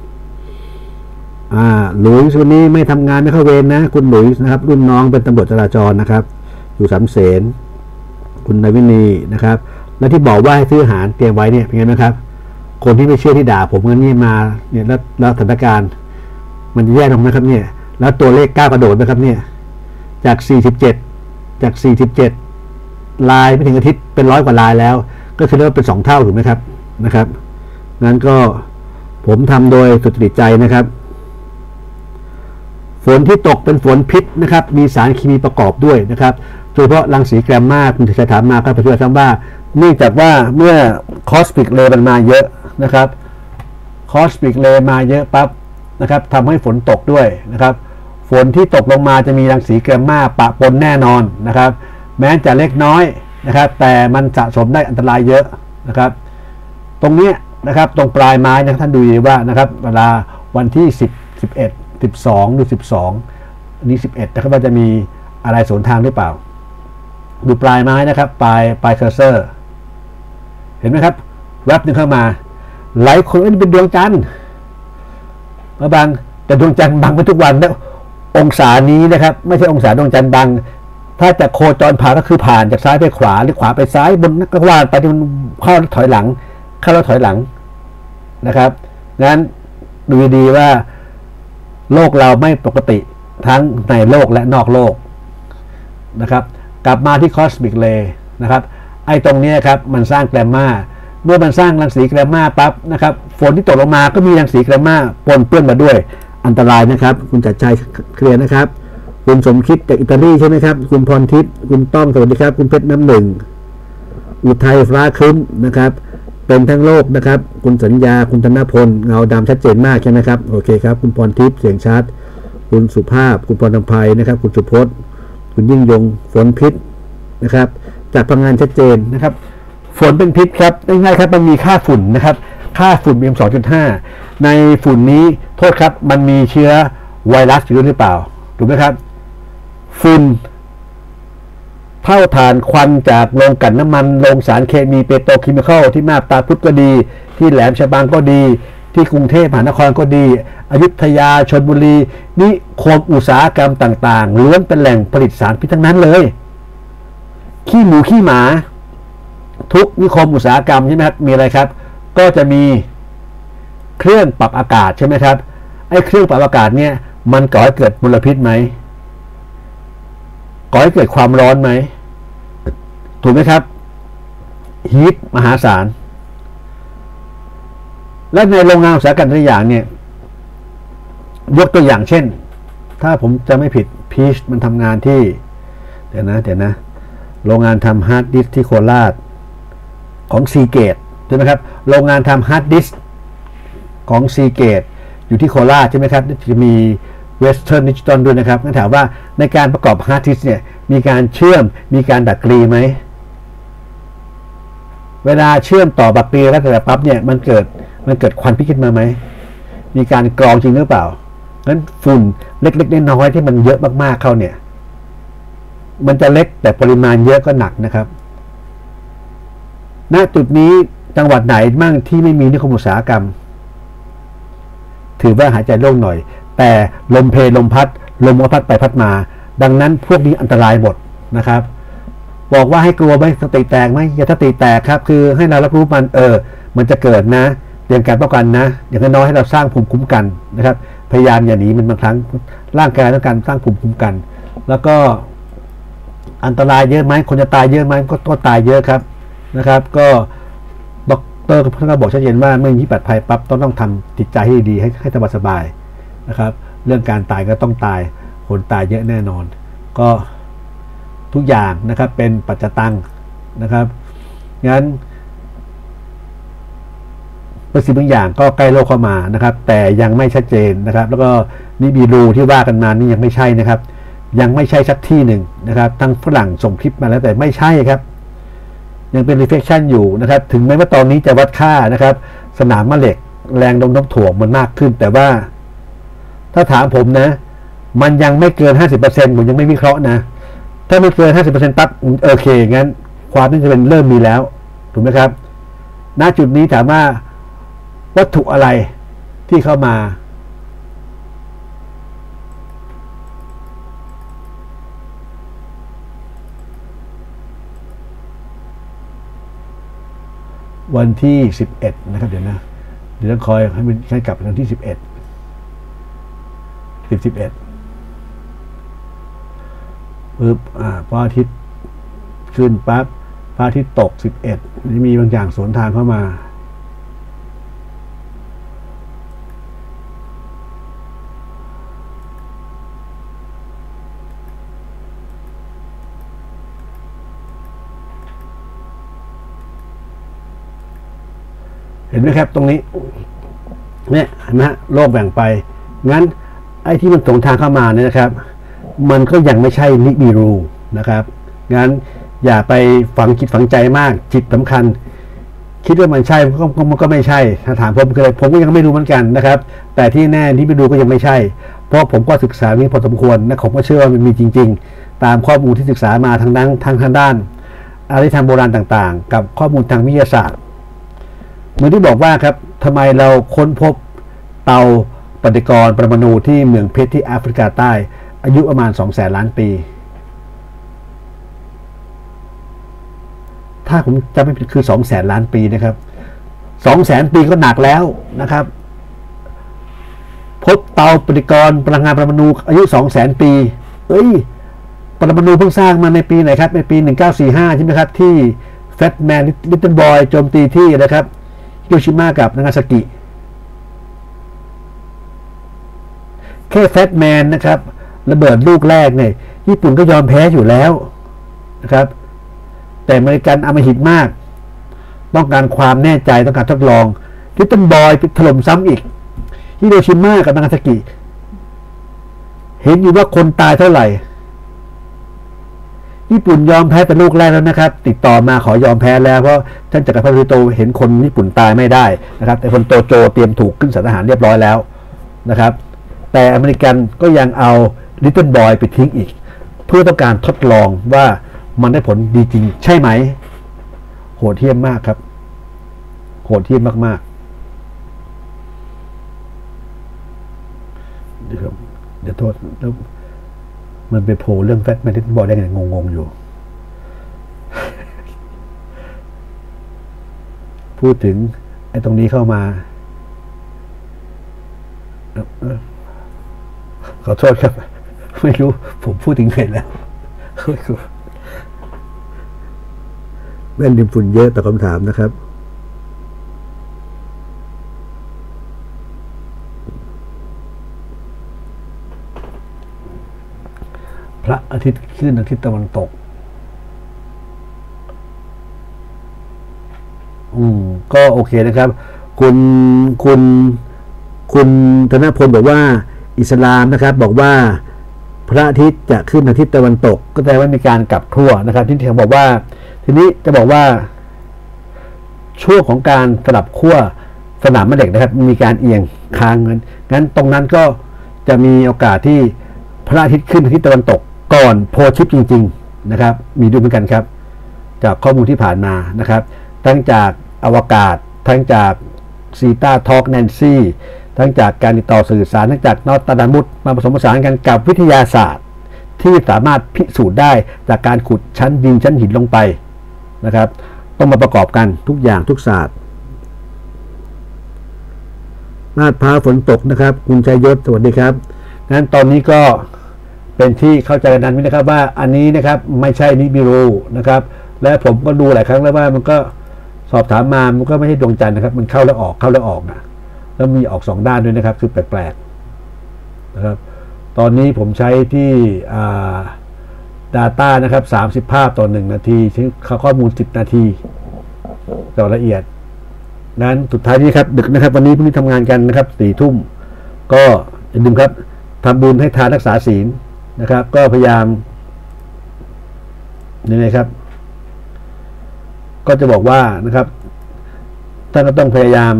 หลุยส์วันนี้ไม่ทำงานไม่เข้าเวรนะคุณหลุยส์นะครับรุ่นน้องเป็นตำรวจจราจรนะครับอยู่สามเสนคุณนวินีนะครับและที่บอกว่าให้ซื้ออาหารเตรียมไว้เนี่ยเป็นไงนะครับคนที่ไม่เชื่อที่ด่าผมกันนี่มาเนี่ยแล้วสถานการณ์มันจะแย่ลงไหมครับเนี่ยแล้วตัวเลขก้าวกระโดดนะครับเนี่ยจาก47ลายไม่ถึงอาทิตย์เป็น100 กว่าลายแล้วก็คือเรียกว่าเป็น2 เท่าถูกไหมครับนะครับงั้นก็ผมทำโดยสุจริตใจนะครับฝนที่ตกเป็นฝนพิษนะครับมีสารเคมีประกอบด้วยนะครับโดยเฉพาะรังสีแกรมมาคุณจะถามมาครับเพื่อนๆว่าเนื่องจากว่าเมื่อคอสมิกเรย์มันมาเยอะนะครับคอสมิกเรย์มาเยอะปั๊บนะครับทำให้ฝนตกด้วยนะครับฝนที่ตกลงมาจะมีรังสีแกรมมาปะปนแน่นอนนะครับแม้จะเล็กน้อยนะครับแต่มันสะสมได้อันตรายเยอะนะครับตรงนี้นะครับตรงปลายไม้นะท่านดูดีว่านะครับเวลาวันที่10 11 12หรือ12นี้11นะครับว่าจะมีอะไรสวนทางหรือเปล่าดูปลายไม้นะครับปลายเคอร์เซอร์เห็นไหมครับแวบนึงเข้ามาหลายคนเป็นดวงจันทร์มาบังแต่ดวงจันทร์บังไปทุกวันแล้วองศานี้นะครับไม่ใช่องศาดวงจันทร์บังถ้าจะโคจรผ่านก็คือผ่านจากซ้ายไปขวาหรือขวาไปซ้ายบนก็ว่าไปที่มันเข้าแล้วถอยหลังเข้าแล้วถอยหลังนะครับงั้นดูดีว่าโลกเราไม่ปกติทั้งในโลกและนอกโลกนะครับกลับมาที่คอสมิกเรย์นะครับไอ้ตรงนี้ครับมันสร้างแกรมมาเมื่อมันสร้างรังสีแกรมมาปั๊บนะครับฝนที่ตกลงมาก็มีรังสีแกรมมาปนเปื้อนมาด้วยอันตรายนะครับคุณจัดใจเคลียร์นะครับคุณสมคิดจากอิตาลีใช่ไหมครับคุณพรทิพย์คุณต้อมสวัสดีครับคุณเพชรน้ำหนึ่งอุทัยฟ้าครึ้มนะครับเป็นทั้งโลกนะครับคุณสัญญาคุณธนพลเงาดำชัดเจนมากใช่ไหมครับโอเคครับคุณพรทิพย์เสียงชัดคุณสุภาพคุณพรนภัยนะครับคุณสุพจน์คุณยิ่งยงฝนพิษนะครับจากพลังงานชัดเจนนะครับฝนเป็นพิษครับง่ายๆครับมันมีค่าฝุ่นนะครับค่าฝุ่น PM 2.5 ในฝุ่นนี้โทษครับมันมีเชื้อไวรัสอยู่หรือเปล่าถูกไหมครับฝุ่นเผาถ่านควันจากโรงกลั่นน้ำมันโรงสารเคมีเปโตรเคมีคอลที่มาบตาพุธก็ดีที่แหลมฉบังก็ดีที่กรุงเทพมหานครก็ดีอยุธยาชลบุรีนิคมอุตสาหกรรมต่างๆล้วนเป็นแหล่งผลิตสารพิษทั้งนั้นเลยขี้หมูขี้หมาทุกนิคมอุตสาหกรรมใช่ไหมครับมีอะไรครับก็จะมีเครื่องปรับอากาศใช่ไหมครับไอ้เครื่องปรับอากาศเนี่ยมันก่อให้เกิดมลพิษไหมก่อให้เกิดความร้อนไหมถูกไหมครับฮีทมหาศาลและในโรงงานอุตสาหกรรมตัวอย่างเนี่ยยกตัวอย่างเช่นถ้าผมจะไม่ผิดพีชมันทำงานที่เดี๋ยวนะโรงงานทำฮาร์ดดิสก์ที่โคราชของซีเกตใช่ไหมครับโรงงานทำฮาร์ดดิสก์ของซีเกตอยู่ที่โคราชใช่ไหมครับจะมีเวสเทิร์นดิจิตอลด้วยนะครับงั้นถามว่าในการประกอบฮาร์ดดิสก์เนี่ยมีการเชื่อมมีการดัดกรีไหมเวลาเชื่อมต่อบัตรกรีแล้วแต่ปั๊บเนี่ยมันเกิดควันพิษขึ้นมาไหมมีการกรองจริงหรือเปล่างั้นฝุ่นเล็กๆน้อยๆที่มันเยอะมากๆเข้าเนี่ยมันจะเล็กแต่ปริมาณเยอะก็หนักนะครับณจุดนี้จังหวัดไหนมั่งที่ไม่มีนิคมอุตสาหกรรมถือว่าหายใจโล่งหน่อยแต่ลมเพลลมพัดลมก็พัดไปพัดมาดังนั้นพวกนี้อันตรายหมดนะครับบอกว่าให้กลัวไหมสติแตกไหมอย่าสติแตกครับคือให้เรารับรู้มันจะเกิดนะเตรียมการป้องกันนะอย่างน้อยให้เราสร้างภูมิคุ้มกันนะครับพยายามอย่าหนีมันบางครั้งร่างกายต้องการสร้างภูมิคุ้มกันแล้วก็อันตรายเยอะไหมคนจะตายเยอะไหมก็ตายเยอะครับนะครับก็ดร.ท่านก็บอกชัดเจนว่าเมื่อมีปัจจัยปั๊บต้องทำจิตใจให้ดีให้สบายๆนะครับเรื่องการตายก็ต้องตายคนตายเยอะแน่นอนก็ทุกอย่างนะครับเป็นปัจจตังนะครับงั้นบางสิ่งบางอย่างก็ใกล้โลกเข้ามานะครับแต่ยังไม่ชัดเจนนะครับแล้วก็นิบิรูที่ว่ากันมานี่ยังไม่ใช่นะครับยังไม่ใช่สักที่หนึ่งนะครับทั้งฝรั่งส่งคลิปมาแล้วแต่ไม่ใช่ครับยังเป็น reflection อยู่นะครับถึงแม้ว่าตอนนี้จะวัดค่านะครับสนามแม่เหล็กแรงโน้มถ่วงมันมากขึ้นแต่ว่าถ้าถามผมนะมันยังไม่เกิน 50% ผมยังไม่วิเคราะห์นะถ้าไม่เกิน 50% ปั๊บโอเคงั้นความน่าจะเป็นเริ่มมีแล้วถูกไหมครับณจุดนี้ถามว่าวัตถุอะไรที่เข้ามาวันที่11นะครับเดี๋ยวต้องคอยให้มันใช้กลับวันที่11ปึ๊บพออาทิตย์ขึ้นปั๊บพระอาทิตย์ตก11นี่มีบางอย่างสวนทางเข้ามาเห็นไหมครับตรงนี้เนี่ยเห็นไหมฮะโลกแบ่งไปงั้นไอ้ที่มันสวนทางเข้ามาเนี่ยนะครับมันก็ยังไม่ใช่นิบิรูนะครับงั้นอย่าไปฝังจิตฝังใจมากจิตสำคัญคิดว่ามันใช่มันก็ไม่ใช่ถ้าถามผมคือผมก็ยังไม่รู้เหมือนกันนะครับแต่ที่แน่นิบิรูก็ยังไม่ใช่เพราะผมก็ศึกษานี้พอสมควรนะผมก็เชื่อว่ามันมีจริงๆตามข้อมูลที่ศึกษามาทางด้านอารยธรรมโบราณต่างๆกับข้อมูลทางวิทยาศาสตร์เหมือนที่บอกว่าครับทำไมเราค้นพบเตาปฏิกรณ์ปรมาณูที่เมืองเพชรที่แอฟริกาใต้อายุประมาณ 200,000 ล้านปีถ้าผมจำไม่ผิดคือ 200,000 ล้านปีนะครับ 200,000 ปีก็หนักแล้วนะครับพบเตาปฏิกรณ์พลังงานปรมาณูอายุ 200,000 ปีปรมาณูเพิ่งสร้างมาในปีไหนครับในปี 1945 ใช่ไหมครับที่แฟตแมนลิตเติ้ลบอยโจมตีที่นะครับฮิโรชิมากับนางาซากิแค่แฟตแมนนะครับระเบิดลูกแรกเนี่ยญี่ปุ่นก็ยอมแพ้อยู่แล้วนะครับแต่อเมริกันอำมหิตมากต้องการความแน่ใจต้องการทดลองลิตเติ้ลบอยถล่มซ้ำอีกฮิโรชิมากับนางาซากิเห็นอยู่ว่าคนตายเท่าไหร่ญี่ปุ่นยอมแพ้เป็นลูกแรกแล้วนะครับติดต่อมาขอยอมแพ้แล้วเพราะท่านจักรพรรดิฮิโตเห็นคนญี่ปุ่นตายไม่ได้นะครับแต่คนโตโจเตรียมถูกขึ้นศาลทหารเรียบร้อยแล้วนะครับแต่อเมริกันก็ยังเอาลิตเติ้ลบอยไปทิ้งอีกเพื่อต้องการทดลองว่ามันได้ผลดีจริงใช่ไหมโหดเหี้ยมมากครับโหดเหี้ยมมากๆเดี๋ยวโทษแล้วมันไปโผล่เรื่องแฟตแมนลิตเติ้ลบอยได้ไงงงๆอยู่ พูดถึงไอ้ตรงนี้เข้ามาขอโทษครับไม่รู้ผมพูดถึงไหนแล้วแม่นดิมฝุ่นเยอะแต่คำถามนะครับพระอาทิตย์ขึ้นอาทิตย์ตะวันตกก็โอเคนะครับคุณธนพลบอกว่าอิสลามนะครับบอกว่าพระอาทิตย์จะขึ้นอาทิตย์ตะวันตกก็แปลว่ามีการกลับทั่วนะครับที่เขาบอกว่าทีนี้จะบอกว่าช่วงของการสลับขั้วสนามแม่เหล็กนะครับมีการเอียงค้างงั้นตรงนั้นก็จะมีโอกาสที่พระอาทิตย์ขึ้นอาทิตย์ตะวันตกก่อนโพชิปจริงๆนะครับมีดูเหมือนกันครับจากข้อมูลที่ผ่านมานะครับทั้งจากอวกาศทั้งจากซีตาทอล์กแนนซี่ทั้งจากการติดต่อสื่อสารทั้งจากนอตตาดามุสมาผสมผสานกันกับวิทยาศาสตร์ที่สามารถพิสูจน์ได้จากการขุดชั้นดินชั้นหินลงไปนะครับต้องมาประกอบกันทุกอย่างทุกศาสตร์ลาดพร้าวฝนตกนะครับคุณชัยยศสวัสดีครับนั้นตอนนี้ก็เป็นที่เข้าใจกันนั้นนะครับว่าอันนี้นะครับไม่ใช่นิบิรูนะครับและผมก็ดูหลายครั้งแล้วว่ามันก็สอบถามมามันก็ไม่ใช่ดวงจันทร์นะครับมันเข้าแล้วออกนะแล้วมีออก2ด้านด้วยนะครับคือแปลกๆนะครับตอนนี้ผมใช้ที่Data นะครับ30ภาพต่อ1นาทีใช้ข้อมูล10นาทีต่อละเอียดนั้นสุดท้ายนี้ครับดึกนะครับวันนี้พรุ่งนี้ทำงานกันนะครับ4 ทุ่มก็อย่าลืมครับทำบุญให้ทานรักษาศีลนะครับก็พยายามนี่นะครับก็จะบอกว่านะครับท่านก็ต้องพยายาม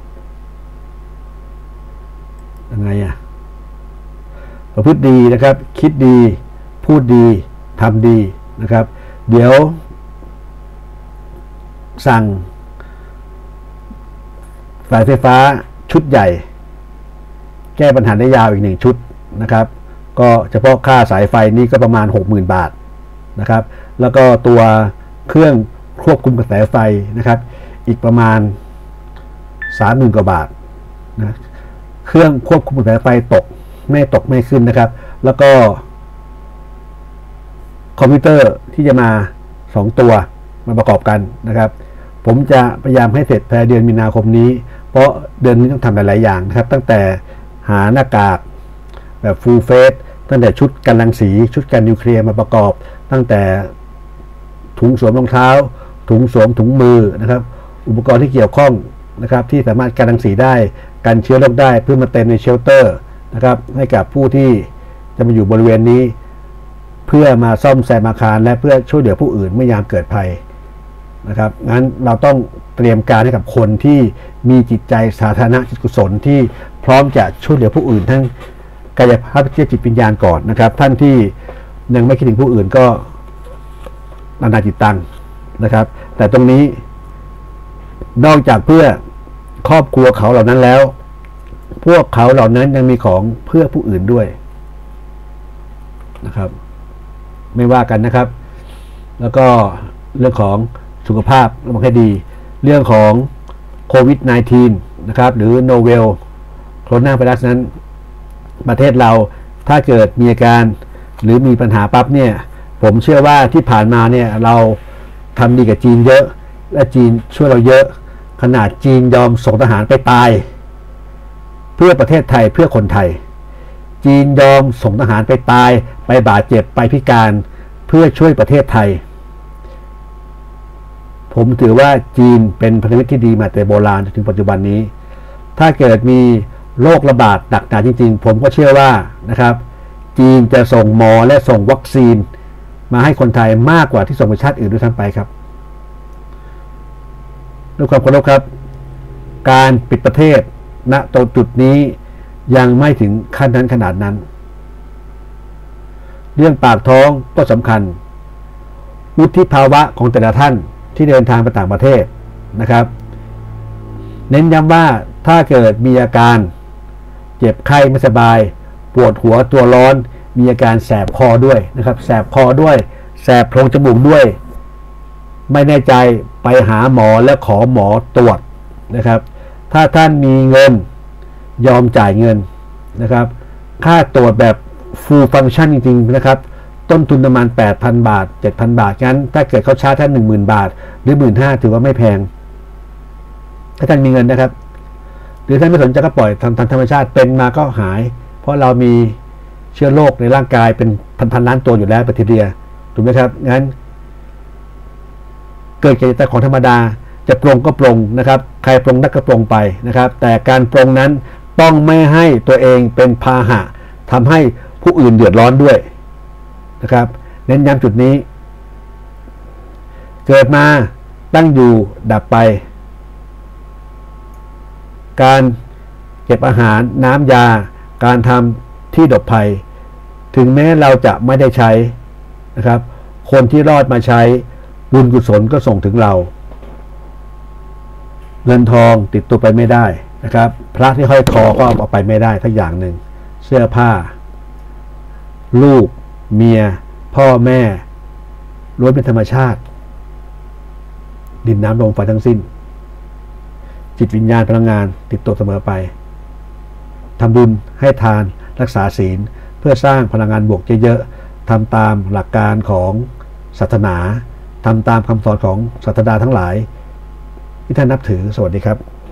ยังไงประพฤติดีนะครับคิดดีพูดดีทำดีนะครับเดี๋ยวสั่งสายไฟฟ้าชุดใหญ่แก้ปัญหาได้ยาวอีก1 ชุดนะครับก็เฉพาะค่าสายไฟนี้ก็ประมาณ 60,000 บาทนะครับแล้วก็ตัวเครื่องควบคุมกระแสไฟนะครับอีกประมาณ 30,000 กว่าบาทนะเครื่องควบคุมกระแสไฟตกไม่ขึ้นนะครับแล้วก็คอมพิวเตอร์ที่จะมา2 ตัวมาประกอบกันนะครับผมจะพยายามให้เสร็จภายในเดือนมีนาคมนี้เพราะเดือนนี้ต้องทำหลายๆอย่างนะครับตั้งแต่หาหน้ากากแบบฟูลเฟสตั้งแต่ชุดกันรังสีชุดกันนิวเคลียร์มาประกอบตั้งแต่ถุงสวมรองเท้าถุงสวมถุงมือนะครับอุปกรณ์ที่เกี่ยวข้องนะครับที่สามารถกันรังสีได้กันเชื้อโรคได้เพื่อมาเต็มในเชลเตอร์นะครับให้กับผู้ที่จะมาอยู่บริเวณนี้เพื่อมาซ่อมแซมอาคารและเพื่อช่วยเหลือผู้อื่นเมื่อยามเกิดภัยนะครับงั้นเราต้องเตรียมการให้กับคนที่มีจิตใจสาธารณะจิตกุศลที่พร้อมจะช่วยเหลือผู้อื่นทั้งกายภาพจิตวิญญาณก่อนนะครับท่านที่ยังไม่คิดถึงผู้อื่นก็นานาจิตตังนะครับแต่ตรงนี้นอกจากเพื่อครอบครัวเขาเหล่านั้นแล้วพวกเขาเหล่านั้นยังมีของเพื่อผู้อื่นด้วยนะครับไม่ว่ากันนะครับแล้วก็เรื่องของสุขภาพระวังให้ดีเรื่องของโควิด -19 นะครับหรือโนเวลโคโรนาไวรัสนั้นประเทศเราถ้าเกิดมีอาการหรือมีปัญหาปั๊บเนี่ยผมเชื่อว่าที่ผ่านมาเนี่ยเราทำดีกับจีนเยอะและจีนช่วยเราเยอะขนาดจีนยอมส่งทหารไปตายเพื่อประเทศไทยเพื่อคนไทยจีนยอมส่งทหารไปตายไปบาดเจ็บไปพิการเพื่อช่วยประเทศไทยผมถือว่าจีนเป็นพันธมิตรที่ดีมาแต่โบราณจนถึงปัจจุบันนี้ถ้าเกิดมีโรคระบาดหนักหนาจริงๆผมก็เชื่อว่านะครับจีนจะส่งหมอและส่งวัคซีนมาให้คนไทยมากกว่าที่ส่งไปชาติอื่นด้วยซ้ำไปครับด้วยความเคารพครับการปิดประเทศณตรงจุดนี้ยังไม่ถึงขั้นนั้นขนาดนั้นเรื่องปากท้องก็สำคัญวุฒิภาวะของแต่ละท่านที่เดินทางไปต่างประเทศนะครับเน้นย้ำว่าถ้าเกิดมีอาการเจ็บไข้ไม่สบายปวดหัวตัวร้อนมีอาการแสบคอด้วยนะครับแสบคอด้วยแสบโพรงจมูกด้วยไม่แน่ใจไปหาหมอและขอหมอตรวจนะครับถ้าท่านมีเงินยอมจ่ายเงินนะครับค่าตรวจแบบ full function จริงๆนะครับต้นทุนประมาณ 8,000 บาท 7,000 บาทงั้นถ้าเกิดเขาชาร์จท่าน 10,000 บาทหรือ 15,000 ถือว่าไม่แพงถ้าท่านมีเงินนะครับหรือท่านไม่สนใจก็ปล่อยทางธรรมชาติเป็นมาก็หายเพราะเรามีเชื้อโรคในร่างกายเป็นพันล้านตัวอยู่แล้วแบคทีเรียถูกไหมครับงั้นเกิดจากแต่ของธรรมดาจะปรงก็ปรงนะครับใครปรงนักก็ปรงไปนะครับแต่การปรงนั้นต้องไม่ให้ตัวเองเป็นพาหะทำให้ผู้อื่นเดือดร้อนด้วยนะครับเน้นย้ำจุดนี้เกิดมาตั้งอยู่ดับไปการเก็บอาหารน้ำยาการทำที่หลบภัยถึงแม้เราจะไม่ได้ใช้นะครับคนที่รอดมาใช้บุญกุศลก็ส่งถึงเราเงินทองติดตัวไปไม่ได้นะครับพระที่ห้อยคอก็เอาไปไม่ได้ทั้งอย่างหนึ่งเสื้อผ้าลูกเมียพ่อแม่ล้วนเป็นธรรมชาติดินน้ำลมไฟทั้งสิ้นจิตวิญญาณพลังงานติดตัวเสมอไปทำบุญให้ทานรักษาศีลเพื่อสร้างพลังงานบวกเยอะๆทำตามหลักการของศาสนาทำตามคำสอนของศาสดาทั้งหลายที่ท่านนับถือสวัสดีครับ